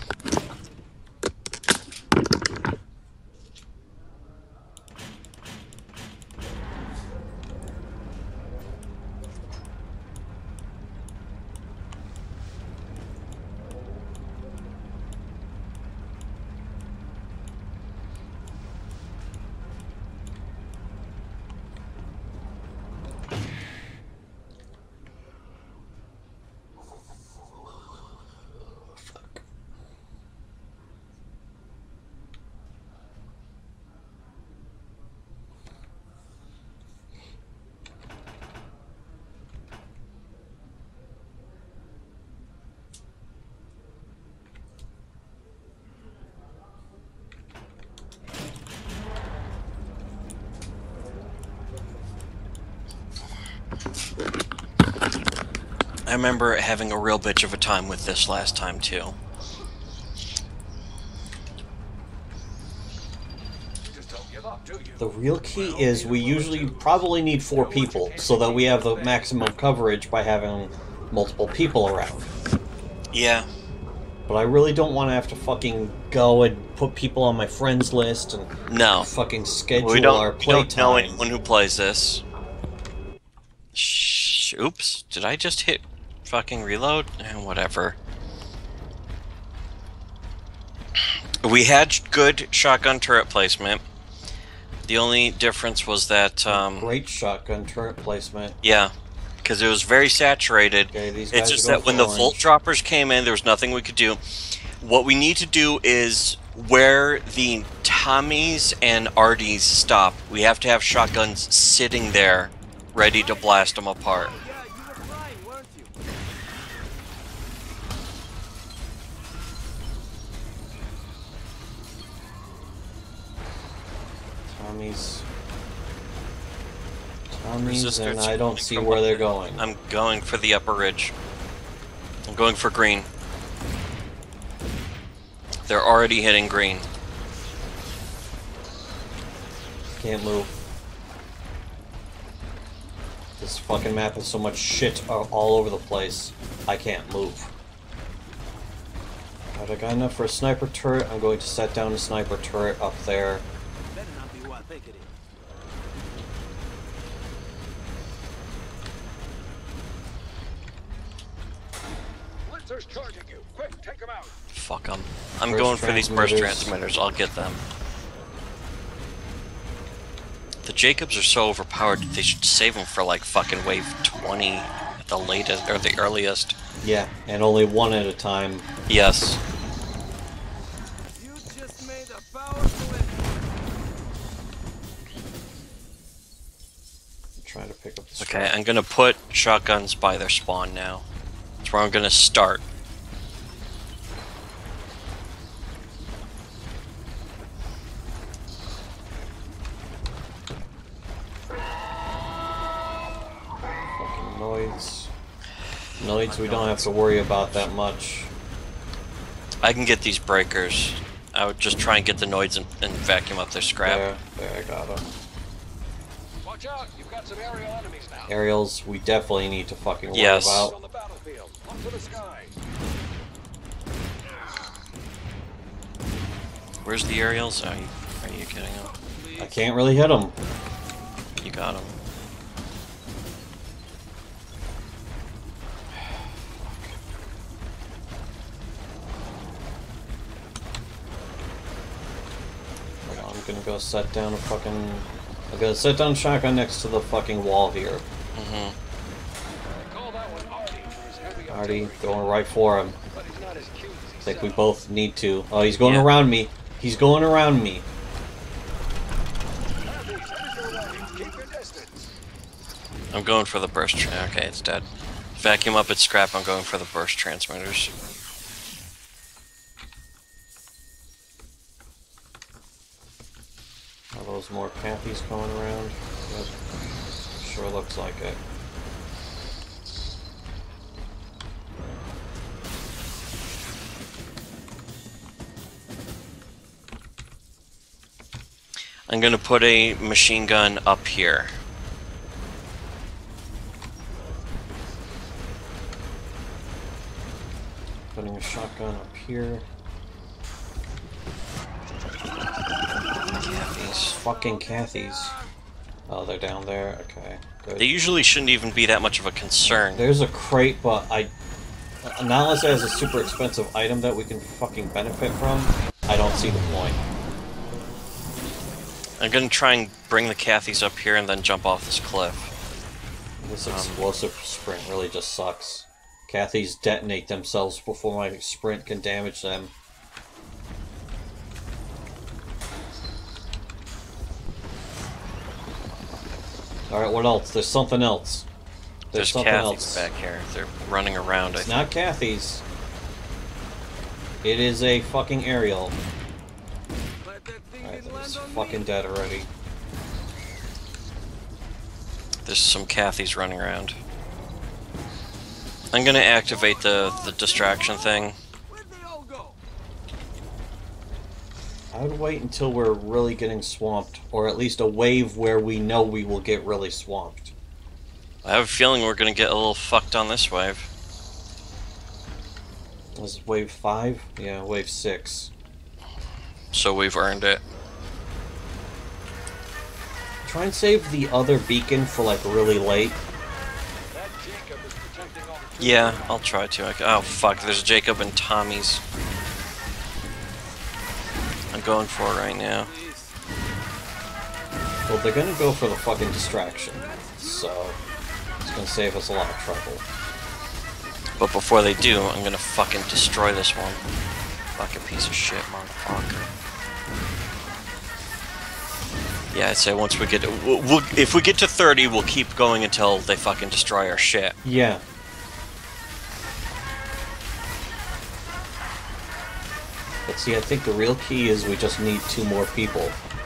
I remember having a real bitch of a time with this last time too. Just don't give up, do you? The real key is we usually probably need four people, so that we have the maximum coverage by having multiple people around. Yeah. But I really don't want to have to fucking go and put people on my friends list and No. fucking schedule We don't, our we don't know playtime. anyone who plays this. Shh, oops. Did I just hit fucking reload? Eh, whatever. We had good shotgun turret placement. The only difference was that, um, Great shotgun turret placement. yeah, because it was very saturated. Okay, these It's guys just are going that when for the orange. volt droppers came in, there was nothing we could do. What we need to do is where the Tommies and Arties stop, we have to have shotguns sitting there, ready to blast them apart. Yeah, you were flying, weren't you? Tommy's. Tommy's, Resistors and I don't coming see from where up they're there. going. I'm going for the upper ridge. I'm going for green. They're already hitting green. Can't move. This fucking map has so much shit a- all over the place. I can't move. Alright, I got enough for a sniper turret. I'm going to set down a sniper turret up there. I think it is. Blitzer's charging you. Quick, take him out. Fuck them. I'm Burst going for these burst transmitters. transmitters. I'll get them. The Jacobs are so overpowered. They should save them for like fucking wave twenty at the latest or the earliest. Yeah, and only one at a time. Yes. You just made a powerful enemy. I'm trying to pick up the Okay, I'm gonna put shotguns by their spawn now. That's where I'm gonna start. fucking noids. Noids we don't have to worry about that much. I can get these breakers. I would just try and get the noids and, and vacuum up their scrap. There, there, I got them. Watch out, you've got some aerial enemies now. Aerials, we definitely need to fucking worry Yes. about. On the battlefield, up to the sky. Where's the aerials? Are you, are you getting them? I can't really hit them. You got them. I'm gonna go set down a fucking... I'm gonna set down a shotgun next to the fucking wall here. Mm-hmm. Call that one Artie for his heavy Already artillery, going right for him. but he's not as cute as he I think we sounds. both need to. Oh, he's going Yeah. around me. He's going around me. Careful, send your way. Keep your distance. I'm going for the burst. Tra okay, it's dead. Vacuum up its scrap. I'm going for the burst transmitters. Are those more Cathy's coming around? Yep. Sure looks like it. I'm gonna put a machine gun up here. Putting a shotgun up here. Cathy's. Fucking Cathy's. Oh, they're down there. Okay, good. They usually shouldn't even be that much of a concern. There's a crate, but I... Not unless it has a super expensive item that we can fucking benefit from, I don't see the point. I'm gonna try and bring the Cathy's up here and then jump off this cliff. This explosive sprint really just sucks. Cathy's detonate themselves before my sprint can damage them. Alright, what else? There's something else. There's, There's something Cathy's else. back here. They're running around, I It's think. not Cathy's. It is a fucking aerial. Glad that thing Alright, didn't that was land on fucking me. dead already. There's some Cathy's running around. I'm gonna activate the, the distraction thing. Where'd they all go? I would wait until we're really getting swamped, or at least a wave where we know we will get really swamped. I have a feeling we're gonna get a little fucked on this wave. This is wave five? Yeah, wave six. So we've earned it. Try and save the other beacon for like really late. That Jacob is protecting all the troops. Yeah, I'll try to. I, oh fuck, there's Jacob and Tommy's. I'm going for it right now. Well, they're gonna go for the fucking distraction, so it's gonna save us a lot of trouble. But before they do, I'm gonna fucking destroy this one. Fucking piece of shit, motherfucker. Yeah, I'd say once we get, we'll, we'll, if we get to thirty, we'll keep going until they fucking destroy our shit. Yeah. But see, I think the real key is we just need two more people.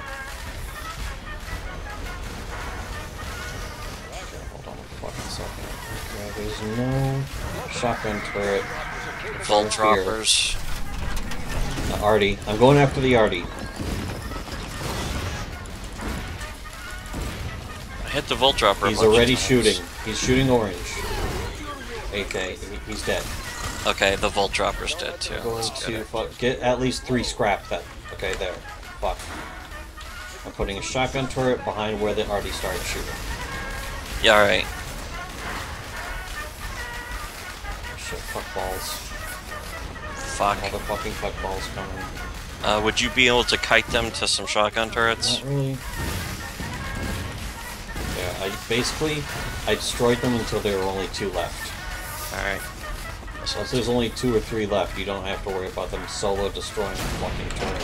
Okay, hold on a fucking second. Okay, there's no shotgun turret. Vault Here. droppers. Uh, Artie. I'm going after the Artie. I hit the vault dropper. a He's bunch of already times. shooting. He's shooting orange. Okay, he- he's dead. Okay, the vault dropper's dead too. Going Let's get to it. fuck, get at least three scrap then. Okay, there. Fuck. I'm putting a shotgun turret behind where they already started shooting. Yeah, alright. Shit, fuck balls. Fuck. Motherfucking fuck balls coming. Uh, would you be able to kite them to some shotgun turrets? Not really. Yeah, I basically, I destroyed them until there were only two left. Alright. So if there's only two or three left, you don't have to worry about them solo destroying a fucking turret.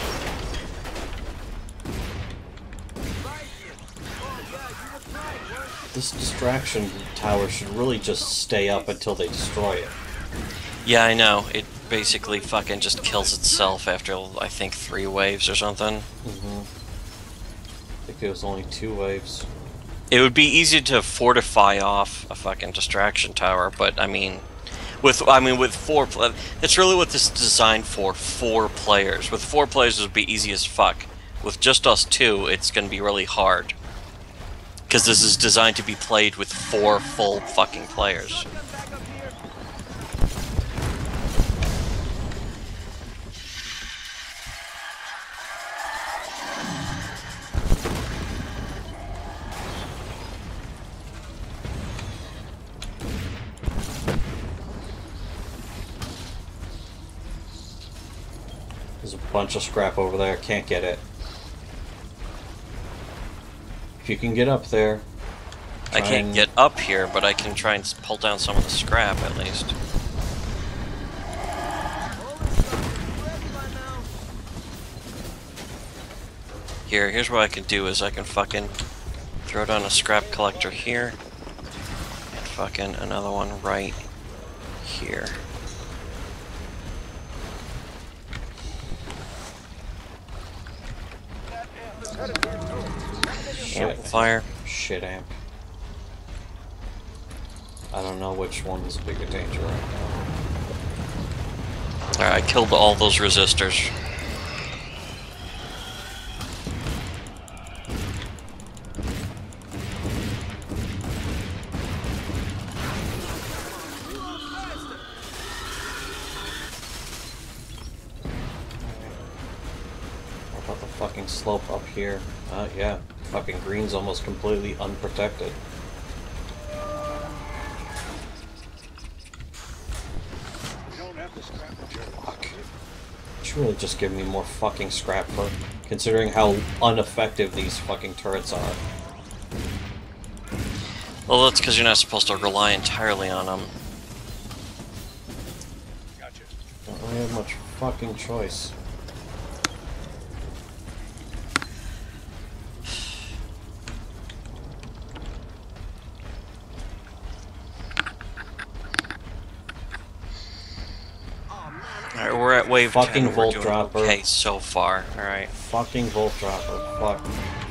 This distraction tower should really just stay up until they destroy it. Yeah, I know. It basically fucking just kills itself after, I think, three waves or something. Mm-hmm. I think there was only two waves. It would be easy to fortify off a fucking distraction tower, but I mean, with I mean with four, pl that's really what this is designed for. Four players. With four players, it would be easy as fuck. With just us two, it's gonna be really hard. Because this is designed to be played with four full fucking players. There's a bunch of scrap over there. Can't get it. If you can get up there. I can't and... get up here, but I can try and pull down some of the scrap at least. Here, here's what I can do is I can fucking throw down a scrap collector here, and fucking another one right here. Shit. Amplifier. Shit amp. I don't know which one is a bigger danger right now. Alright, I killed all those resistors. What about the fucking slope up here? Uh, yeah. Fucking green's almost completely unprotected. Fuck. Should really just give me more fucking scrap for considering how ineffective these fucking turrets are. Well, that's because you're not supposed to rely entirely on them. Don't really have much fucking choice. Alright, we're at wave Fucking ten. volt We're doing dropper. okay so far. Alright. Fucking volt dropper. Fuck.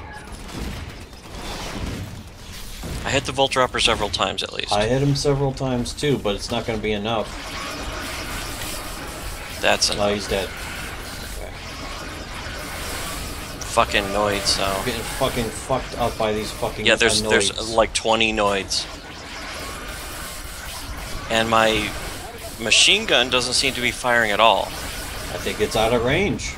I hit the volt dropper several times at least. I hit him several times too, but it's not gonna be enough. That's Oh, enough. he's dead. Fucking noids, so. I'm getting fucking fucked up by these fucking Yeah, there's there's anoids. like twenty noids. And my machine gun doesn't seem to be firing at all. I think it's out of range.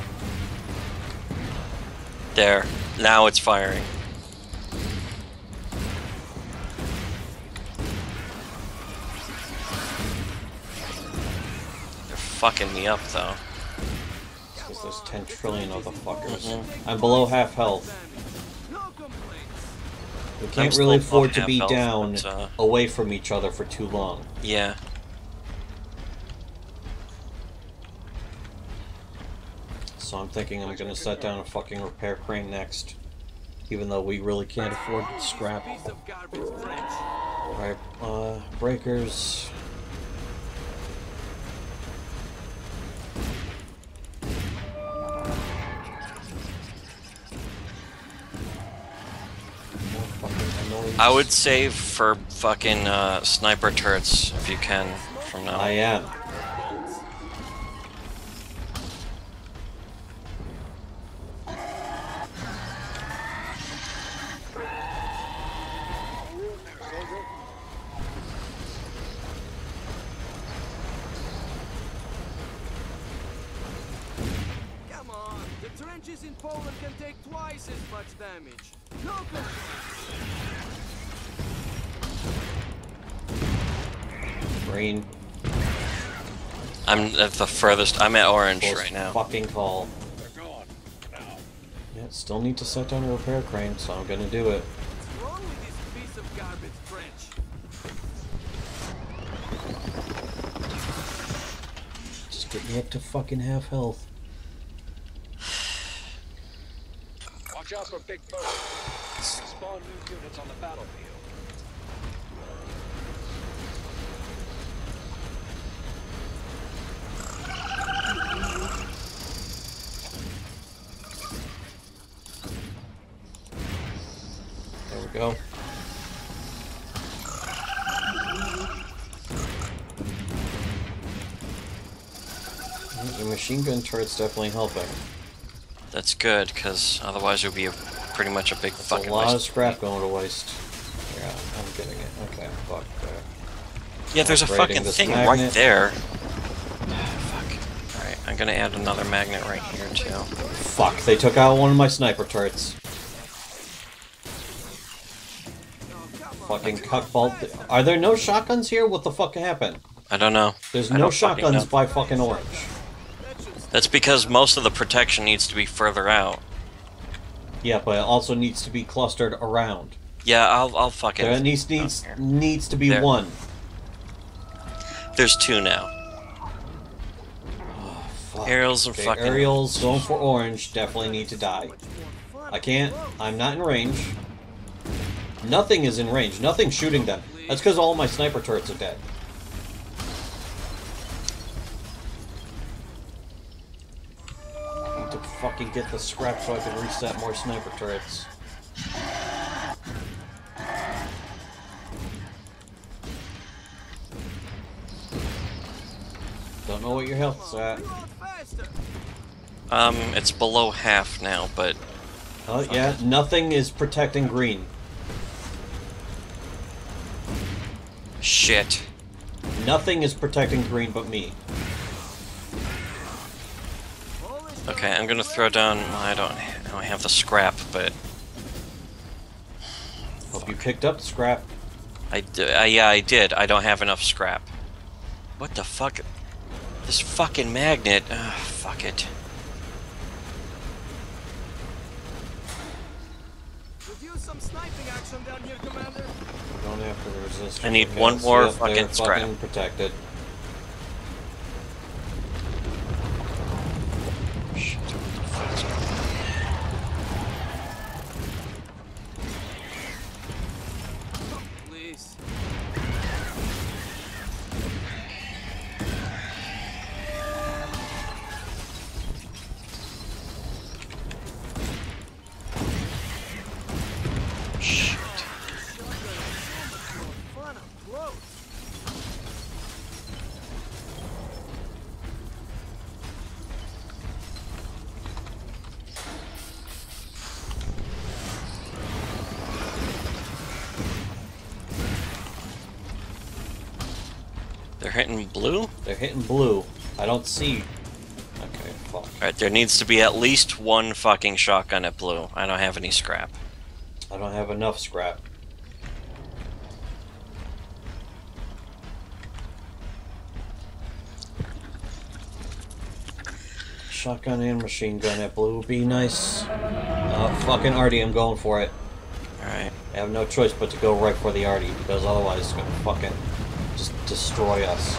There. Now it's firing. They're fucking me up though. Because there's ten trillion of the fuckers. Mhm. I'm below half health. We I'm can't still really above afford to half be health, down but, uh, away from each other for too long. Yeah. So I'm thinking I'm gonna set down a fucking repair crane next. Even though we really can't afford scrap. Alright, uh, breakers. I would save for fucking uh, sniper turrets if you can from now. I am. Come on, the train trenches in Poland can take twice as much damage. No complaints. Green. I'm at the furthest. I'm at orange Close right now. Fucking call. They're gone. Now. Yeah, still need to set down a repair crane, so I'm gonna do it. What's wrong with this piece of garbage trench? Just get me up to fucking half health. Watch out for big birds. Spawn new units on the battlefield. There we go. The machine gun turret's definitely helping. That's good, because otherwise it would be a, pretty much a big It's fucking a lot of waste. scrap going to waste. Yeah, I'm getting it. Okay, fuck that. Yeah, there's a Upgrading fucking this thing magnet. right there. Fuck. Alright, I'm gonna add another magnet right here, too. Fuck, they took out one of my sniper turrets. Fucking cuckball. Are there no shotguns here? What the fuck happened? I don't know. There's I no don't fucking shotguns know. by fucking orange. That's because most of the protection needs to be further out. Yeah, but it also needs to be clustered around. Yeah, I'll, I'll fucking... There needs needs here. needs to be There. one. There's two now. Oh, fuck. Aerials and Okay, fucking... aerials going for orange definitely need to die. I can't. I'm not in range. Nothing is in range. Nothing's shooting them. That's because all my sniper turrets are dead. I need to fucking get the scrap so I can reset more sniper turrets. Don't know what your health's at. Um, it's below half now, but... Oh, yeah, nothing is protecting green. Shit. Nothing is protecting green but me. Okay, I'm gonna throw down... Well, I don't, I don't have the scrap, but... Hope you picked up the scrap. I d uh, yeah, I did. I don't have enough scrap. What the fuck? This fucking magnet. Ugh, fuck it. Could use some sniping action down here, Commander. We don't have to resist. I need Okay, one so more yep, fucking they're scrap. fucking protected. Shit, what the fuck is going on? Please. Shit. Fun up close. They're hitting blue? They're hitting blue. I don't see. Okay, fuck. Alright, there needs to be at least one fucking shotgun at blue. I don't have any scrap. I don't have enough scrap. Shotgun and machine gun at blue would be nice. Uh, fucking Artie, I'm going for it. Alright. I have no choice but to go right for the Artie, because otherwise it's gonna fucking just destroy us.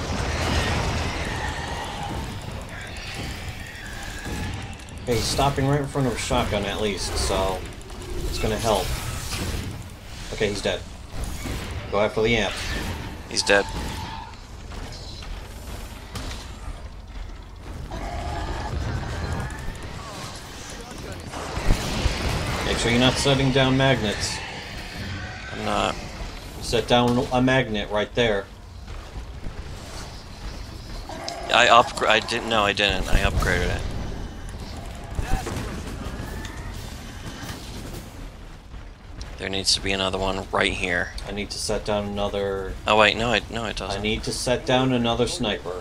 Hey, he's stopping right in front of a shotgun at least, so it's gonna help. Okay, he's dead. Go after the amp. He's dead. Make sure you're not setting down magnets. I'm not. Set down a magnet right there. I upgrade. I didn't. No, I didn't. I upgraded it. There needs to be another one right here. I need to set down another... Oh wait, no, it no, it I doesn't. need to set down another sniper.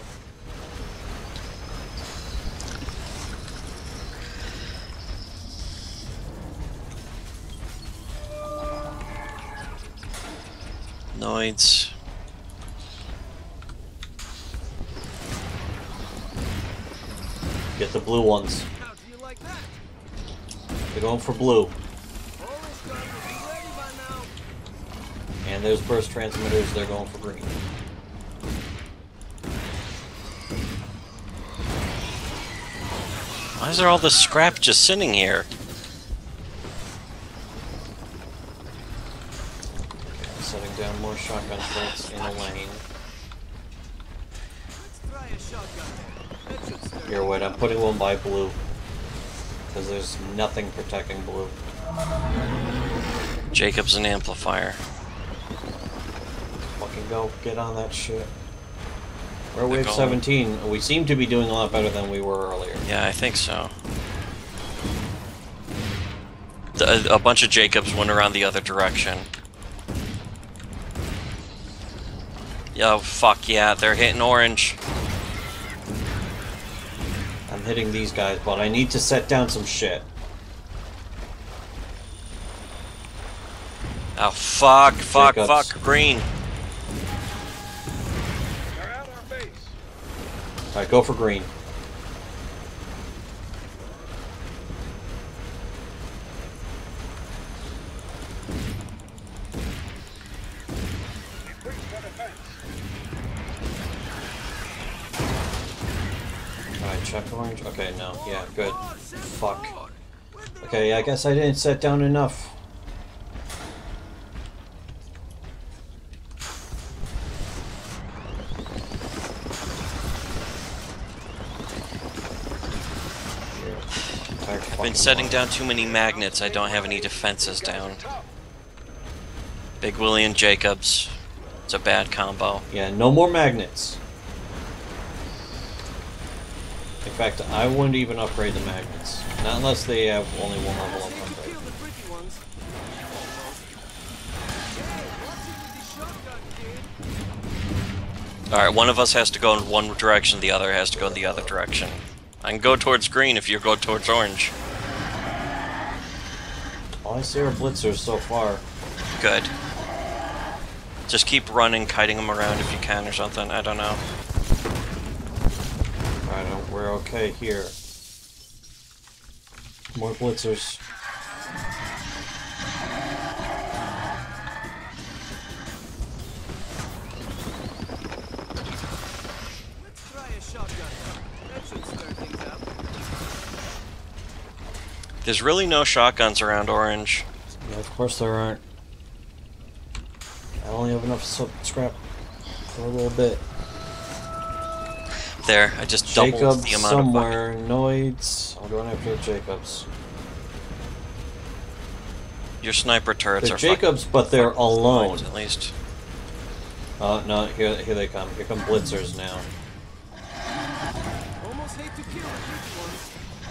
Noids. Get the blue ones. How do you like that? They're going for blue. Orange gun will be ready by now. And there's burst transmitters, they're going for green. Why is there all this scrap just sitting here? Okay, setting down more shotgun shots in a lane. Let's try a shotgun. That should stir Here, wait, I'm putting one by blue. Because there's nothing protecting blue. Jacob's an amplifier. Fucking go, get on that shit. We're at They're wave going. seventeen. We seem to be doing a lot better than we were earlier. Yeah, I think so. The, a bunch of Jacobs went around the other direction. Yo, fuck yeah, they're hitting orange. I'm hitting these guys, but I need to set down some shit. Oh, fuck, fuck, Jacobs. fuck, green. They're at our base. Alright, go for green. They breached our defense. Alright, check orange. Okay, no. Yeah, good. Fuck. Okay, I guess I didn't set down enough. I've been setting down too many magnets, I don't have any defenses down. Big Willie and Jacobs. It's a bad combo. Yeah, no more magnets. In fact, I wouldn't even upgrade the magnets. Not unless they have only one level up Kill upgrade. the pretty ones. Alright, one of us has to go in one direction, the other has to go in the other direction. I can go towards green if you go towards orange. All I see are blitzers so far. Good. Just keep running, kiting them around if you can or something, I don't know. Alright, uh, we're okay here. More blitzers. Let's try a shotgun. That should stir things up. There's really no shotguns around orange. Yeah, of course there aren't. I only have enough so- scrap for a little bit. There, I just doubled Jacobs the amount of somewhere. Noids. I'm going after Jacobs. fucking... Your sniper turrets They're are Jacobs, but they're fucking alone. points, at least. Oh, no, here, here they come. Here come blitzers now. Almost hate to kill the pretty ones.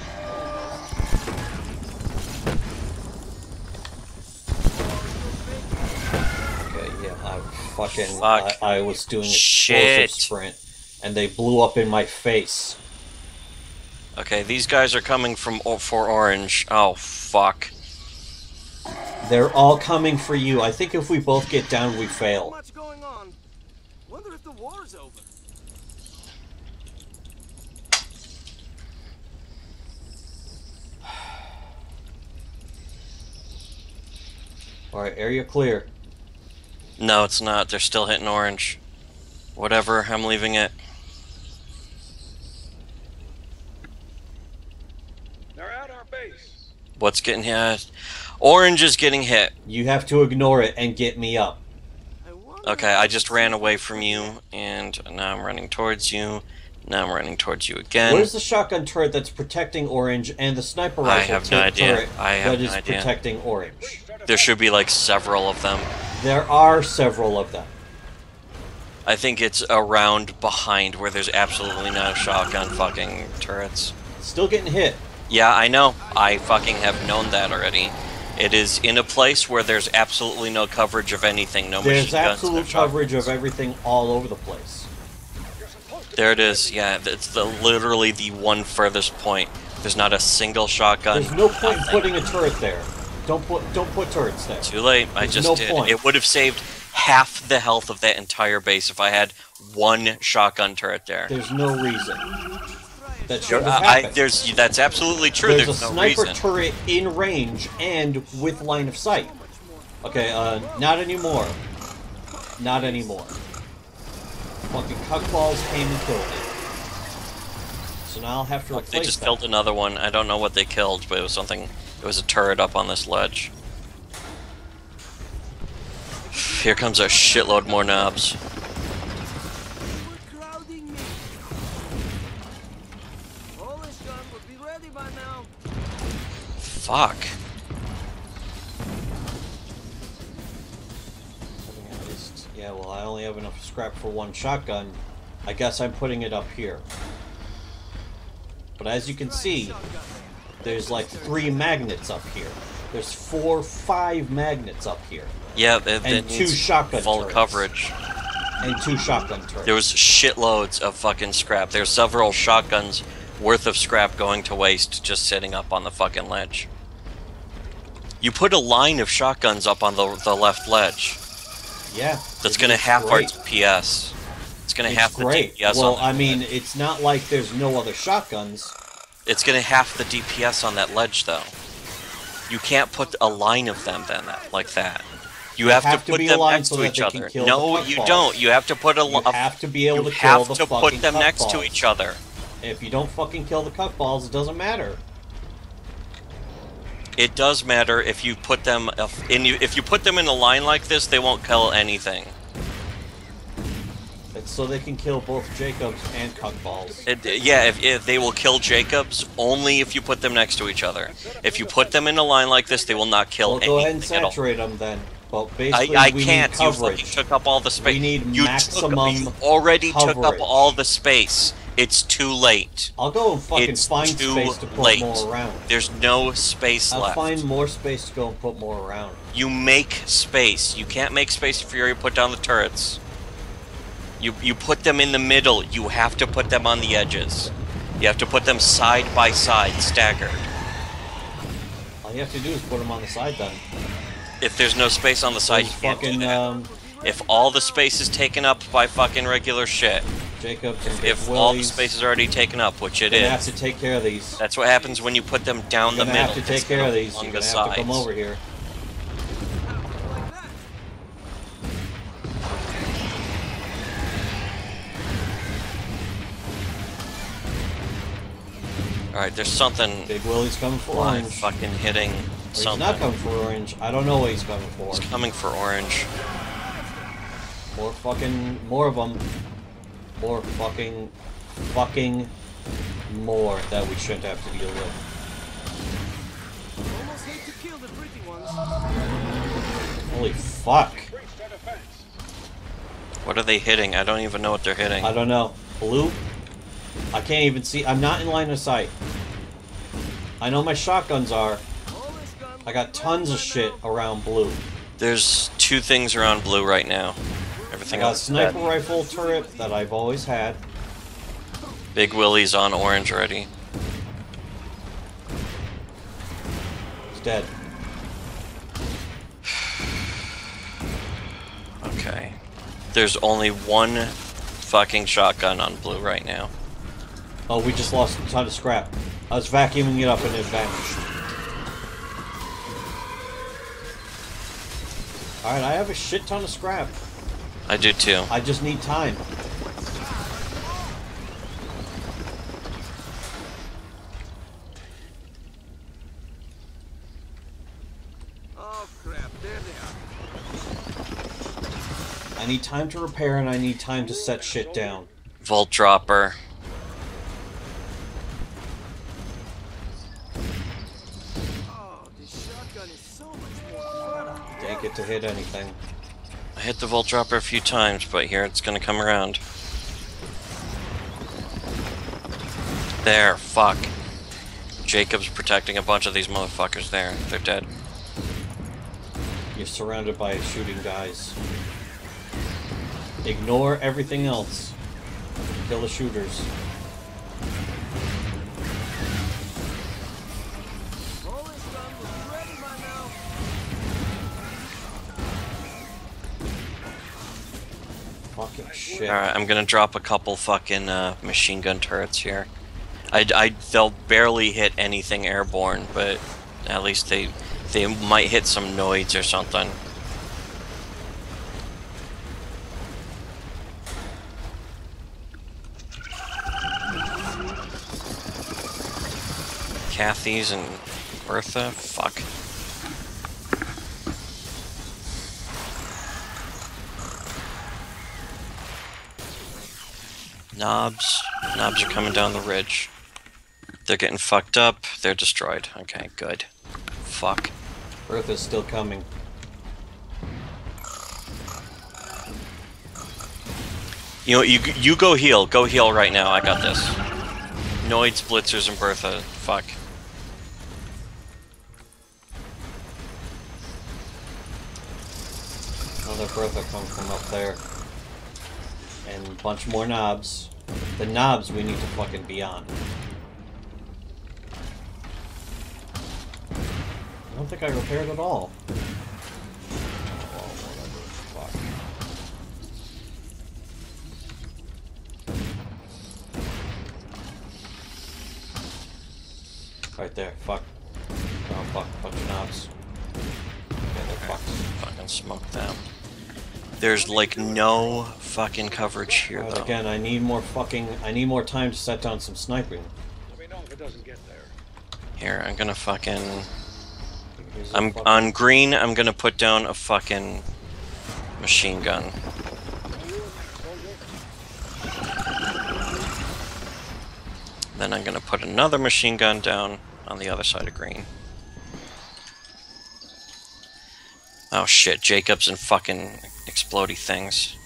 Okay, yeah, I fucking... Fuck. I, I was doing Shit. explosive sprint, and they blew up in my face. Okay, these guys are coming from o- for orange. Oh, fuck. They're all coming for you. I think if we both get down, we So fail. much going on. Wonder if the war's over. Alright, area clear. No, it's not. They're still hitting orange. Whatever, I'm leaving it. They're at our base. What's getting hit? Orange is getting hit. You have to ignore it and get me up. I wonder Okay, if I it's just ran away from you, and now I'm running towards you. Now I'm running towards you again. Where's the shotgun turret that's protecting orange and the sniper I rifle have tur- no idea. turret I have that no is idea. protecting orange? Breached our There should defense. be like several of them. There are several of them. I think it's around behind where there's absolutely no shotgun fucking turrets. Still getting hit. Yeah, I know. I fucking have known that already. It is in a place where there's absolutely no coverage of anything, no There's machine guns, no absolute shotguns. coverage of everything all over the place. You're supposed to There it be is. ready. Yeah, it's the literally the one furthest point. There's not a single shotgun. There's no point in nothing. putting a turret there. Don't put don't put turrets there. Too late. I There's just no did. point. It would have saved half the health of that entire base if I had one shotgun turret there. There's no reason. That should have I, I, happened. there's that's absolutely true. There's, There's, a no sniper reason. turret in range and with line of sight. Okay, uh, not anymore. Not anymore. Fucking cuckballs came and killed it. So now I'll have to replace They just that. killed another one. I don't know what they killed, but it was something. It was a turret up on this ledge. Here comes a shitload more knobs. We're crowding me. Polish gun would be ready by now. Fuck. Yeah, well, I only have enough scrap for one shotgun. I guess I'm putting it up here. But as you can see, there's like three magnets up here. There's four, five magnets up here. Yeah, it, And it two needs shotgun full turrets. coverage. And two shotgun turrets. There was shitloads of fucking scrap. There's several shotguns worth of scrap going to waste just sitting up on the fucking ledge. You put a line of shotguns up on the, the left ledge. Yeah. That's it gonna is half our great. D P S. It's gonna It's half the great. D P S Well, on I mean, it's not like there's no other shotguns. It's gonna half the D P S on that ledge, though. You can't put a line of them then that, like that. You have, have to to put be them aligned next so to that each they can other. kill No, the you cuckballs. don't. You have to put a. You a have to be able you to kill have the to fucking put them next to cuckballs. each other. If you don't fucking kill the cuckballs, it doesn't matter. It does matter if you put them if, in. If you put them in a line like this, they won't kill anything. It's so they can kill both Jacobs and cuckballs. It, yeah, if, if they will kill Jacobs only if you put them next to each other. If you put them in a line like this, they will not kill Well, anything go ahead and at all. saturate them then. But I, basically, I we can't. need You coverage. fucking took up all the space. We need you maximum took, you already took up coverage. all the space. It's too late. I'll go and fucking It's find too space to put late. more around. There's no space I'll left. find more space to go and put more around. You make space. You can't make space if you already put down the turrets. You you put them in the middle. You have to put them on the edges. You have to put them side by side, staggered. All you have to do is put them on the side then. If there's no space on the side, Those you can't do fucking that. um, If all the space is taken up by fucking regular shit, Jacobs and if Big all the Willies, space is already taken up, which it you're gonna is, have to take care of these. that's what happens when you put them down You're the gonna middle. have to take instead care of these. along You're the gonna have to come sides. over here. Like that. Alright, there's something Big Willie's coming for I'm orange. fucking hitting Or he's something. not coming for orange. I don't know what he's coming for. He's coming for orange. More fucking, more of them. More fucking, fucking more that we shouldn't have to deal with. Almost hate to kill the pretty ones. Holy fuck. What are they hitting? I don't even know what they're hitting. I don't know. Blue? I can't even see. I'm not in line of sight. I know my shotguns are. Polish gun I got tons of shit around blue. There's two things around blue right now. I Everything got a else is sniper dead. rifle turret that I've always had. Big Willie's on orange already. It's dead. Okay. There's only one fucking shotgun on blue right now. Oh, we just lost a ton of scrap. I was vacuuming it up and it vanished. Alright, I have a shit ton of scrap. I do too. I just need time. Oh crap, there they are. I need time to repair and I need time to set shit down. Vault dropper. Oh, this shotgun is so much more fun. Didn't get to hit anything. I hit the vault dropper a few times, but here it's gonna come around. There, fuck. Jacob's protecting a bunch of these motherfuckers there. They're dead. You're surrounded by shooting guys. Ignore everything else. Kill the shooters. Polish gun will be ready by now. Fucking shit. Alright, I'm gonna drop a couple fucking uh, machine gun turrets here. I, I, they'll barely hit anything airborne, but at least they, they might hit some noids or something. Kathy's and Bertha? Fuck. Knobs. Knobs are coming down the ridge. They're getting fucked up. They're destroyed. Okay, good. Fuck. Bertha's still coming. You know, you you go heal. Go heal right now. I got this. Noids, Blitzers, and Bertha. Fuck. Another Bertha come from up there. And a bunch more knobs. The knobs we need to fucking be on. I don't think I repaired at all. Oh, whatever. Fuck. Right there. Fuck. Oh, fuck. Bunch of knobs. Yeah, they're fucked. Fucking smoke them. There's like no fucking coverage here But though. again, I need more fucking. I need more time to set down some sniping. Let me know if it doesn't get there. Here, I'm gonna fucking. Here's a I'm fucking- on green. I'm gonna put down a fucking machine gun. Then I'm gonna put another machine gun down on the other side of green. Oh shit, Jacobs and fucking explodey things.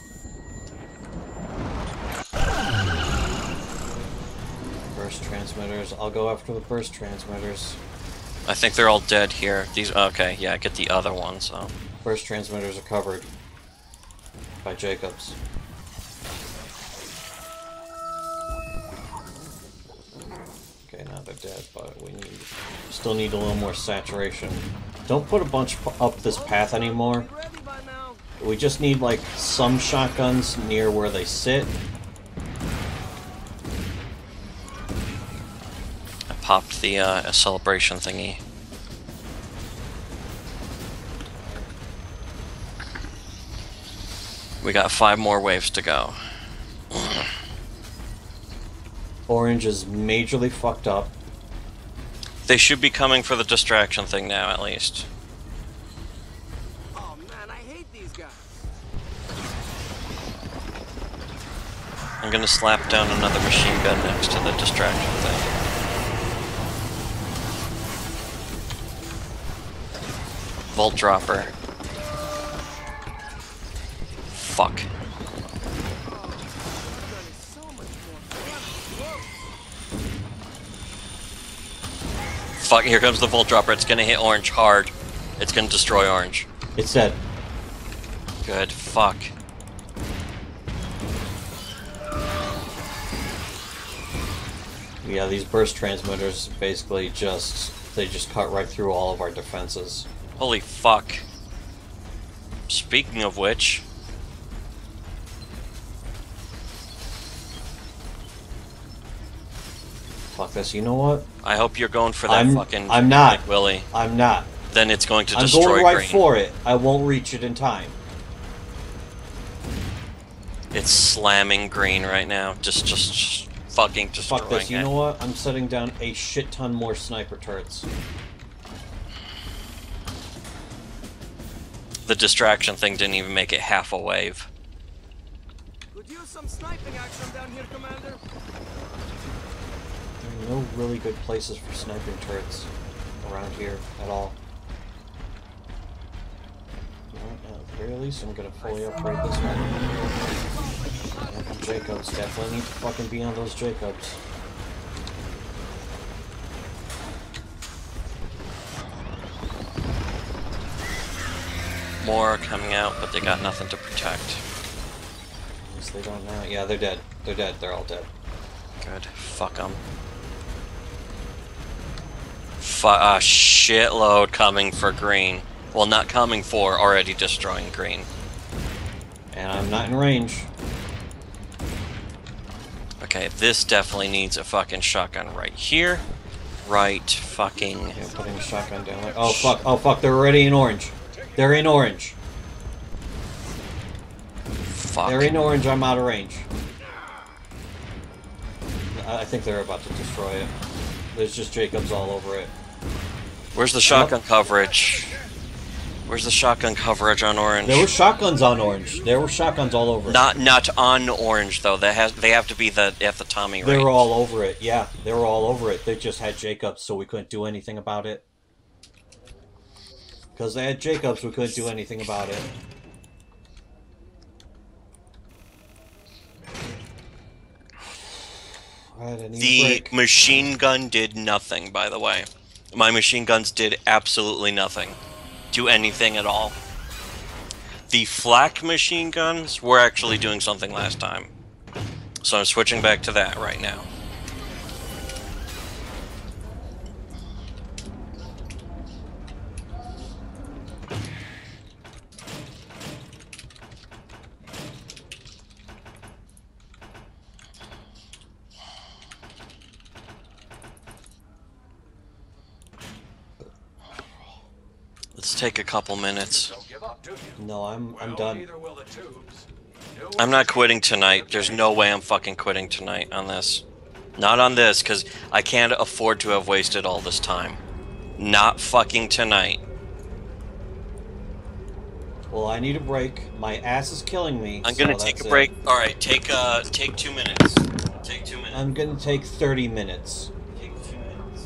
Burst transmitters. I'll go after the burst transmitters. I think they're all dead here. These okay, yeah, get the other ones though. Burst transmitters are covered by Jacobs. Okay, now they're dead, but we need still need a little more saturation. Don't put a bunch up this path anymore. Be ready by now. We just need like some shotguns near where they sit. I popped the uh, celebration thingy. We got five more waves to go. Orange is majorly fucked up. They should be coming for the distraction thing now, at least. Oh man, I hate these guys. I'm gonna slap down another machine gun next to the distraction thing. Volt dropper. Fuck. So much more. Fuck, here comes the volt dropper. It's gonna hit orange hard. It's gonna destroy orange. It's dead. Good. Fuck. Yeah, these burst transmitters basically just they just cut right through all of our defenses. Holy fuck. Speaking of which, Fuck this. You know what? I hope you're going for that I'm- fucking I'm not. like Willy. I'm not. Then it's going to I'm destroy going right green. for it. I won't reach it in time. It's slamming green right now. Just, just, just fucking destroying Fuck this. You it. know what? I'm setting down a shit ton more sniper turrets. The distraction thing didn't even make it half a wave. Could use some sniping action down here, Commander. There are no really good places for sniping turrets around here at all. You know what, at the very least, I'm gonna fully upgrade this one. And Jacobs, definitely need to fucking be on those Jacobs. More are coming out, but they got nothing to protect. Yes, they don't now. Yeah, they're dead. They're dead. They're all dead. Good. Fuck them. Fu a shitload coming for green. Well, not coming for, already destroying green. And I'm not in range. Okay, this definitely needs a fucking shotgun right here. Right fucking... Yeah, putting a shotgun down. Like, oh fuck, oh fuck, they're already in orange. They're in orange. Fuck. They're in orange, I'm out of range. I think they're about to destroy it. There's just Jacobs all over it. Where's the shotgun coverage? Where's the shotgun coverage on orange? There were shotguns on orange. There were shotguns all over it. Not not on orange though. That has they have to be the at the Tommy They range. were all over it. Yeah, they were all over it. They just had Jacobs, so we couldn't do anything about it. Because they had Jacobs, we couldn't do anything about it. Right, I need a The break. machine gun did nothing, by the way. My machine guns did absolutely nothing. Do anything at all. The flak machine guns were actually doing something last time. So I'm switching back to that right now. Let's take a couple minutes. Don't give up, do you? No, I'm I'm Well, done. neither will the tubes. No I'm not quitting tonight. There's no way I'm fucking quitting tonight on this. Not on this, because I can't afford to have wasted all this time. Not fucking tonight. Well, I need a break. My ass is killing me. I'm gonna so take that's a it. break. Alright, take uh take two minutes. Take two minutes. I'm gonna take thirty minutes. Take two minutes.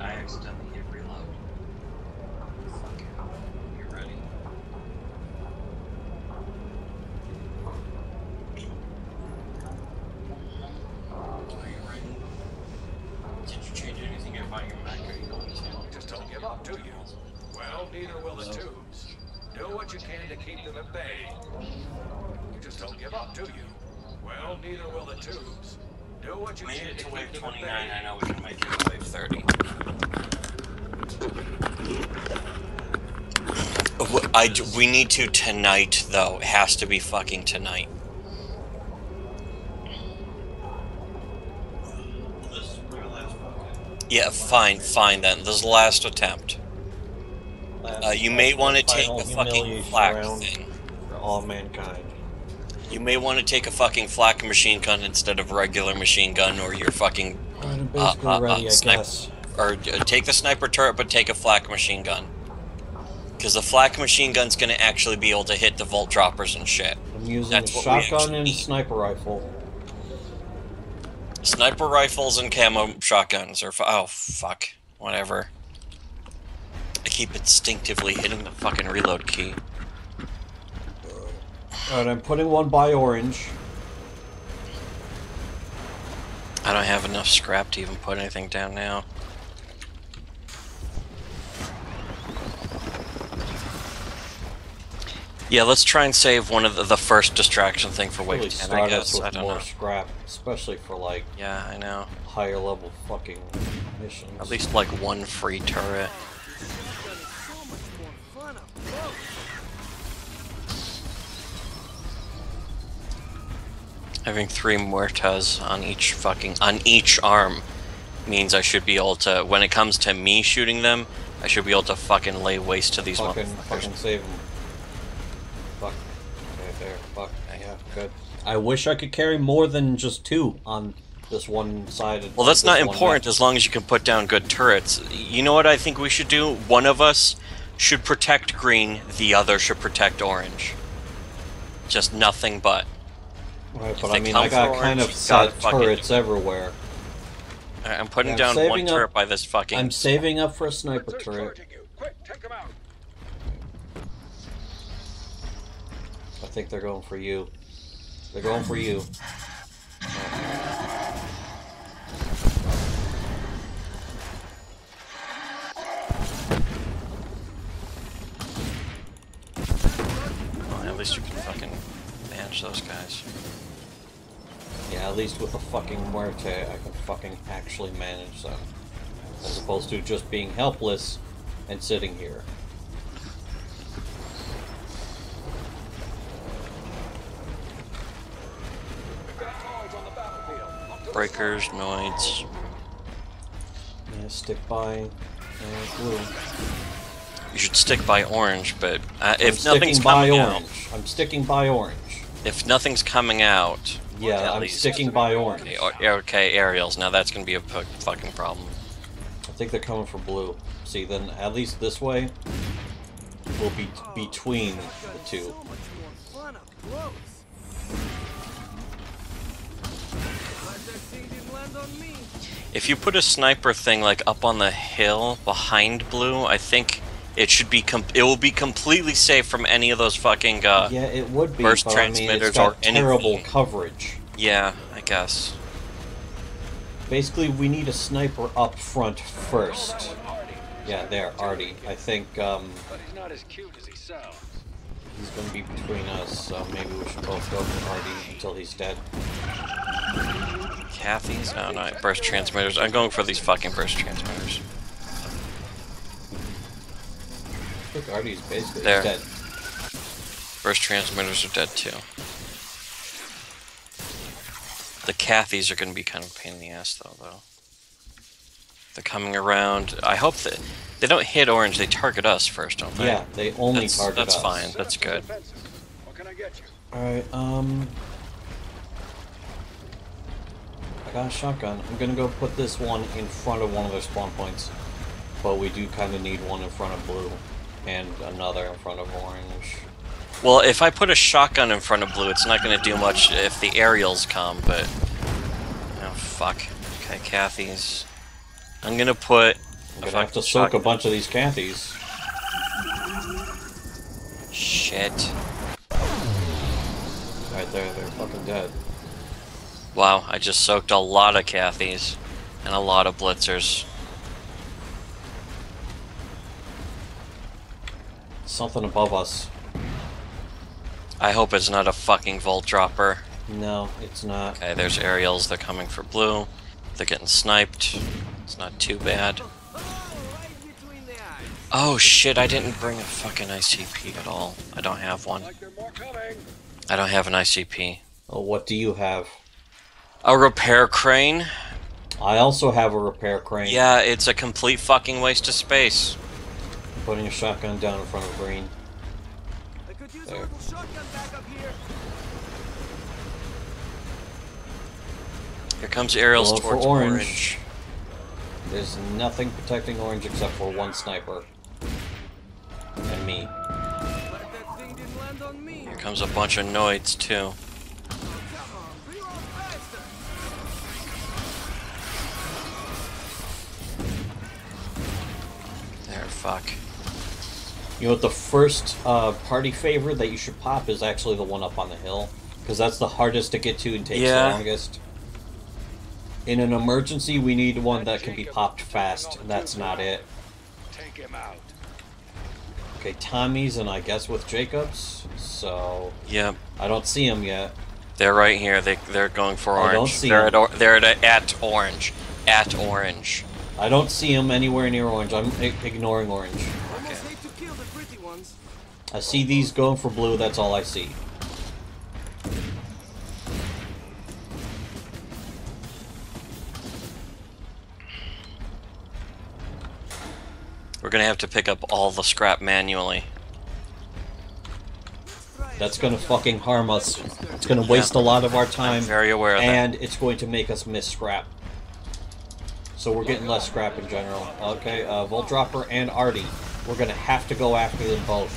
I accidentally hit reload. Fuck it. You ready? Are you ready? Did you change anything about your mech? Or are you going to You just don't give up, do you? Well, neither will the tubes. Do what you can to keep them at bay. You just don't give up, do you? Well, neither will the tubes. Do what you Made can it to to keep wave them at twenty-nine, bay. I know we can make it to wave thirty. W- I d- we need to tonight, though. It has to be fucking tonight. Yeah, fine, fine then. This is the last attempt. Last, Uh, you may last want to and take final a fucking humiliation flak round thing. for all mankind. You may want to take a fucking flak machine gun instead of regular machine gun, or your fucking Alright, I'm uh, basically uh, ready, uh, I sniper. guess. Or uh, take the sniper turret, but take a flak machine gun. Because the flak machine gun's gonna actually be able to hit the volt droppers and shit. I'm using That's a what we shotgun actually and need. sniper rifle. Sniper rifles and camo shotguns, or f- oh fuck, whatever. I keep instinctively hitting the fucking reload key. Alright, I'm putting one by orange. I don't have enough scrap to even put anything down now. Yeah, let's try and save one of the, the first distraction thing for wave Really ten, I start us guess. with I don't more know. scrap, especially for like Yeah, I know. higher level fucking missions. At least like one free turret. Shotgun is so much more fun up close. Having three Muertas on each fucking on each arm means I should be able to, when it comes to me shooting them, I should be able to fucking lay waste to these fucking, motherfuckers. fucking save them. Fuck. Okay, there. Fuck. Yeah, good. I wish I could carry more than just two on this one side. Well, that's this not one important map. as long as you can put down good turrets. You know what I think we should do? One of us should protect green, the other should protect orange. Just nothing but. Right, If but they I mean, come I got for kind orange, of you gotta set fucking- turrets everywhere. Alright, I'm putting Yeah, I'm down one saving up- turret by this fucking... I'm saving up for a sniper They're turret. targeting you. Quick, take them out. I think they're going for you. They're going for you. Well, at least you can fucking manage those guys. Yeah, at least with a fucking Muerte, I can fucking actually manage them. As opposed to just being helpless and sitting here. We've got calls on the battlefield. Up to the Breakers, noids. Yeah, stick by uh, blue. You should stick by orange, but uh, I'm if nothing's sticking by coming orange. out, I'm sticking by orange. if nothing's coming out, Yeah, at I'm least. sticking by orange. Okay, or- okay, aerials. Now that's gonna be a fu- fucking problem. I think they're coming for blue. See, then at least this way will be between the two. So much more fun up close. Glad that thing didn't land on me. If you put a sniper thing like up on the hill behind blue, I think it should be com- it will be completely safe from any of those fucking uh Yeah, it would be, burst but I mean, transmitters it's got or anything. terrible coverage. yeah, I guess. Basically, we need a sniper up front first. Yeah, there, Artie. I think um, But he's not as cute as he sounds. he's going to be between us, so maybe we should both go for Artie until he's dead. Kathy's? Oh no, burst transmitters. I'm going for these fucking burst transmitters. I think Artie's basically There. dead. Burst transmitters are dead too. The Cathys are going to be kind of a pain in the ass though, though. They're coming around. I hope that they don't hit orange. They target us first, don't they? Yeah, they only that's, target that's us. fine. That's good. What can I get you? Alright, um... I got a shotgun. I'm gonna go put this one in front of one of their spawn points. But we do kind of need one in front of blue. And another in front of orange. Well, if I put a shotgun in front of blue, it's not going to do much if the aerials come, but... Oh, fuck. Okay, Kathy's. I'm going to put I'm gonna have to soak shotgun. a bunch of these Cathys. Shit. Right there, they're fucking dead. Wow, I just soaked a lot of Cathys and a lot of Blitzers. Something above us. I hope it's not a fucking Volt Dropper. No, it's not. Okay, there's aerials. They're coming for blue. They're getting sniped. It's not too bad. Right between the eyes. Oh shit, I didn't bring a fucking I C P at all. I don't have one. Like there are more coming. I don't have an I C P. Oh, what do you have? A repair crane? I also have a repair crane. Yeah, it's a complete fucking waste of space. Putting a shotgun down in front of green. I could use There. a little shotgun backup here. Here comes aerials Well, for towards orange. orange. There's nothing protecting orange except for one sniper. And me. But that thing didn't land on me. Here comes a bunch of Noids too. Come on, reload faster. There, fuck. You know what, the first uh, party favor that you should pop is actually the one up on the hill. Because that's the hardest to get to and takes Yeah. the longest. In an emergency, we need one that can be popped fast, and that's not it. Take him out. Okay, Tommy's and I guess with Jacobs, so Yep, I don't see him yet. they're right here. They they're going for I orange. don't see they're them. at or, they're at, at orange. At orange. I don't see him anywhere near orange. I'm I- ignoring orange. Almost hate to kill the pretty ones. I see these going for blue, that's all I see. We're gonna have to pick up all the scrap manually. That's gonna fucking harm us. It's gonna waste a lot of our time, Very aware of that. and it's going to make us miss scrap. So we're getting less scrap in general. Okay, uh, Volt Dropper and Artie. We're gonna have to go after them both.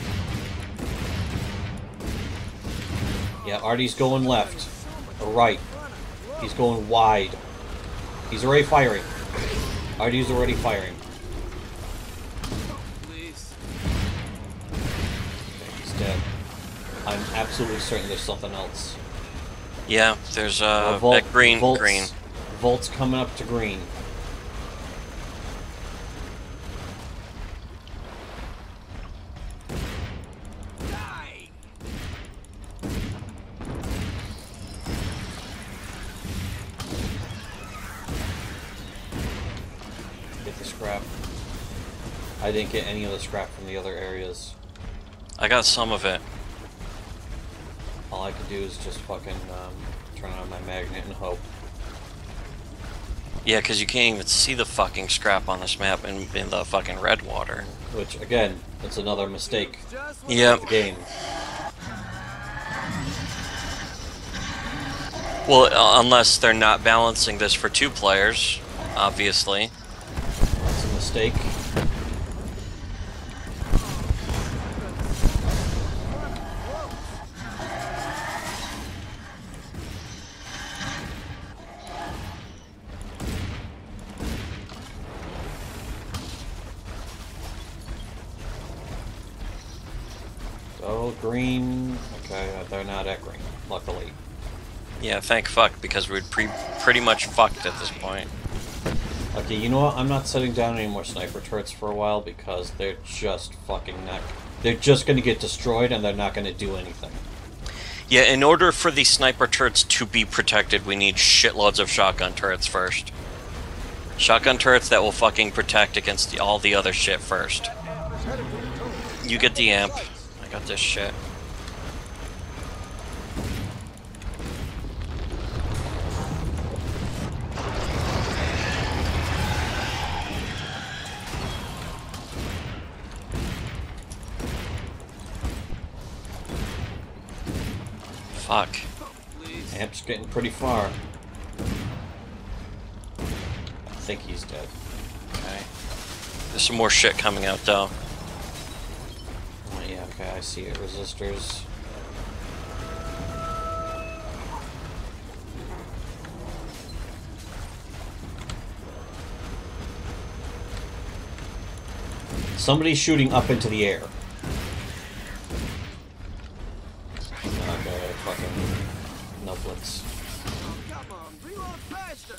Yeah, Artie's going left. Or right. He's going wide. He's already firing. Artie's already firing. Please. Okay, he's dead. I'm absolutely certain there's something else. Yeah, there's uh, Uh, Volt- at green, Volt's, green. Volt's coming up to green. Die. Get the scrap. I didn't get any of the scrap from the other areas. I got some of it. All I could do is just fucking um, turn on my magnet and hope. Yeah, because you can't even see the fucking scrap on this map in, in the fucking red water. Which, again, that's another mistake Just what Yep. of the game. Well, uh, unless they're not balancing this for two players, obviously. It's a mistake. So, green. Okay, uh, they're not at green, luckily. Yeah, thank fuck, because we're pre pretty much fucked at this point. Okay, you know what? I'm not setting down any more sniper turrets for a while because they're just fucking not. They're just gonna get destroyed and they're not gonna do anything. Yeah, in order for these sniper turrets to be protected, we need shitloads of shotgun turrets first. Shotgun turrets that will fucking protect against the, all the other shit first. You get the amp. I got this shit. Fuck. please. Amp's getting pretty far. I think he's dead. Okay. There's some more shit coming out though. Oh, yeah, okay, I see it. Resistors. Somebody's shooting up into the air. Okay, fucking... No blitz. Come on, reload faster.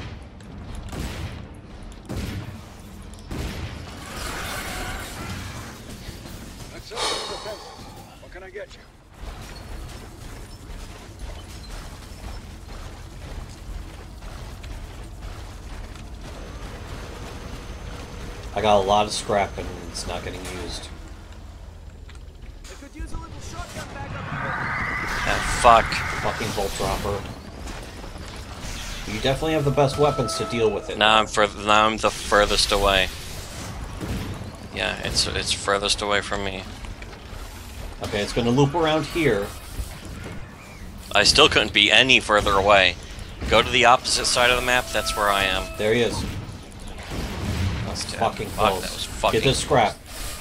That's it for the defense. What can I get you? I got a lot of scrap and it's not getting used. I could use a little shotgun back up here. Ah, fuck. Fucking bolt dropper. You definitely have the best weapons to deal with it. Now I'm fur now I'm the furthest away. Yeah, it's it's furthest away from me. Okay, it's gonna loop around here. I still couldn't be any further away. Go to the opposite side of the map, that's where I am. There he is. That's Damn, fucking fuck, close. that was fucking Get this scrap.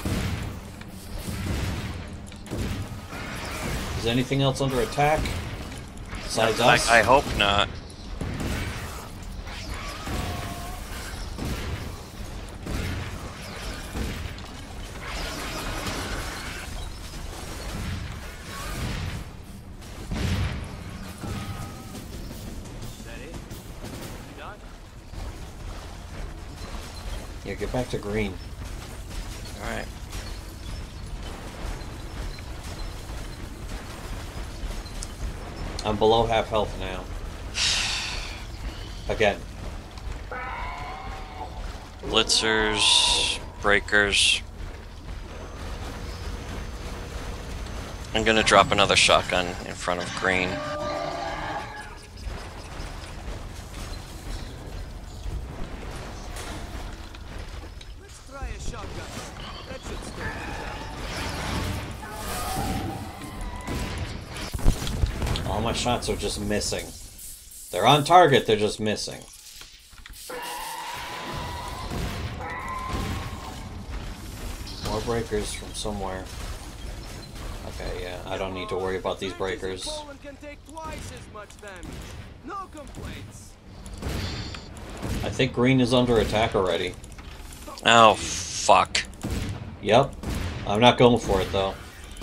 Is anything else under attack? Besides I, us? I hope not. Is that it? You done? Yeah, get back to green. Alright. I'm below half health now. Again. Blitzers, breakers. I'm gonna drop another shotgun in front of green. Let's try a shotgun. That should slow things down. All my shots are just missing. They're on target, they're just missing. More breakers from somewhere. Okay, yeah, I don't need to worry about these breakers. Poland can take twice as much damage. No complaints. I think green is under attack already. Oh, fuck. Yep. I'm not going for it, though.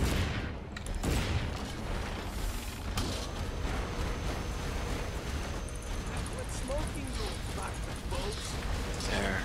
Quit smoking, you bastard boats. There.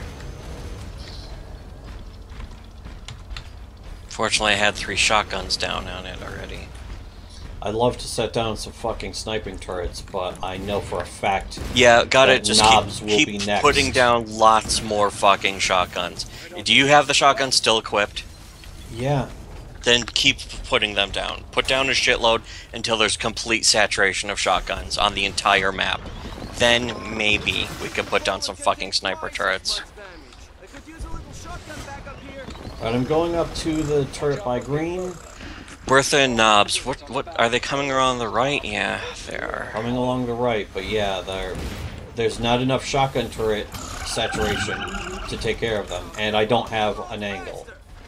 Fortunately, I had three shotguns down on it already. I'd love to set down some fucking sniping turrets, but I know for a fact Yeah, gotta that just knobs keep, will keep be next. putting down lots more fucking shotguns. Do you have the shotguns still equipped? Yeah. Then keep putting them down. Put down a shitload until there's complete saturation of shotguns on the entire map. Then maybe we could put down some fucking sniper turrets. I could use a little shotgun back up here. Alright, I'm going up to the turret by green. Bertha and Knobs, what what are they coming around the right? Yeah, they are. Coming along the right, but yeah, there, there's not enough shotgun turret saturation to take care of them, and I don't have an angle.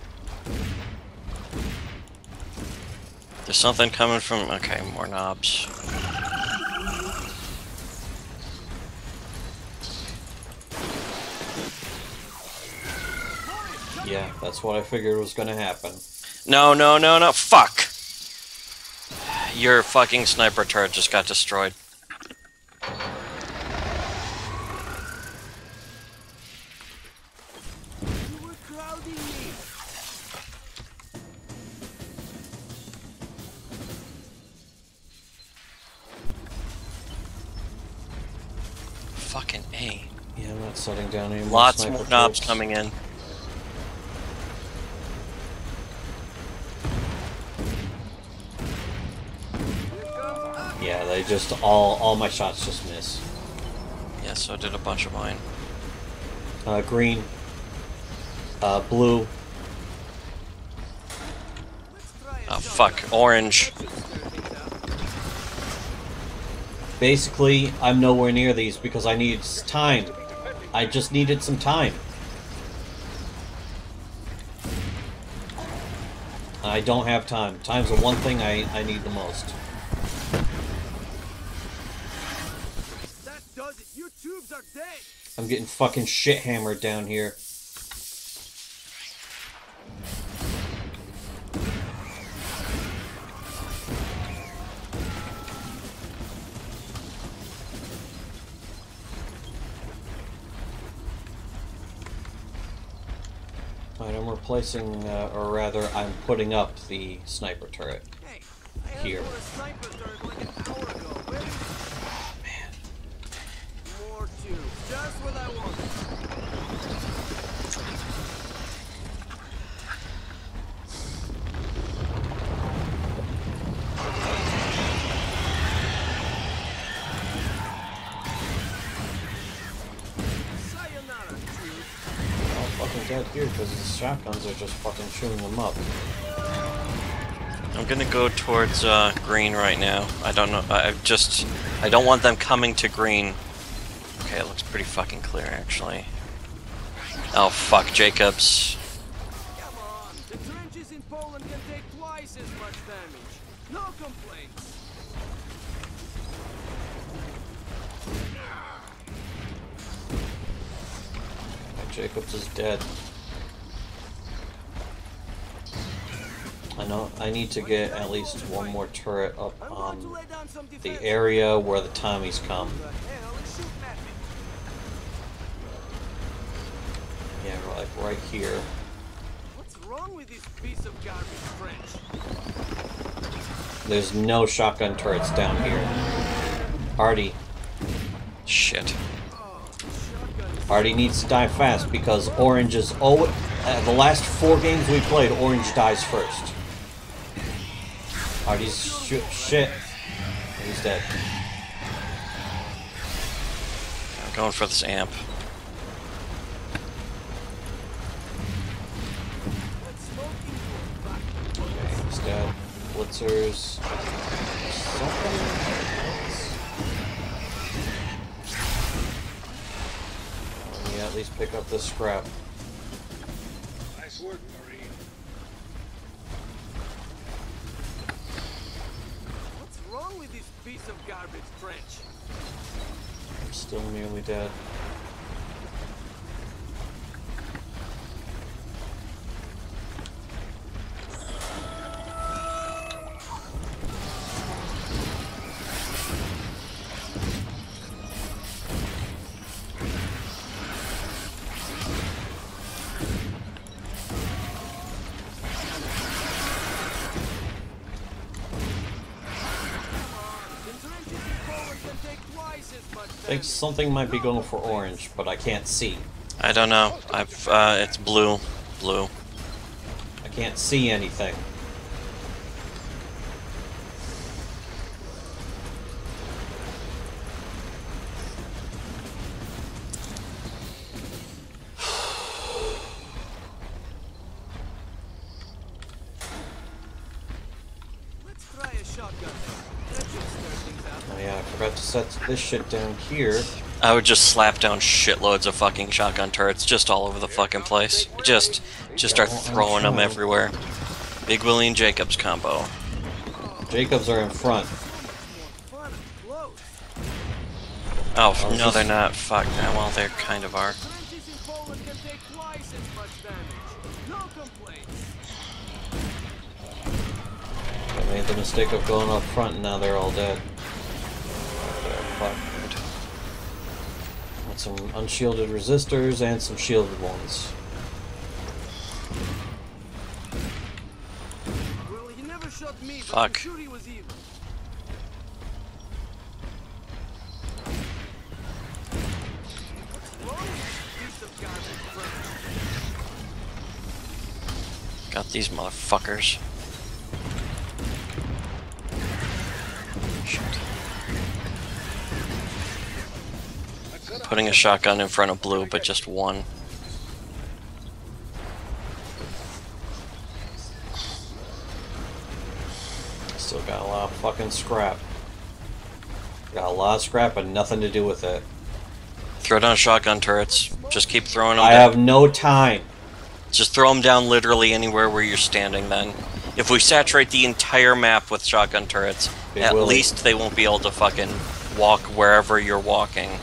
There's something coming from. Okay, more Knobs. Yeah, that's what I figured was gonna happen. No, no, no, no! Fuck! Your fucking sniper turret just got destroyed. You were crowding me. Fucking A. Yeah, I'm not setting down any more Lots sniper more Knobs turrets. coming in. Yeah, they just all all my shots just miss. Yeah, so did a bunch of mine. Uh, green, uh, blue. Let's try a Oh shotgun. fuck, orange. That should stir things out. Basically, I'm nowhere near these because I need s- time. I just needed some time. I don't have time. Time's the one thing I, I need the most. That does it. Your tubes are dead. I'm getting fucking shit hammered down here. Alright, I'm replacing, uh, or rather, I'm putting up the sniper turret. Hey, I asked Here. for a sniper turret like an hour ago. Where is it? Man. More tubes. Just what I wanted. Sayonara, tube. They're all fucking dead here because the shotguns are just fucking chewing them up. I'm gonna go towards uh, green right now. I don't know. I just I don't want them coming to green. Okay, it looks pretty fucking clear actually. Oh fuck, Jacobs. Come on. The trenches in Poland can take twice as much damage. No complaints. Alright, Jacobs is dead. I know I need to get at least one more turret up I want to on lay down some the defense. area where the Tommies come. The hell is shooting at me? Yeah, like right here. What's wrong with this piece of garbage French? There's no shotgun turrets down here. Artie. Shit. Oh, shotgun is Artie needs to die fast because Orange is always... Uh, the last four games we played, Orange dies first. Artie's sh shit. He's dead. I'm going for this amp. Let's smoke into back. Okay, he's dead. Blitzers. Something else? Let me at least pick up this scrap. Nice work, Marine. What's wrong with this piece of garbage French? I'm still nearly dead. The trenches in Poland can take twice as much I think damage. something might be going for Orange, but I can't see. I don't know. I've uh, it's blue, blue. I can't see anything. Let's try a shotgun. That should stir things out. Oh yeah, I forgot to set this shit down here. I would just slap down shitloads of fucking shotgun turrets just all over the fucking place. Just, just start throwing them everywhere. Big Willie and Jacobs combo. Jacobs are in front. More fun and close. Oh, Oh, no, this- they're not. Fuck. Nah, well, they kind of are. Trenches in Poland can take twice as much damage. No complaints. I made the mistake of going up front and now they're all dead. They're fucked. Got some unshielded resistors and some shielded ones. Well, he never shot me, but Fuck. I'm sure he was evil. What's wrong with this piece of garbage French? Got these motherfuckers. Shit. Putting a shotgun in front of blue, but just one. Still got a lot of fucking scrap. Got a lot of scrap and nothing to do with it. Throw down shotgun turrets. Just keep throwing them I down. have no time. Just throw them down literally anywhere where you're standing then. If we saturate the entire map with shotgun turrets, Big at Willie. least they won't be able to fucking walk wherever you're walking.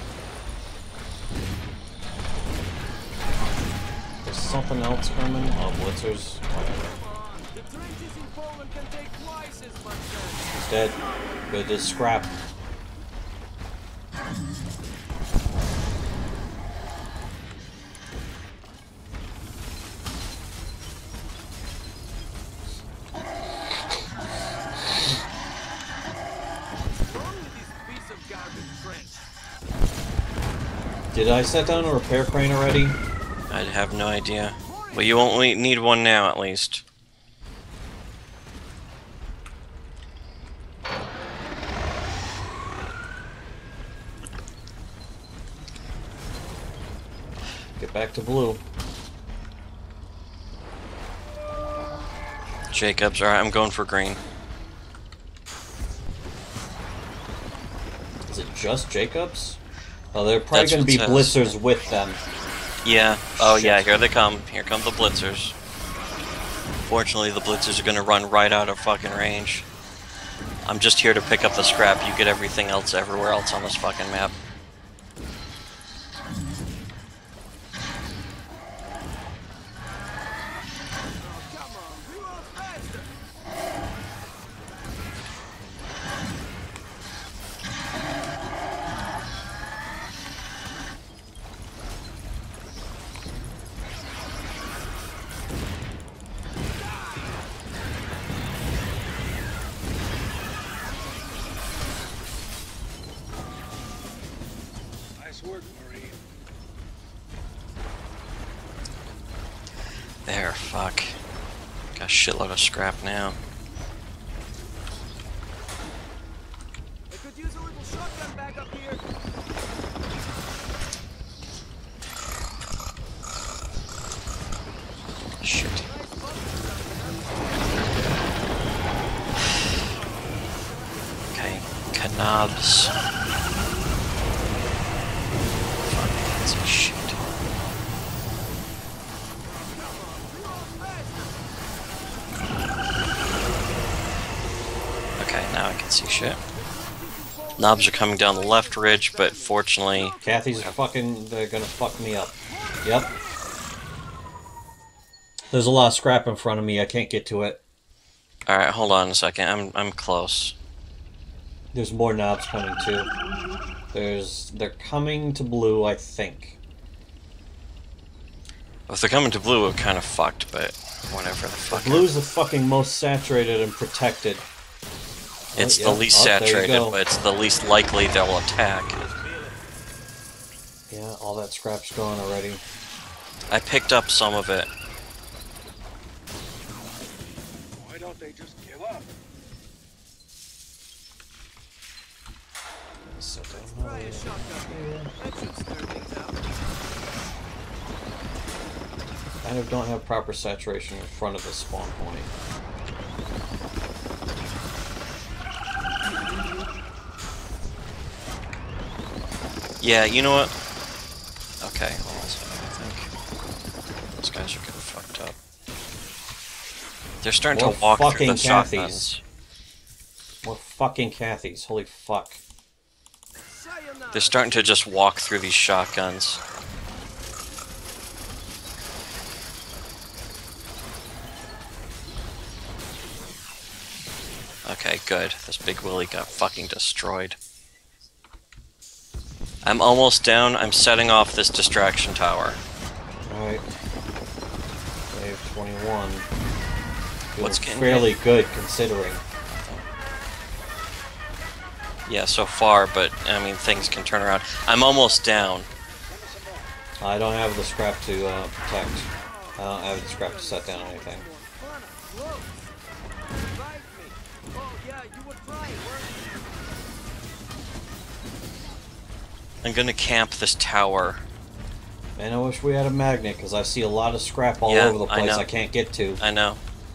There's something else coming. Oh, blitzers. Whatever. Come on, the trenches in Poland can take twice as much damage. He's dead. Good as scrap. Did I set down a repair crane already? I have no idea. Well, you only need one now, at least. Get back to blue. Jacobs, alright, I'm going for green. Is it just Jacobs? Oh, there are probably That's going to be what it says. blitzers with them. Yeah. Oh, Shit. yeah, here they come. Here come the blitzers. Fortunately, the blitzers are gonna run right out of fucking range. I'm just here to pick up the scrap. You get everything else everywhere else on this fucking map. Nice work, Marine. There, fuck. Got a shitload of scrap now. I could use a little shotgun back up here. Shit. Okay, canobs. Fuck, that's some shit. Okay, now I can see shit. Knobs are coming down the left ridge, but fortunately... Kathy's fucking... They're gonna fuck me up. Yep. There's a lot of scrap in front of me. I can't get to it. Alright, hold on a second. I'm I'm close. There's more knobs coming too. There's... They're coming to blue, I think. If they're coming to blue, we're kind of fucked, but whatever the fuck. Blue's the fucking most saturated and protected. It's Oh, the yeah. least Oh, there you saturated, go. but it's the least likely they'll attack. Yeah, all that scrap's gone already. I picked up some of it. Why don't they just give up? Set down Try a shotgun. That should stir things out. kind of don't have proper saturation in front of the spawn point. Yeah, you know what? Okay, hold on a second, I think. Those guys are getting fucked up. They're starting More to walk through fucking the Cathys. shotguns. More fucking Cathys. Holy fuck. Sayonara. They're starting to just walk through these shotguns. Okay, good. This big Willie got fucking destroyed. I'm almost down. I'm setting off this distraction tower. Alright. Wave twenty-one. Feeling What's getting fairly good considering. Yeah, so far, but I mean, things can turn around. I'm almost down. I don't have the scrap to uh, protect. I don't have the scrap to set down anything. Right me. Oh yeah, you were trying, weren't I'm gonna camp this tower. Man, I wish we had a magnet, because I see a lot of scrap all Yeah, over the I place know. I can't get to. I know.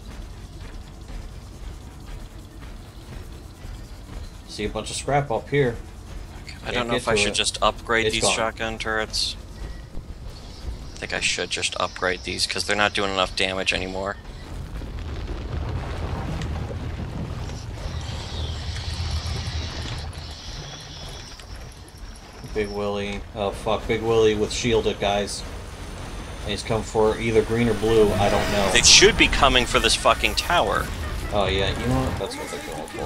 See a bunch of scrap up here. I Can't don't know get if I to should it. just upgrade It's these gone. shotgun turrets. I think I should just upgrade these because they're not doing enough damage anymore. Big Willie. Oh fuck, Big Willie with shielded guys. And he's come for either green or blue, I don't know. They should be coming for this fucking tower. Oh yeah, you know what? That's what they're going for.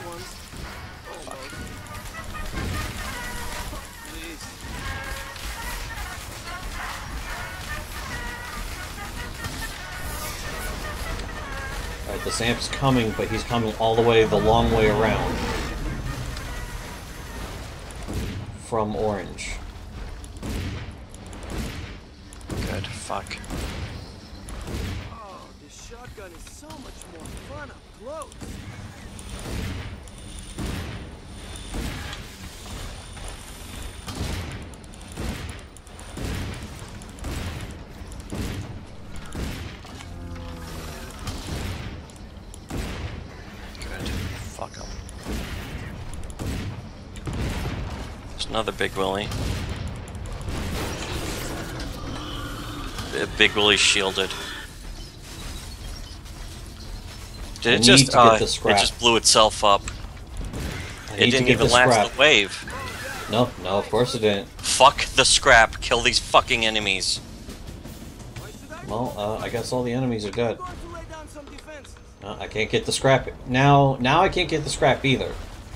Alright, the Zamp's coming, but he's coming all the way, the long way around. from orange. Good. Fuck. Oh, this shotgun is so much more fun up close. Good. Fuck him. There's another Big Willie. The Big Willie's shielded. Did I it need just? to get Uh, the it scrap. just blew itself up. I It need to didn't get even the last scrap. the wave. No, no, of course it didn't. Fuck the scrap. Kill these fucking enemies. Why should I? Well, uh, I guess all the enemies are dead. I'm going to lay down some defenses. Uh, I can't get the scrap now. Now I can't get the scrap either.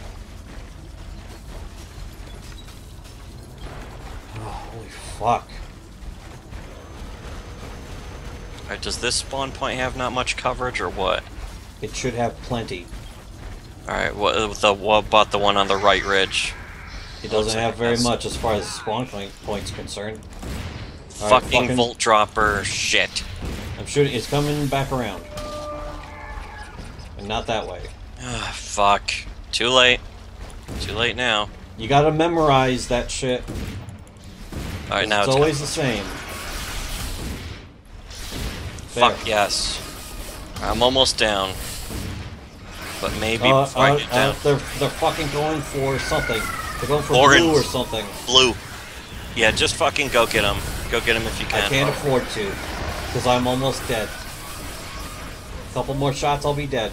Oh, holy fuck! Alright, does this spawn point have not much coverage or what? It should have plenty. Alright, what the what about the one on the right ridge? It Looks doesn't like have it very has. much as far as the spawn point point's concerned. All right, Fucking fucking- volt dropper shit. I'm shooting. It's coming back around, and not that way. Ah, fuck. Too late. Too late now. You gotta memorize that shit. Alright, now it's it's always the same. Fuck There. yes. I'm almost down. But maybe Uh, before I uh, get uh, down. they're they're fucking going for something. They're going for Orange. blue or something. Blue. Yeah, just fucking go get him. Go get him if you I can. can't afford to, because I'm almost dead. A couple more shots, I'll be dead.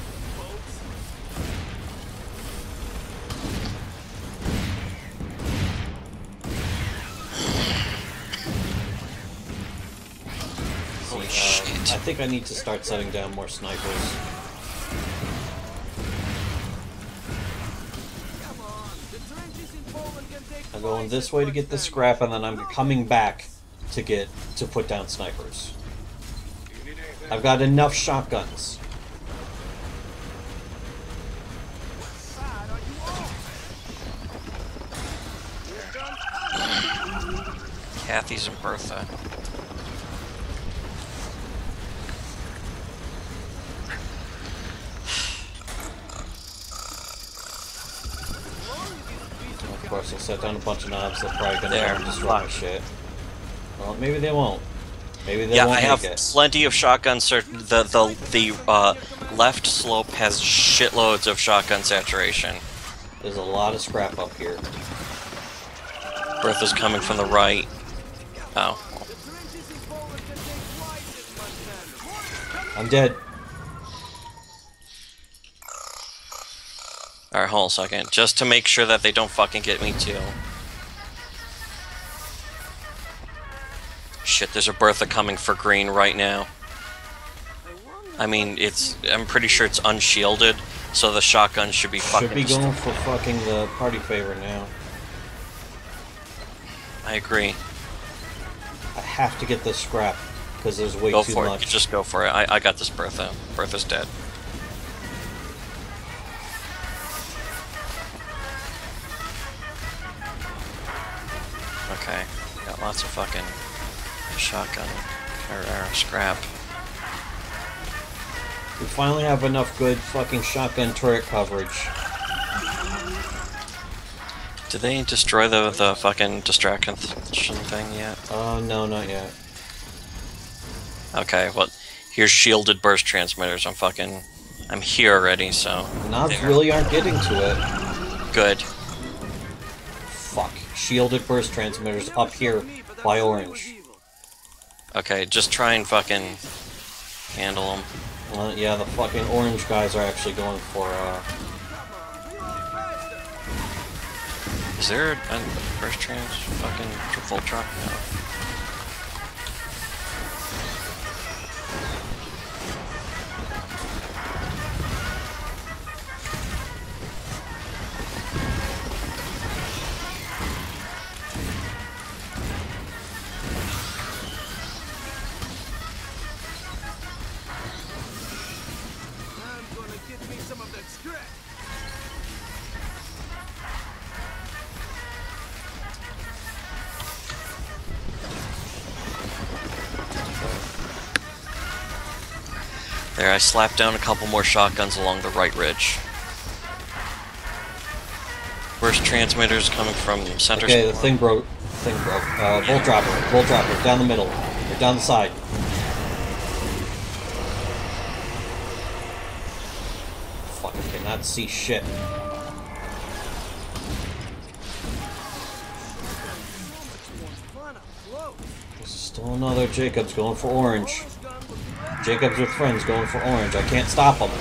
Holy Uh, shit. I think I need to start setting down more snipers. Come on, the trenches in Poland can take I'm going twice this as way to much get the damage. scrap, and then I'm coming back to get to put down snipers. Do you need anything? I've got enough shotguns. Side are you on? You're done? Kathy's and Bertha. Of course, I'll set down a bunch of knobs. They're probably gonna There. come destroy my shit. Well, maybe they won't. Maybe they Yeah, won't I have make it. plenty of shotguns. Cert- the the the uh, left slope has shitloads of shotgun saturation. There's a lot of scrap up here. Bertha's coming from the right. Oh. The trenches in Poland can take twice as much damage. I'm dead. Alright, hold on a second. Just to make sure that they don't fucking get me too. Shit, there's a Bertha coming for green right now. I mean, it's. I'm pretty sure it's unshielded, so the shotgun should be fucking. Should be dest- going for fucking the party favor now. I agree. I have to get this scrap because there's way Go too for it. much. You just go for it. I, I got this Bertha. Bertha's dead. Okay. Got lots of fucking shotgun or, or scrap. We finally have enough good fucking shotgun turret coverage. Did they destroy the the fucking distraction thing yet? Oh, no, not yet. Okay, well, here's shielded burst transmitters. I'm fucking, I'm here already, so. Knobs there. really aren't getting to it. Good. Fuck. Shielded burst transmitters up here by orange. Okay, just try and fucking handle them. Uh, yeah, the fucking orange guys are actually going for, uh... Is there a burst trans fucking full truck? No. I'm gonna get me some of that scrap. There, I slapped down a couple more shotguns along the right ridge. First transmitter's coming from center. Okay, the thing broke. Thing broke. Uh, Volt dropper. Volt dropper. Down the middle. Or down the side. Fuck, I cannot see shit. There's still another Jacobs going for orange. Jacobs with friends going for orange. I can't stop him.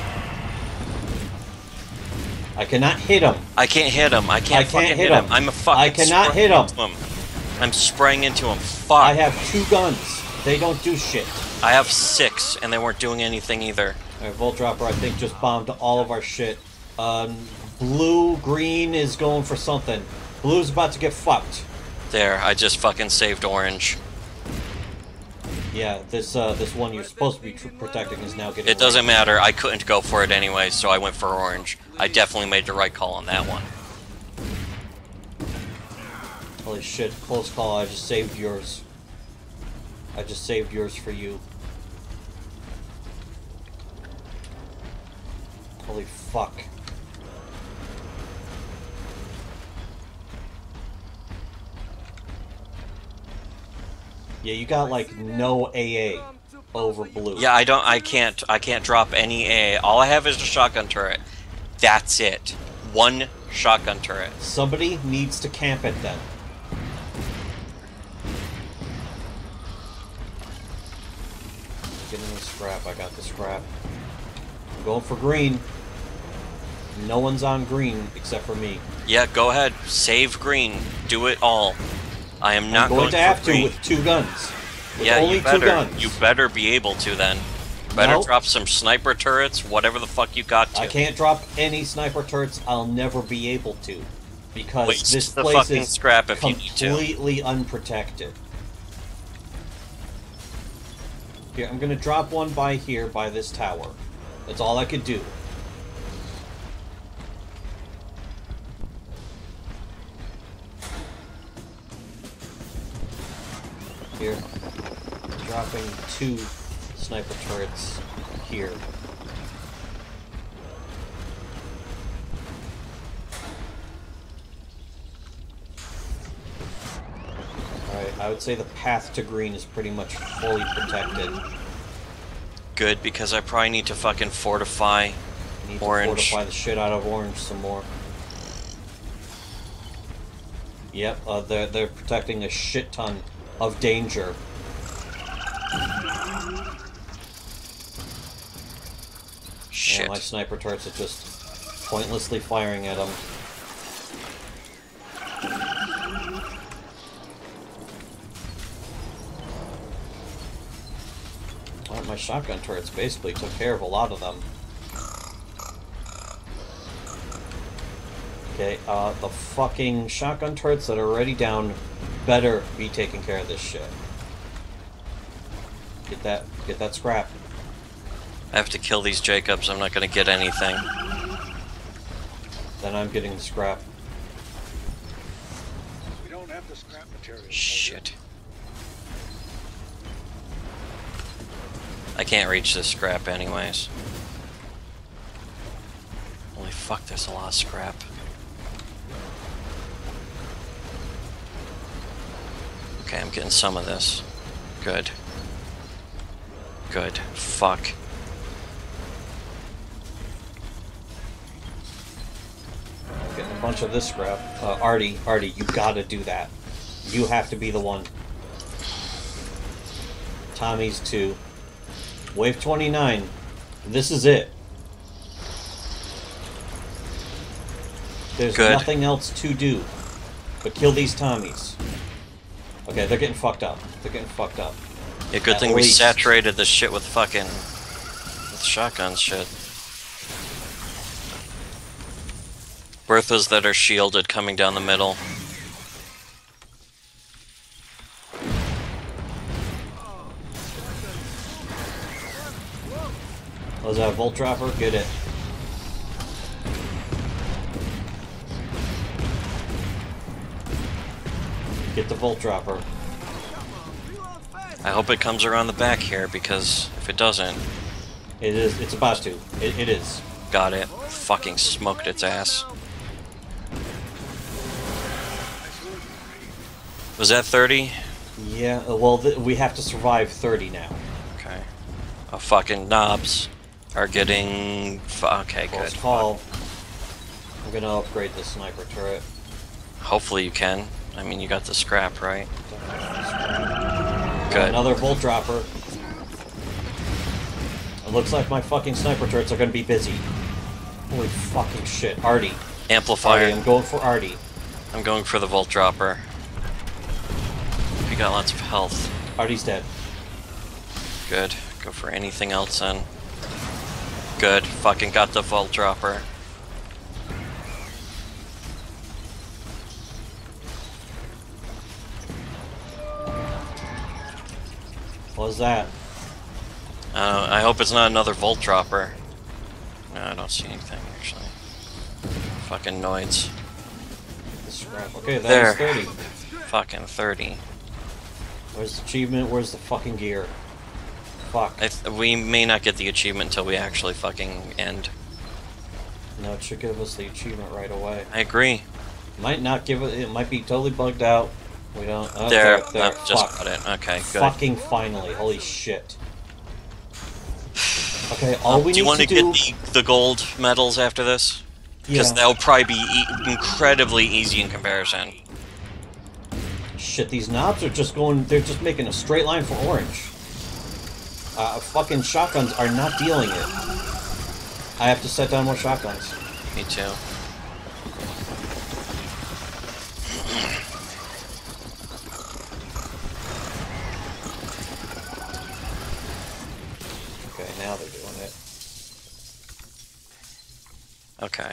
I cannot hit him. I can't hit him. I can't, I can't fucking hit hit him. him. I'm a fucking. I cannot spraying hit him. into him. I'm spraying into him. Fuck. I have two guns. They don't do shit. I have six, and they weren't doing anything either. Alright, Volt Dropper, I think, just bombed all of our shit. Um, blue, green is going for something. Blue's about to get fucked. There, I just fucking saved orange. Yeah, this uh, this one you're supposed to be tr protecting is now getting... It doesn't matter. I couldn't go for it anyway, so I went for orange. I definitely made the right call on that one. Holy shit, close call. I just saved yours. I just saved yours for you. Holy fuck. Yeah, you got like no A A over blue. Yeah, I don't. I can't. I can't drop any A. All I have is a shotgun turret. That's it. One shotgun turret. Somebody needs to camp it then. Get in the scrap. I got the scrap. I'm going for green. No one's on green except for me. Yeah, go ahead. Save green. Do it all. I am not I'm going, going to have for to green. with two guns. With Yeah, only you better. two guns. You better be able to then. Better Nope. drop some sniper turrets, whatever the fuck you got to. I can't drop any sniper turrets. I'll never be able to, because Waste this the place fucking is scrap if you need to. completely unprotected. Here, I'm gonna drop one by here, by this tower. That's all I could do. Here, dropping two sniper turrets here. Alright, I would say the path to green is pretty much fully protected. Good, because I probably need to fucking fortify Need orange. to fortify the shit out of orange some more. Yep, uh, they're, they're protecting a shit ton of danger. Shit. And my sniper turrets are just pointlessly firing at them. Well, my shotgun turrets basically took care of a lot of them. Okay, uh, the fucking shotgun turrets that are already down better be taking care of this shit. Get that, get that scrap. I have to kill these Jacobs. I'm not gonna get anything. Then I'm getting the scrap. We don't have the scrap material. Shit. I can't reach this scrap anyways. Holy fuck, there's a lot of scrap. Okay, I'm getting some of this. Good. Good. Fuck. Getting a bunch of this scrap. Uh, Artie, Artie, you gotta do that. You have to be the one. Tommy's two. Wave twenty-nine. This is it. There's Good. nothing else to do but kill these Tommies. Okay, they're getting fucked up. They're getting fucked up. Yeah, good At thing we least. saturated this shit with fucking... with shotgun shit. Berthas that are shielded coming down the middle. Was that a Volt Dropper? Get it. Get the Volt Dropper. I hope it comes around the back here, because if it doesn't, It is. It's about to. It, it is. Got it. Fucking smoked its ass. Was that thirty? Yeah. uh, Well, th we have to survive thirty now. Okay. Oh, fucking knobs are getting... F okay, Close good. call. I'm gonna upgrade the sniper turret. Hopefully you can. I mean, you got the scrap, right? Good. Another volt dropper. It looks like my fucking sniper turrets are gonna be busy. Holy fucking shit. Artie. Amplifier. Artie, I'm going for Artie. I'm going for the Volt Dropper. You got lots of health. Artie's dead. Good. Go for anything else then. Good. Fucking got the Volt Dropper. What was that? Uh, I hope it's not another Volt Dropper. No, I don't see anything actually. Fucking noids. The scrap. Okay, There. that was thirty. Fucking thirty. Where's the achievement? Where's the fucking gear? Fuck. I th we may not get the achievement until we actually fucking end. No, it should give us the achievement right away. I agree. Might not give it. It might be totally bugged out. We don't. Oh, There. there, there. Oh, just Fuck. got it. Okay, good. Fucking finally. Holy shit. Okay, all Um, we do you need want to to do. get the, the gold medals after this? Because Yeah. that'll probably be e incredibly easy in comparison. Shit, these knobs are just going. They're just making a straight line for orange. Uh, fucking shotguns are not dealing it. I have to set down more shotguns. Me too. Okay, now they're doing it. Okay.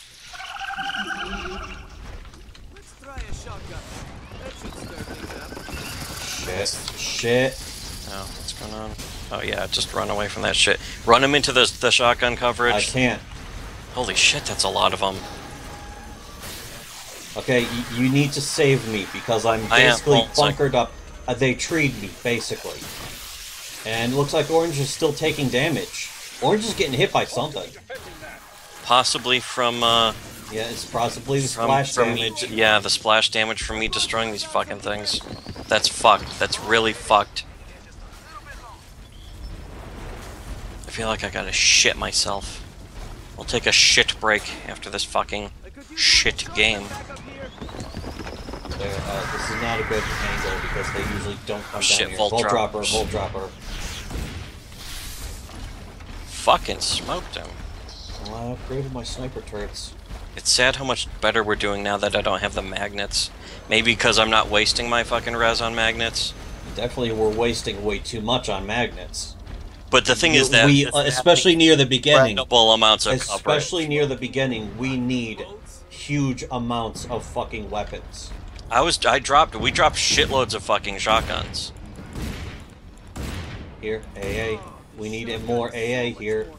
Let's try a shotgun. That should stir things up. Shit. Shit. Oh, what's going on? Oh yeah, just run away from that shit. Run him into the the shotgun coverage. I can't. Holy shit, that's a lot of them. Okay, y you need to save me because I'm I am. basically Hold on a sec. bunkered up. Uh, they treed me, basically. And it looks like Orange is still taking damage. Orange is getting hit by something. Possibly from uh Yeah, it's possibly the from, splash from me. damage. Yeah, the splash damage from me destroying these fucking things. That's fucked. That's really fucked. I feel like I gotta shit myself. We'll take a shit break after this fucking shit game. There, uh, this is not a good angle because they usually don't come Oh, shit, down here. Volt Volt dropper, droppers. Volt dropper. Fucking smoked him. Well, I upgraded my sniper turrets. It's sad how much better we're doing now that I don't have the magnets. Maybe because I'm not wasting my fucking res on magnets. Definitely, we're wasting way too much on magnets. But the thing is that we, uh, especially near the beginning, incredible amounts of especially coverage. near the beginning, we need huge amounts of fucking weapons. I was I dropped we dropped shitloads of fucking shotguns. Here, A A. We need it more A A here.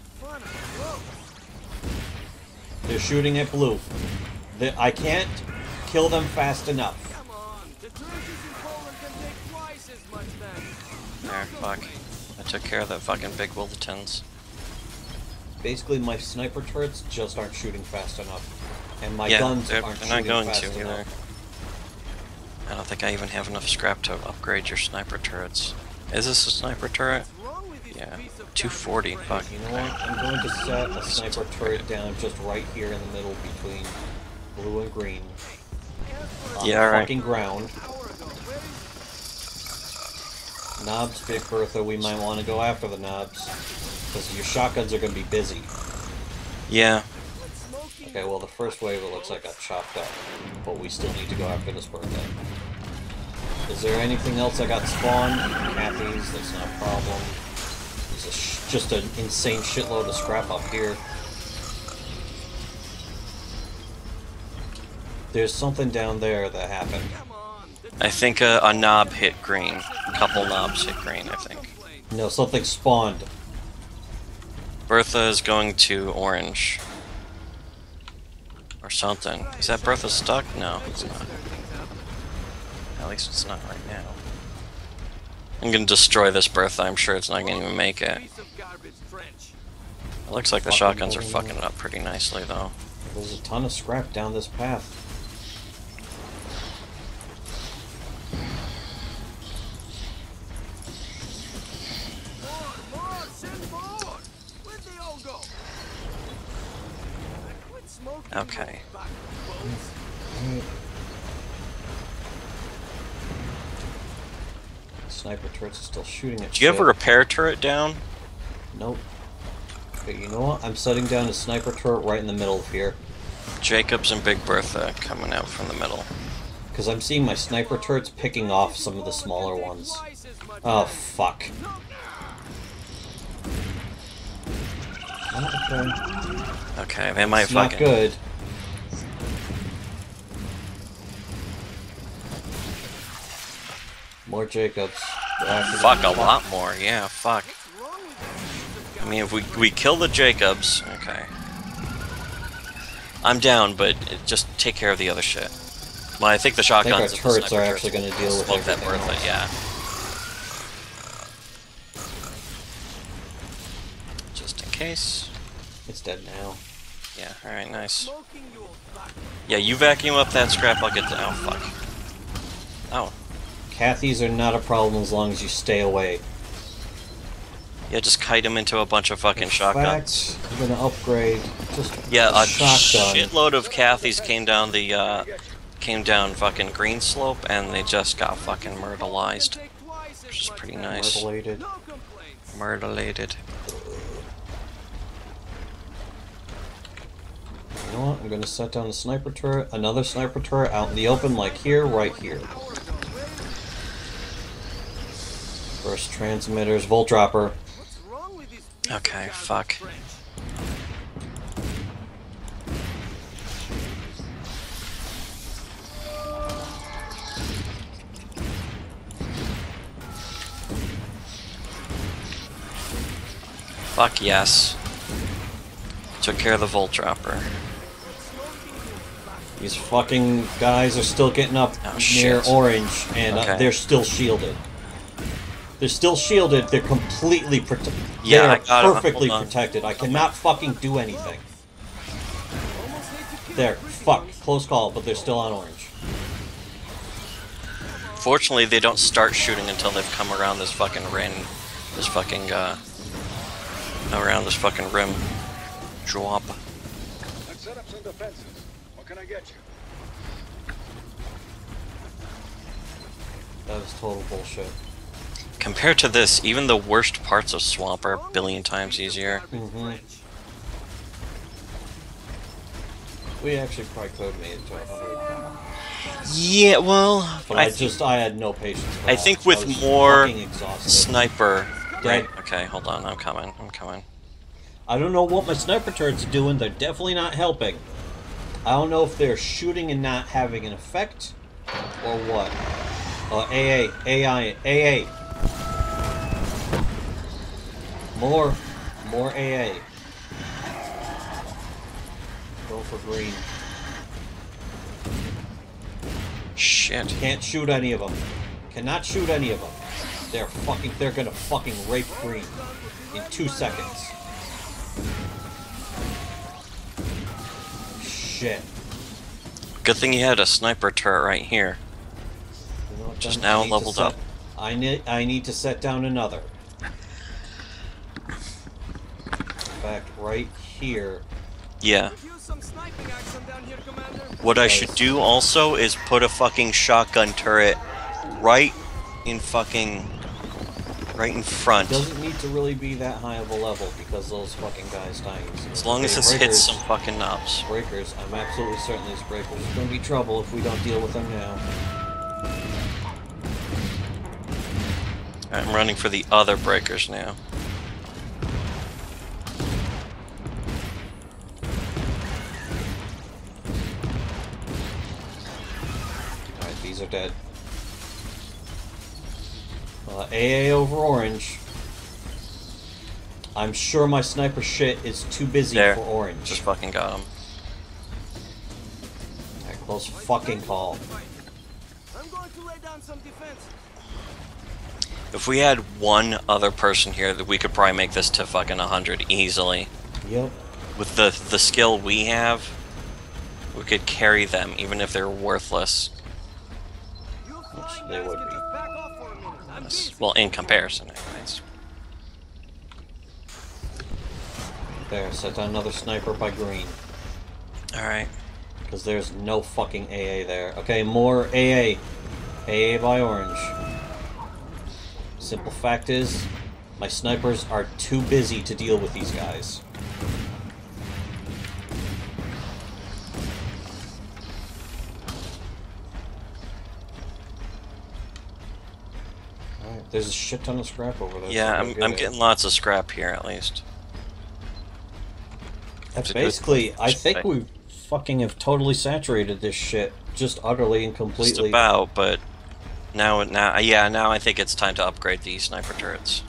They're shooting at blue. The, I can't kill them fast enough. Come on, the trenches in Poland can take twice as much damage. There, fuck. I took care of the fucking big bulletins. Basically, my sniper turrets just aren't shooting fast enough. And my yeah, guns they're, aren't they're not shooting going fast to either. enough. I don't think I even have enough scrap to upgrade your sniper turrets. Is this a sniper turret? What's wrong with this Yeah, piece of two forty. Fuck. You know what? I'm going to set a sniper turret down just right here in the middle between blue and green. On Yeah, the alright. fucking ground. Knobs, Big Bertha, we might want to go after the knobs. Because your shotguns are going to be busy. Yeah. Okay, well, the first wave it looks like got chopped up. But we still need to go after this Bertha. Is there anything else I got spawned? Kathy's, that's not a problem. There's a sh just an insane shitload of scrap up here. There's something down there that happened. I think a, a knob hit green. A couple knobs hit green, I think. No, something spawned. Bertha is going to orange. Or something. Is that Bertha stuck? No, it's not. At least it's not right now. I'm gonna destroy this Bertha. I'm sure it's not gonna even make it. Piece of garbage trench. It looks like the Fucking shotguns are building fucking it. it up pretty nicely, though. There's a ton of scrap down this path. More, more, send more. Where'd they all go? Quit smoking. Okay. you bugs. Sniper turrets are still shooting at Did you have a shit. repair turret down? Nope. Okay, you know what? I'm setting down a sniper turret right in the middle of here. Jacobs and Big Bertha coming out from the middle. Because I'm seeing my sniper turrets picking off some of the smaller ones. Twice as much Oh, damage. fuck. Okay. Okay, they might It's not fucking. good. More Jacobs. Fuck, a lot more. Yeah, fuck. I mean, if we we kill the Jacobs, okay. I'm down, but just take care of the other shit. Well, I think the I think our shotguns and the turrets sniper are turrets actually going to deal with smoke that everything Bertha, else. yeah. Just in case. It's dead now. Yeah, alright, nice. Smoking, you old fuck. Yeah, you vacuum up that scrap, I'll get the. Oh, fuck. Oh. Cathy's are not a problem as long as you stay away. Yeah, just kite him into a bunch of fucking In shotguns. fact, I'm going to upgrade just Yeah, a a shotgun. shitload of Cathy's came down the, uh, came down fucking green slope, and they just got fucking myrtleized. Take twice as Which is much pretty damage. nice. Myrtleated. No complaints. Myrtleated. You know what? I'm going to set down the sniper turret, another sniper turret out in the open, like here, right here. First transmitters, volt dropper. What's wrong with this piece of Okay, garbage fuck. trench? Fuck yes. Took care of the Volt Dropper. These fucking guys are still getting up Oh, near shit. orange, and uh, Okay. they're still shielded. They're still shielded. They're completely protected. Yeah, they I are got 'em. perfectly Hold on. protected. I cannot fucking do anything. Almost need to kill There, the fuck, close call, but they're still on orange. Fortunately, they don't start shooting until they've come around this fucking rim. This fucking, uh... around this fucking rim. Drop. Let's set up some defenses. What can I get you? That was total bullshit. Compared to this, even the worst parts of Swamp are a billion times easier. Mm-hmm. We actually probably could have made it to one hundred. Yeah, well... But I, I, th- just, I had no patience for I that. think I with was more fucking exhausted. Sniper... Dead. Right, okay, hold on, I'm coming, I'm coming. I don't know what my sniper turrets are doing. They're definitely not helping. I don't know if they're shooting and not having an effect, or what. Uh, A A, A I, A A. More, more A A. Go for green. Shit. Can't shoot any of them. Cannot shoot any of them. They're fucking. They're gonna fucking rape green in two seconds. Shit. Good thing you had a sniper turret right here. You know what, Just then? I now need to leveled set- up. I need. I need to set down another. In fact, right here. Yeah. Could use some sniping action down here, Commander. What I should do also is put a fucking shotgun turret right in fucking... right in front. Doesn't need to really be that high of a level because those fucking guys dying. As long as Okay, this hits breakers- some fucking knobs. Breakers. I'm absolutely certain these breakers are going to be trouble if we don't deal with them now. Alright, I'm running for the other breakers now. Alright, these are dead. Uh, A A over orange. I'm sure my sniper shit is too busy There. for orange. Just fucking got him. Alright, close fucking call. I'm going to lay down some defense. If we had one other person here, that we could probably make this to fucking one hundred easily. Yep. With the the skill we have, we could carry them even if they're worthless. Which they would be. Well, in comparison, anyways. There, set down another sniper by green. Alright. Because there's no fucking A A there. Okay, more A A. A A by orange. Simple fact is, my snipers are too busy to deal with these guys. Alright, there's a shit ton of scrap over there. Yeah, so I'm, we're I'm good. getting lots of scrap here, at least. That's It's a good- basically, I think we fucking have totally saturated this shit. Just utterly and Just completely. about, but now, now, yeah, now I think it's time to upgrade the sniper turrets.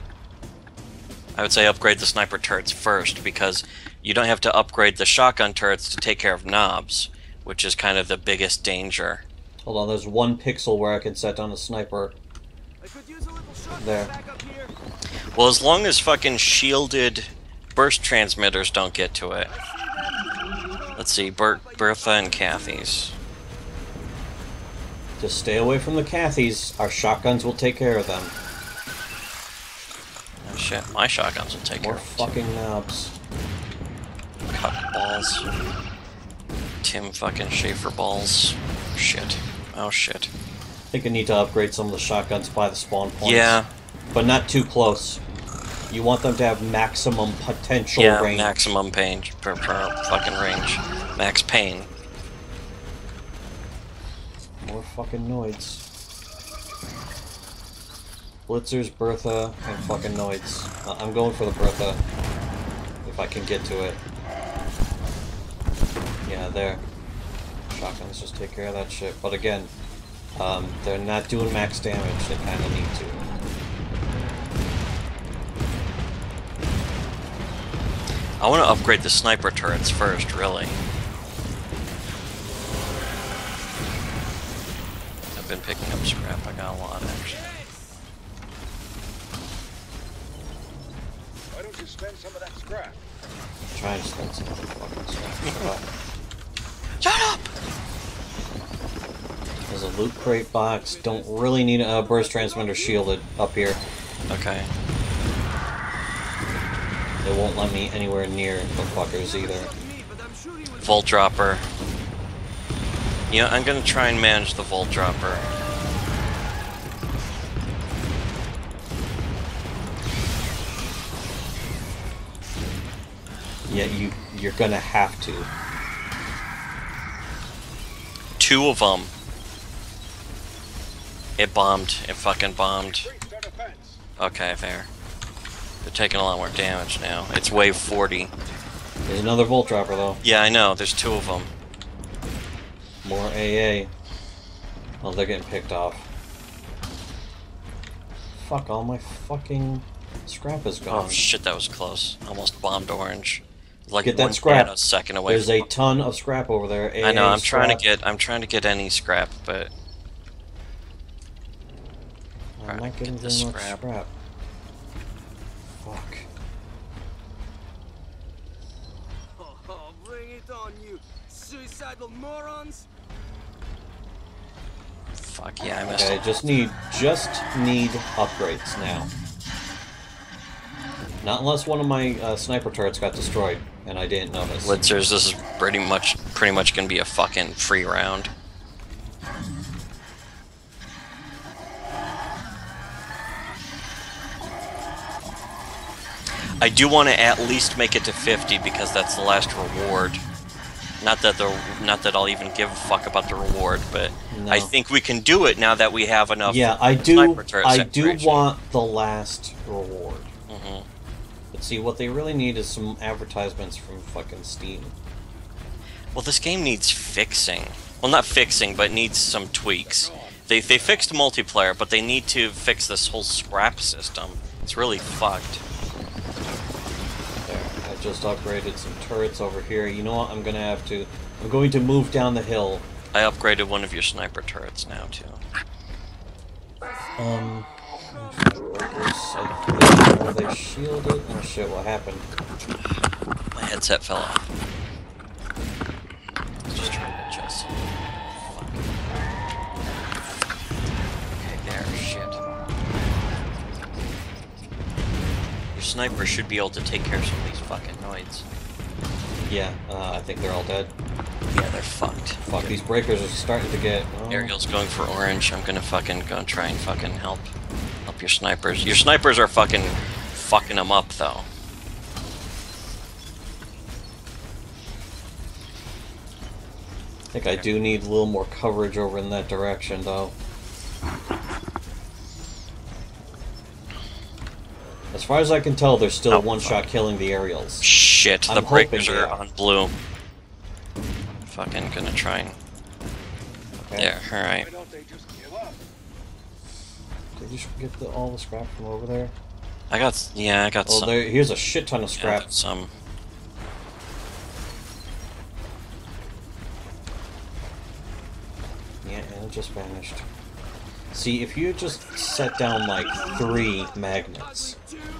I would say upgrade the sniper turrets first, because you don't have to upgrade the shotgun turrets to take care of knobs, which is kind of the biggest danger. Hold on, there's one pixel where I can set down a sniper. I could use a little shot There. back up here. Well, as long as fucking shielded burst transmitters don't get to it. Let's see, Ber Bertha and Kathy's. Just stay away from the Cathys. Our shotguns will take care of them. Oh shit, my shotguns will take More care of it. fucking knobs. Cuck balls. Tim fucking Schaefer balls. Shit. Oh shit. I think I need to upgrade some of the shotguns by the spawn points. Yeah, But not too close. You want them to have maximum potential yeah, range. maximum pain per, per fucking range. Max pain. More fucking noids. Blitzers, Bertha, and fucking noids. Uh, I'm going for the Bertha. If I can get to it. Yeah, there. Shotguns just take care of that shit. But again, um, they're not doing max damage. They kind of need to. I want to upgrade the sniper turrets first, really. I've been picking up scrap. I got a lot, actually. Why don't you spend some of that scrap? Trying to spend some other fucking stuff. Shut up! There's a loot crate box. Don't really need a burst transmitter shielded up here. Okay. They won't let me anywhere near the fuckers either. Me, but I'm sure he would. Volt dropper. Yeah, I'm gonna try and manage the volt dropper. Yeah, you you're gonna have to. Two of them. It bombed. It fucking bombed. Breach their defense. Okay, fair. They're taking a lot more damage now. It's wave forty. There's another volt dropper though. Yeah, I know. There's two of them. More A A. Oh, they're getting picked off. Fuck, all my fucking scrap is gone. Oh shit, that was close. Almost bombed orange. Like Get that one scrap. A second away. There's from a ton of scrap over there. A A I know. I'm trying to scrap. get. I'm trying to get any scrap, but I'm not getting Get the very much scrap. scrap. Fuck. Oh, oh, bring it on, you suicidal morons! fuck yeah, I missed Okay, it. just need just need upgrades now. Not unless one of my uh, sniper turrets got destroyed and I didn't notice. Blitzers, this is pretty much pretty much gonna be a fucking free round. I do want to at least make it to fifty because that's the last reward. Not that the not that I'll even give a fuck about the reward, but No. I think we can do it now that we have enough. Yeah, I do. sniper turrets I at do range. want the last reward. Mhm. But see, what they really need is some advertisements from fucking Steam. Well, this game needs fixing. Well, not fixing, but needs some tweaks. They they fixed multiplayer, but they need to fix this whole scrap system. It's really fucked. There, I just upgraded some turrets over here. You know what? I'm gonna have to. I'm going to move down the hill. I upgraded one of your sniper turrets now too. Um, Are they shielded? Oh shit, what happened? My headset fell off. Just trying to adjust. Fuck. Okay, there, shit. Your sniper should be able to take care of some of these fucking noids. Yeah, uh, I think they're all dead. Yeah, they're fucked. Fuck, these breakers are starting to get... Oh. Ariel's going for orange. I'm gonna fucking go and try and fucking help. Help your snipers. Your snipers are fucking fucking them up, though. I think I do need a little more coverage over in that direction, though. As far as I can tell, they're still Oh, one-shot killing the aerials. Shit, I'm the breakers hoping, are yeah. on blue. Fucking gonna try and... Okay. There, alright. Why don't they just give up? Did you get the, all the scrap from over there? I got... s- Yeah, I got Oh, some. there. Here's a shit ton of Yeah, scrap. there's some. Yeah, and it just vanished. See, if you just set down like three magnets.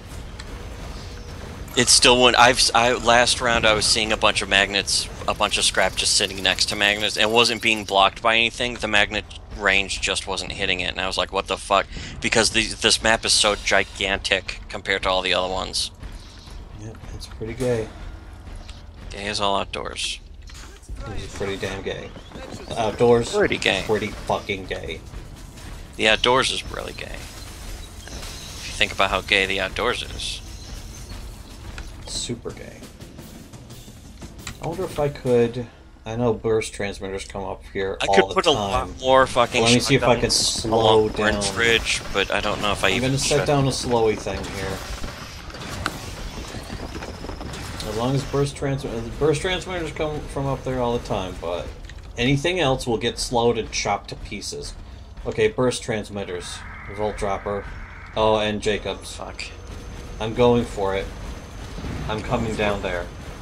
It still went. I've s- I last round I was seeing a bunch of magnets, a bunch of scrap just sitting next to magnets, and it wasn't being blocked by anything. The magnet range just wasn't hitting it, and I was like, "What the fuck?" Because the, this map is so gigantic compared to all the other ones. Yep, it's pretty gay. Gay is all outdoors. It's pretty damn gay. The outdoors, Pretty gay. pretty fucking gay. The outdoors is really gay. If you think about how gay the outdoors is. Super gay. I wonder if I could. I know burst transmitters come up here I all could the put a time. lot more fucking. Let me see if I can shotguns slow along down. Orange Ridge, but I don't know if I I'm even. gonna set should. down a slowy thing here. As long as burst transmitters, burst transmitters come from up there all the time, but anything else will get slowed and chopped to pieces. Okay, burst transmitters, volt dropper. Oh, and Jacobs. Fuck. I'm going for it. I'm coming down there.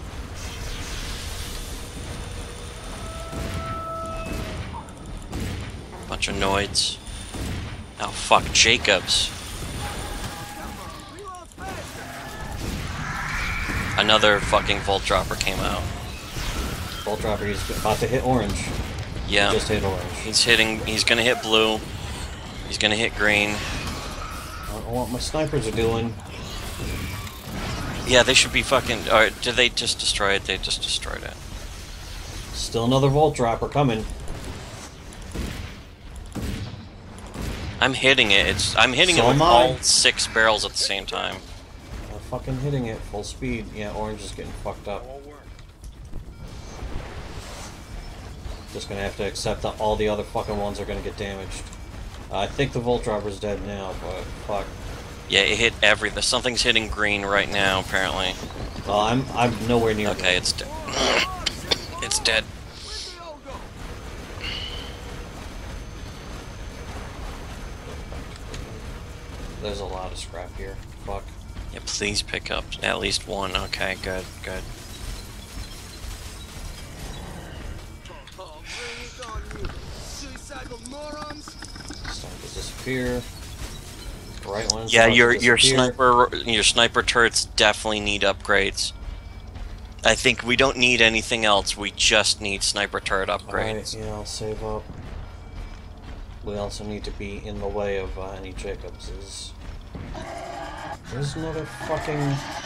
Bunch of noids. Oh fuck, Jacobs. Another fucking volt dropper came out. Volt dropper, he's about to hit orange. Yeah. He just hit orange. He's hitting. He's gonna hit blue. He's gonna hit green. I don't know what my snipers are doing. Yeah, they should be fucking. Or did they just destroy it? They just destroyed it. Still another volt dropper coming. I'm hitting it. It's. I'm hitting So it with am I. all six barrels at the same time. I'm fucking hitting it full speed. Yeah, orange is getting fucked up. All work. Just gonna have to accept that all the other fucking ones are gonna get damaged. Uh, I think the volt dropper's dead now, but fuck. Yeah, it hit every. Something's hitting green right now. Apparently. Well, I'm I'm nowhere near. Okay, it's dead. It's dead. There's a lot of scrap here. Fuck. Yeah, please pick up at least one. Okay, good, good. Oh, bring it on, you suicidal morons! Starting to disappear. The right one's Yeah, about to your your disappear. sniper your sniper turrets definitely need upgrades. I think we don't need anything else. We just need sniper turret Alright, upgrades. yeah, I'll save up. We also need to be in the way of uh, any Jacobses. There's another fucking...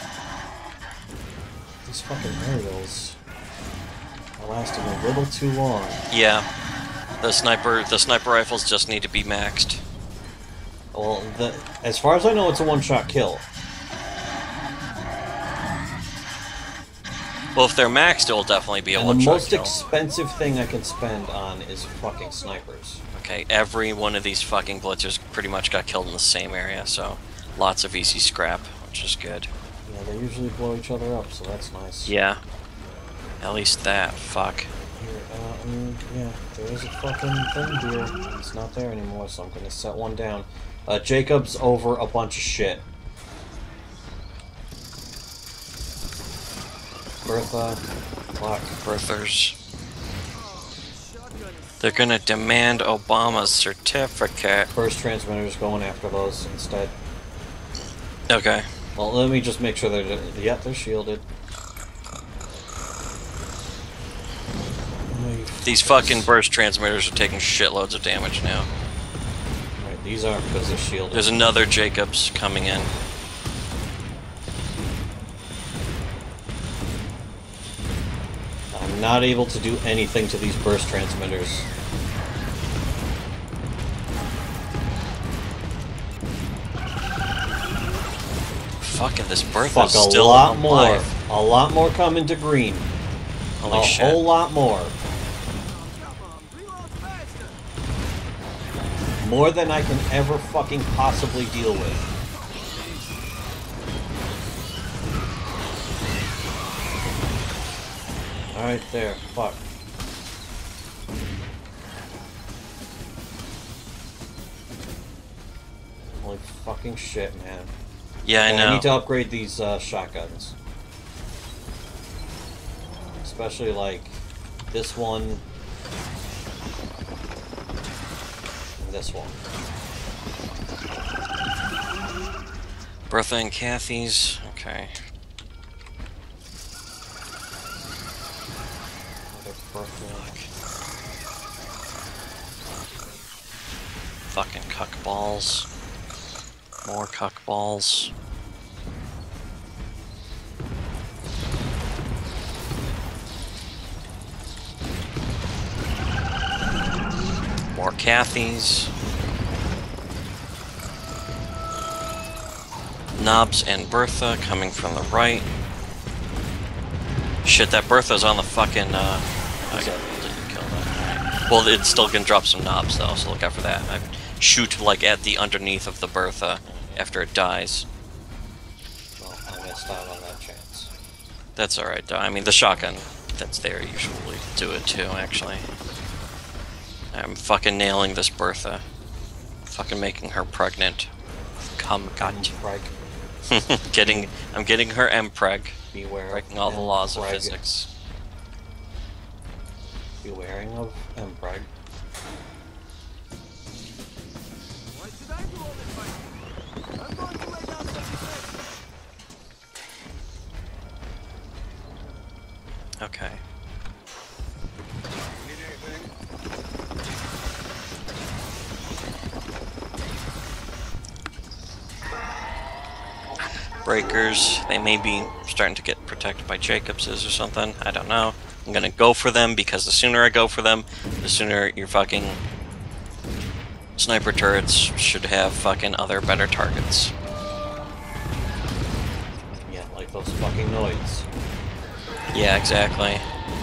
These fucking aerials are lasting a little too long. Yeah, the sniper the sniper rifles just need to be maxed. Well, the, as far as I know, it's a one-shot kill. Well, if they're maxed, it will definitely be a And the one-shot most kill. expensive thing I can spend on is fucking snipers. Okay, every one of these fucking blitzers pretty much got killed in the same area, so lots of easy scrap, which is good. Yeah, they usually blow each other up, so that's nice. Yeah, at least that. Fuck. Here, uh, mm, yeah, there is a fucking thing here. It's not there anymore, so I'm gonna set one down. Uh, Jacob's over a bunch of shit. Bertha, fuck. Berthers. Shotgun is They're gonna demand Obama's certificate. Burst transmitters going after those instead. Okay. Well, let me just make sure they're... Yeah, they're shielded. These fucking burst transmitters are taking shitloads of damage now. Right, these aren't because they're shielded. There's another Jacobs coming in. I'm not able to do anything to these burst transmitters. Fucking this Bertha's Fuck, a still lot more. alive. A lot more coming to green. Holy a shit. whole lot more. Come on, reload faster. More than I can ever fucking possibly deal with. Alright, there. Fuck. Holy fucking shit, man. Yeah, I And know. I need to upgrade these uh, shotguns. Especially like this one and this one. Bertha and Kathy's. Okay. Another perfect. Fucking cuck balls. More cuck balls. More Kathy's. Knobs and Bertha coming from the right. Shit, that Bertha's on the fucking, uh... I didn't kill that. Well, it's still gonna drop some knobs, though, so look out for that. I shoot, like, at the underneath of the Bertha after it dies. Well, I missed out on that chance. That's alright, though. I mean, the shotgun that's there usually do it, too, actually. I'm fucking nailing this Bertha. Fucking making her pregnant. Come, got Preg. getting, I'm getting her M-preg. Beware. Breaking all the laws of Preg. physics. Bewaring of Empreg. Why should I do all this fighting? I'm going to lay down some defense. Okay. Need anything? Breakers, they may be starting to get protected by Jacobses or something. I don't know. I'm gonna go for them because the sooner I go for them, the sooner your fucking sniper turrets should have fucking other better targets. Yeah, like those fucking noids. Yeah, exactly.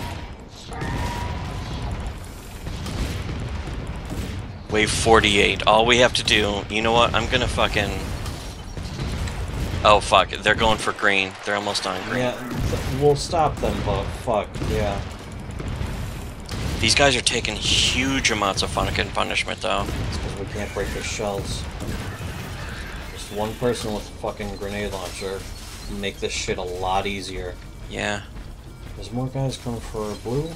Wave forty-eight. All we have to do, you know what? I'm gonna fucking... Oh fuck, they're going for green. They're almost on green. Yeah, th we'll stop them, but fuck, yeah. These guys are taking huge amounts of fucking punishment though. It's because we can't break their shells. Just one person with a fucking grenade launcher can make this shit a lot easier. Yeah. There's more guys coming for blue?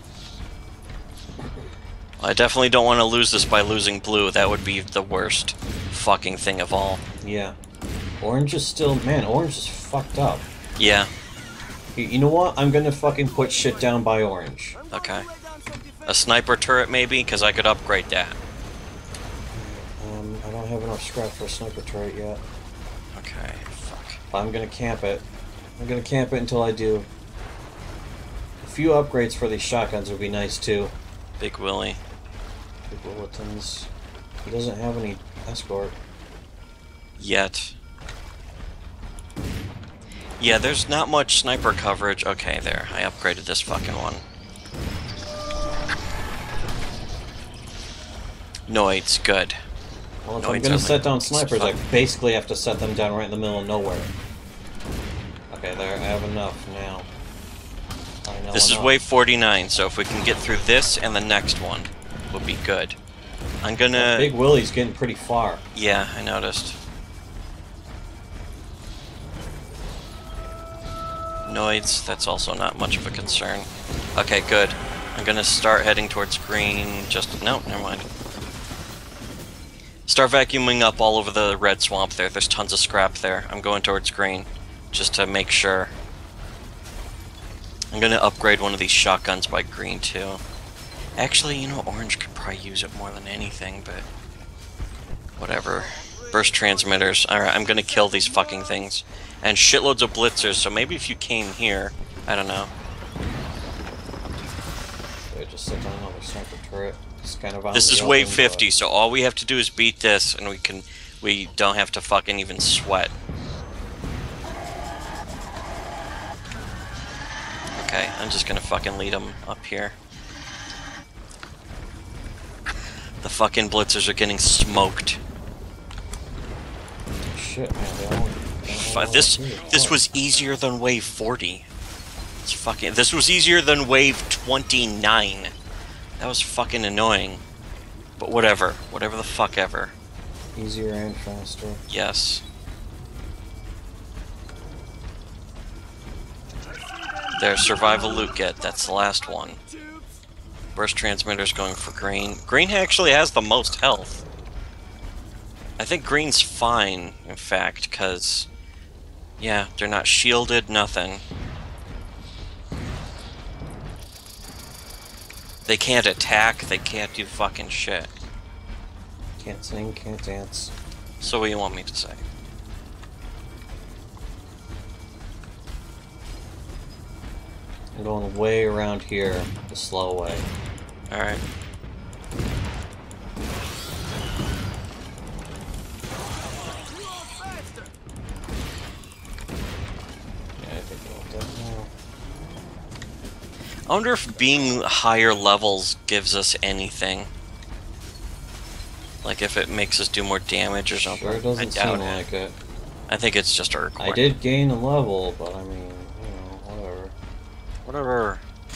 I definitely don't want to lose this by losing blue. That would be the worst fucking thing of all. Yeah. Orange is still... Man, orange is fucked up. Yeah. You, you know what? I'm gonna fucking put shit down by orange. I'm going Okay. to lay down some defense. A sniper turret maybe, because I could upgrade that. Um, I don't have enough scrap for a sniper turret yet. Okay, fuck. I'm gonna camp it. I'm gonna camp it until I do. A few upgrades for these shotguns would be nice too. Big Willie. Big bulletins. He doesn't have any escort. Yet. Yeah, there's not much sniper coverage. Okay, there. I upgraded this fucking one. Noids, good. Well, if No, I'm it's gonna only- set down it's snipers, I fine. basically have to set them down right in the middle of nowhere. Okay, there. I have enough now. I know This is enough. wave forty-nine, so if we can get through this and the next one, would be good. I'm gonna... Big Willie's getting pretty far. Yeah, I noticed. Noids, that's also not much of a concern. Okay, good. I'm gonna start heading towards green. Just no, never mind. Start vacuuming up all over the red swamp there. There's tons of scrap there. I'm going towards green, just to make sure. I'm gonna upgrade one of these shotguns by green too. Actually, you know, orange could probably use it more than anything, but whatever. Burst transmitters. Alright, I'm gonna kill these fucking things. And shitloads of blitzers, so maybe if you came here, I don't know. Wait, just sit down on the sniper turret. It's kind of out This in is the wave open, fifty, but- so all we have to do is beat this, and we can, we don't have to fucking even sweat. Okay, I'm just gonna fucking lead them up here. The fucking blitzers are getting smoked. Shit, man, they all... they all Fu- This here. this Fuck. was easier than wave forty. It's fucking. This was easier than wave twenty-nine. That was fucking annoying. But whatever, whatever the fuck ever. Easier and faster. Yes. There's survival loot get. That's the last one. Burst transmitter's going for green. Green actually has the most health. I think green's fine, in fact, because yeah, they're not shielded, nothing. They can't attack, they can't do fucking shit. Can't sing, can't dance. So what do you want me to say? I'm going way around here, the slow way. Alright. Yeah, I think I'll do that now. I wonder if being higher levels gives us anything. Like if it makes us do more damage or something. Sure doesn't I doubt seem it. like it. I think it's just a requirement. I did gain a level, but I mean, you know, whatever. Whatever.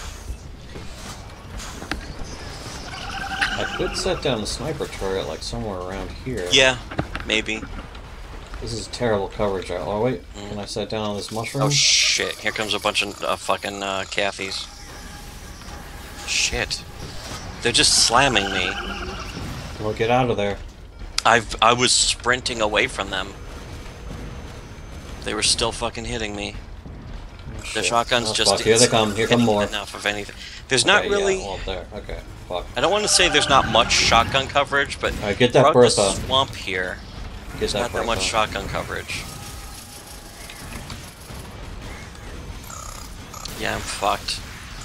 I could set down a sniper turret like somewhere around here. Yeah, maybe. This is terrible coverage. Oh wait, Mm. can I set down on this mushroom? Oh shit, here comes a bunch of uh, fucking uh, Cathies. Shit. They're just slamming me. Well, get out of there. I've I was sprinting away from them. They were still fucking hitting me. Oh, The shit. shotguns Oh, just fuck. Here they come. Here come hitting more. enough of anything. There's not Okay, really. Yeah, well, there. Okay. Fuck. I don't want to say there's not much shotgun coverage, but Alright, get that throughout the Bertha. swamp here, Get there's that not that Bertha. much shotgun coverage. Yeah, I'm fucked.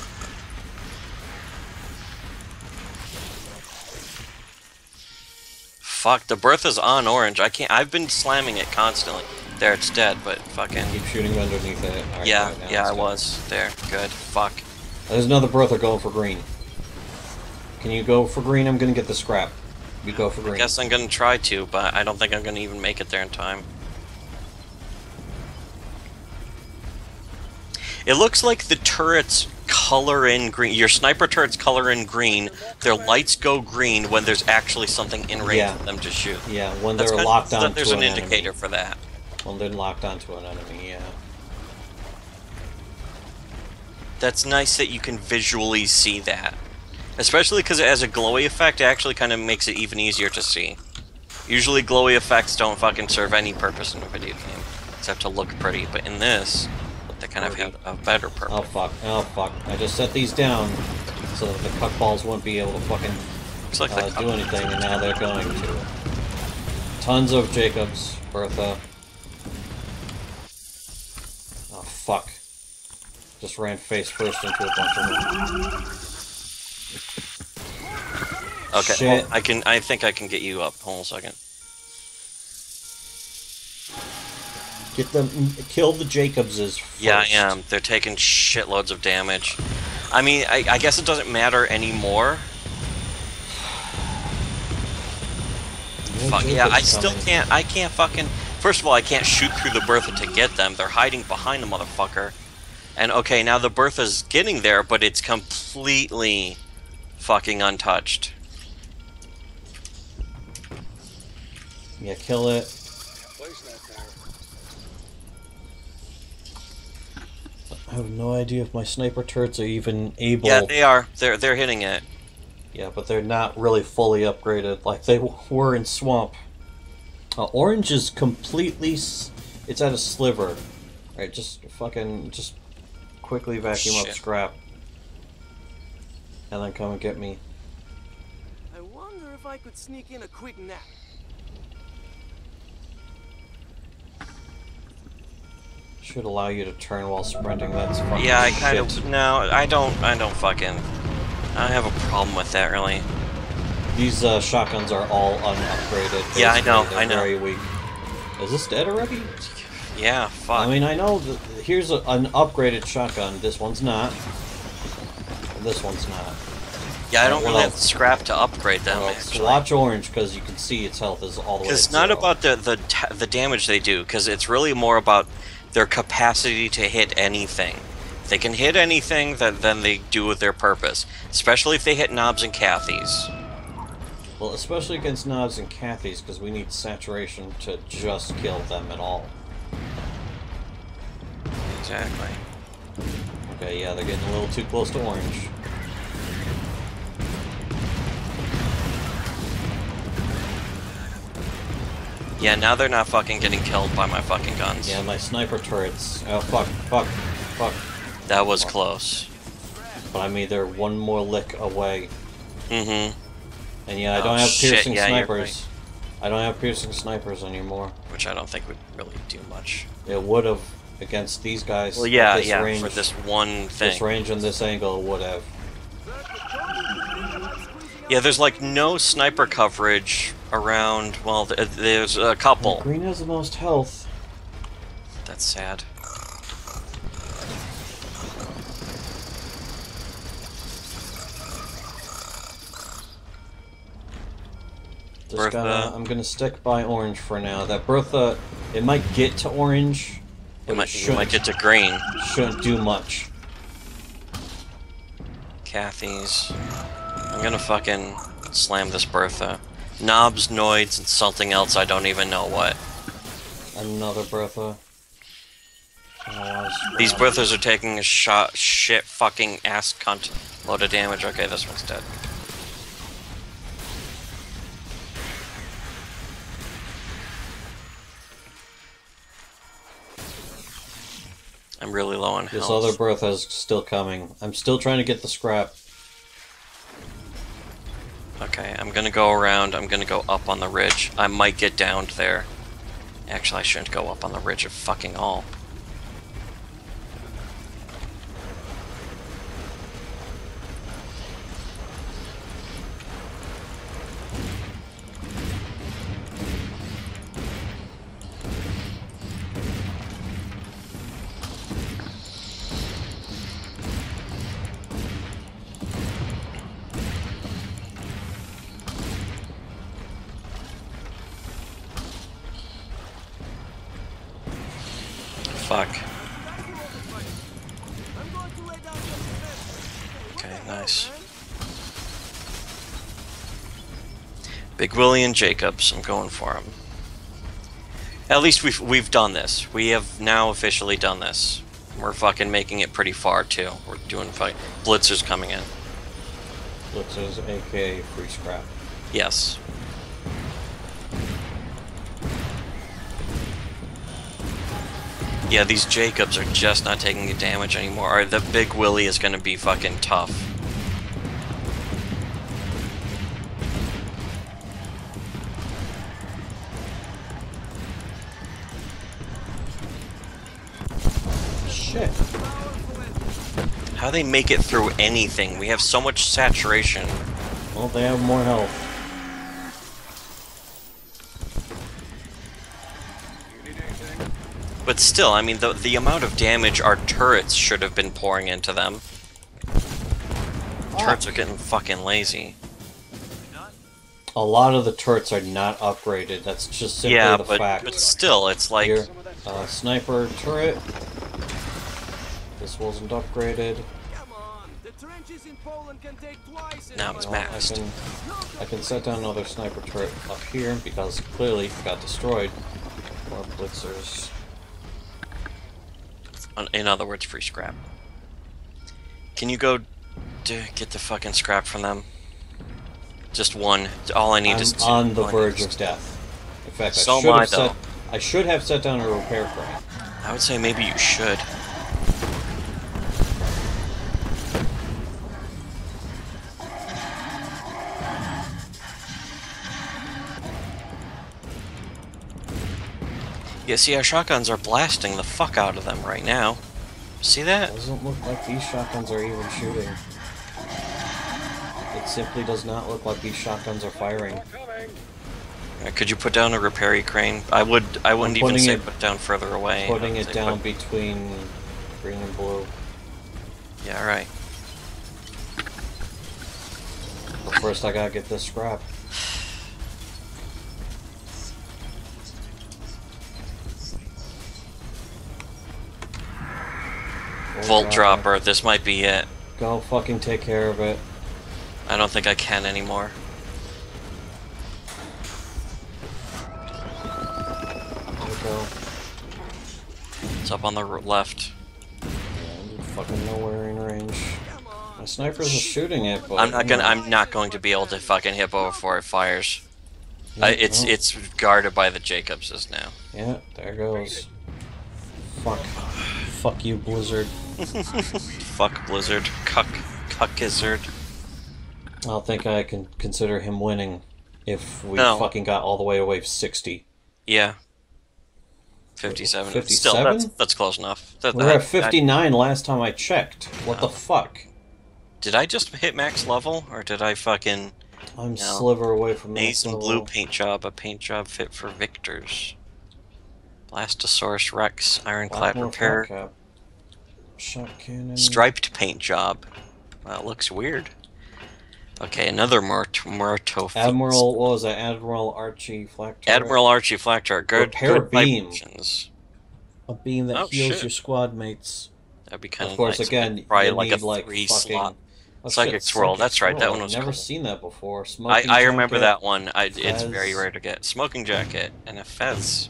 Fuck, the Bertha's on orange. I can't. I've been slamming it constantly. There, it's dead, but fucking. Keep shooting underneath it. Alright, Yeah, alright, now yeah, it's I dead. was. There, good. Fuck. There's another Bertha going for green. Can you go for green? I'm gonna get the scrap. You go for green. I guess I'm gonna try to, but I don't think I'm gonna even make it there in time. It looks like the turrets color in green. Your sniper turrets color in green. Their lights go green when there's actually something in range Yeah. for them to shoot. Yeah, when That's they're kind locked of, onto There's an, an indicator enemy. for that. When they're locked onto an enemy, yeah. That's nice that you can visually see that. Especially because it has a glowy effect, it actually kind of makes it even easier to see. Usually glowy effects don't fucking serve any purpose in a video game, except to look pretty, but in this, they kind of have a better Oh purpose. fuck, oh fuck. I just set these down so that the cuckballs wouldn't be able to fucking Looks like uh, the do anything, and now they're going to. Tons of Jacobs, Bertha. Oh fuck. Just ran face first into a bunch of them. Okay, Shit. well, I can. I think I can get you up. Hold on a second. Get them, kill the Jacobses first. Yeah, I am. They're taking shitloads of damage. I mean, I, I guess it doesn't matter anymore. No Fuck yeah, I Jacobs still coming. can't. I can't fucking. First of all, I can't shoot through the Bertha to get them. They're hiding behind the motherfucker. And okay, now the Bertha's getting there, but it's completely fucking untouched. Yeah, kill it. I have no idea if my sniper turrets are even able. Yeah, they are. They're they're hitting it. Yeah, but they're not really fully upgraded like they were in Swamp. Uh, orange is completely... S it's at a sliver. Alright, just fucking... Just quickly vacuum Shit. up scrap. And then come and get me. I wonder if I could sneak in a quick nap. Should allow you to turn while sprinting. That's fucking Yeah, I shit. kind of no. I don't. I don't fucking. I don't have a problem with that really. These uh, shotguns are all unupgraded. Yeah, I know, Basically, I they're know. very weak. Is this dead already? Yeah, fuck. I mean, I know that here's a, an upgraded shotgun. This one's not. And this one's not. yeah, I don't well, really have scrap to upgrade them. Well, actually. watch orange because you can see its health is all the way. It's to not zero. about the the ta- the damage they do, because it's really more about their capacity to hit anything. If they can hit anything, that then they do with their purpose. Especially if they hit knobs and Cathy's. Well, especially against Knobs and Cathy's, because we need saturation to just kill them at all. Exactly. Okay, yeah, they're getting a little too close to orange. Yeah, now they're not fucking getting killed by my fucking guns. Yeah, my sniper turrets. Oh, fuck, fuck, fuck. That was close. But I mean, they're one more lick away. Mm-hmm. And yeah, I Oh, don't have shit, piercing yeah, you're snipers. I don't have piercing snipers anymore. Which I don't think would really do much. It would have against these guys. Well, yeah, at this yeah, range, for this one thing. This range and this angle would have. Yeah, there's like no sniper coverage around. Well, th there's a couple. Green has the most health. That's sad. Just Bertha. gonna, I'm gonna stick by orange for now. That Bertha, it might get to orange, but You it might, you shouldn't, might get to green. shouldn't do much. Cathy's. I'm gonna fucking slam this Bertha. Knobs, Noids, and something else I don't even know what. Another Bertha. Oh, These Berthas are taking a shot, shit, fucking ass cunt load of damage. Okay, this one's dead. I'm really low on This health. other Bertha's still coming. I'm still trying to get the scrap. Okay, I'm gonna go around. I'm gonna go up on the ridge. I might get downed there. Actually, I shouldn't go up on the ridge of fucking all. Fuck. Okay, nice. Big Willie and Jacobs, I'm going for him. At least we've we've done this. We have now officially done this. We're fucking making it pretty far too. We're doing fight. Blitzers coming in. Blitzers, aka free scrap. Yes. Yeah, these Jacobs are just not taking the damage anymore. Or the Big Willie is gonna be fucking tough. Shit. How they make it through anything? We have so much saturation. Well, they have more health. But still, I mean, the, the amount of damage our turrets should have been pouring into them. Turrets are getting fucking lazy. A lot of the turrets are not upgraded. That's just simply Yeah, the but, fact. but still, it's like... Here, uh, sniper turret. This wasn't upgraded. Come on, the trenches in Poland can take twice as Now it's much. Well, I maxed. can I can set down another sniper turret up here because clearly it got destroyed. More blitzers. In other words, free scrap. Can you go d get the fucking scrap from them? Just one. All I need I'm is two. on the All I verge need of is death. In fact, I So should am I, have set. though. I should have set down a repair crane. two. I would say maybe you should. Yeah, see, our shotguns are blasting the fuck out of them right now. See that? Doesn't look like these shotguns are even shooting. It simply does not look like these shotguns are firing. Uh, Could you put down a repair crane? I would. I wouldn't even putting say it- put it down further away. I Putting would it say down put- between green and blue. Yeah, right. But first, I gotta get this scrap. Volt dropper. This might be it. Go fucking take care of it. I don't think I can anymore. There we go. It's up on the r- left. And fucking nowhere in range. My sniper's is shooting it, but I'm not gonna. I'm not going to be able to fucking hit before it fires. Yeah, I, it's no. it's guarded by the Jacobses now. Yeah, there goes. Fuck. Fuck you, Blizzard. Fuck Blizzard. Cuck. Cuckizard. I don't think I can consider him winning if we No. fucking got all the way to wave sixty. Yeah. Fifty-seven. Still, fifty-seven? that's that's close enough. That, We were that- at fifty-nine last time I checked. What the fuck? Did I just hit max level, or did I fucking I'm No. sliver away from that. Maze and blue paint job? A paint job fit for victors. Blastosaurus Rex, Ironclad repair, Shot cannon. striped paint job. Well, it looks weird. Okay, another Mort Morto. Admiral, what was that? Admiral Archie Flak turret? Admiral Archie Flak turret. Good. Repair good beam. vibrations. A beam that Oh, heals shit. your squad mates. That'd be kind Of course, nice. again, probably you like need a like three fucking. slot. Oh, Psychic shit, Swirl, that's right, that Swirl. one was I've never cool. seen that before. I, Smoking I remember jacket. that one. I, it's very Fez. rare to get. Smoking jacket and a fez.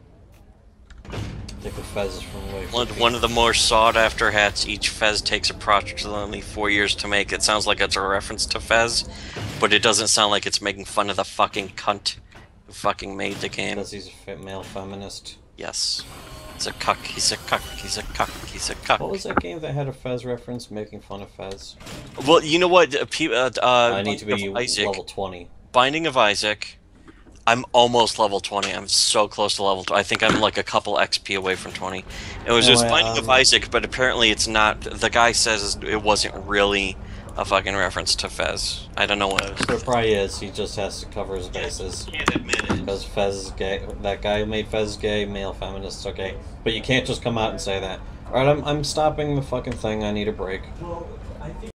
I think the Fez is from way. One, one of the more sought after hats. Each fez takes approximately four years to make. It sounds like it's a reference to Fez, but it doesn't sound like it's making fun of the fucking cunt who fucking made the game. Because he's a fe- male feminist. Yes. He's a cuck, he's a cuck, he's a cuck, he's a cuck. What was that game that had a Fez reference, making fun of Fez? Well, you know what? Uh, pe- uh, uh, I need to Binding be of Isaac. level twenty. Binding of Isaac. I'm almost level twenty. I'm so close to level twenty. I think I'm like a couple X P away from twenty. It was just Anyway, Binding of um, Isaac, but apparently it's not. The guy says it wasn't really a fucking reference to Fez. I don't know what it So is. it probably is. He just has to cover his bases. Can't admit it. Because Fez is gay. That guy who made Fez gay, male feminists are gay. But you can't just come out and say that. Alright, I'm, I'm stopping the fucking thing. I need a break.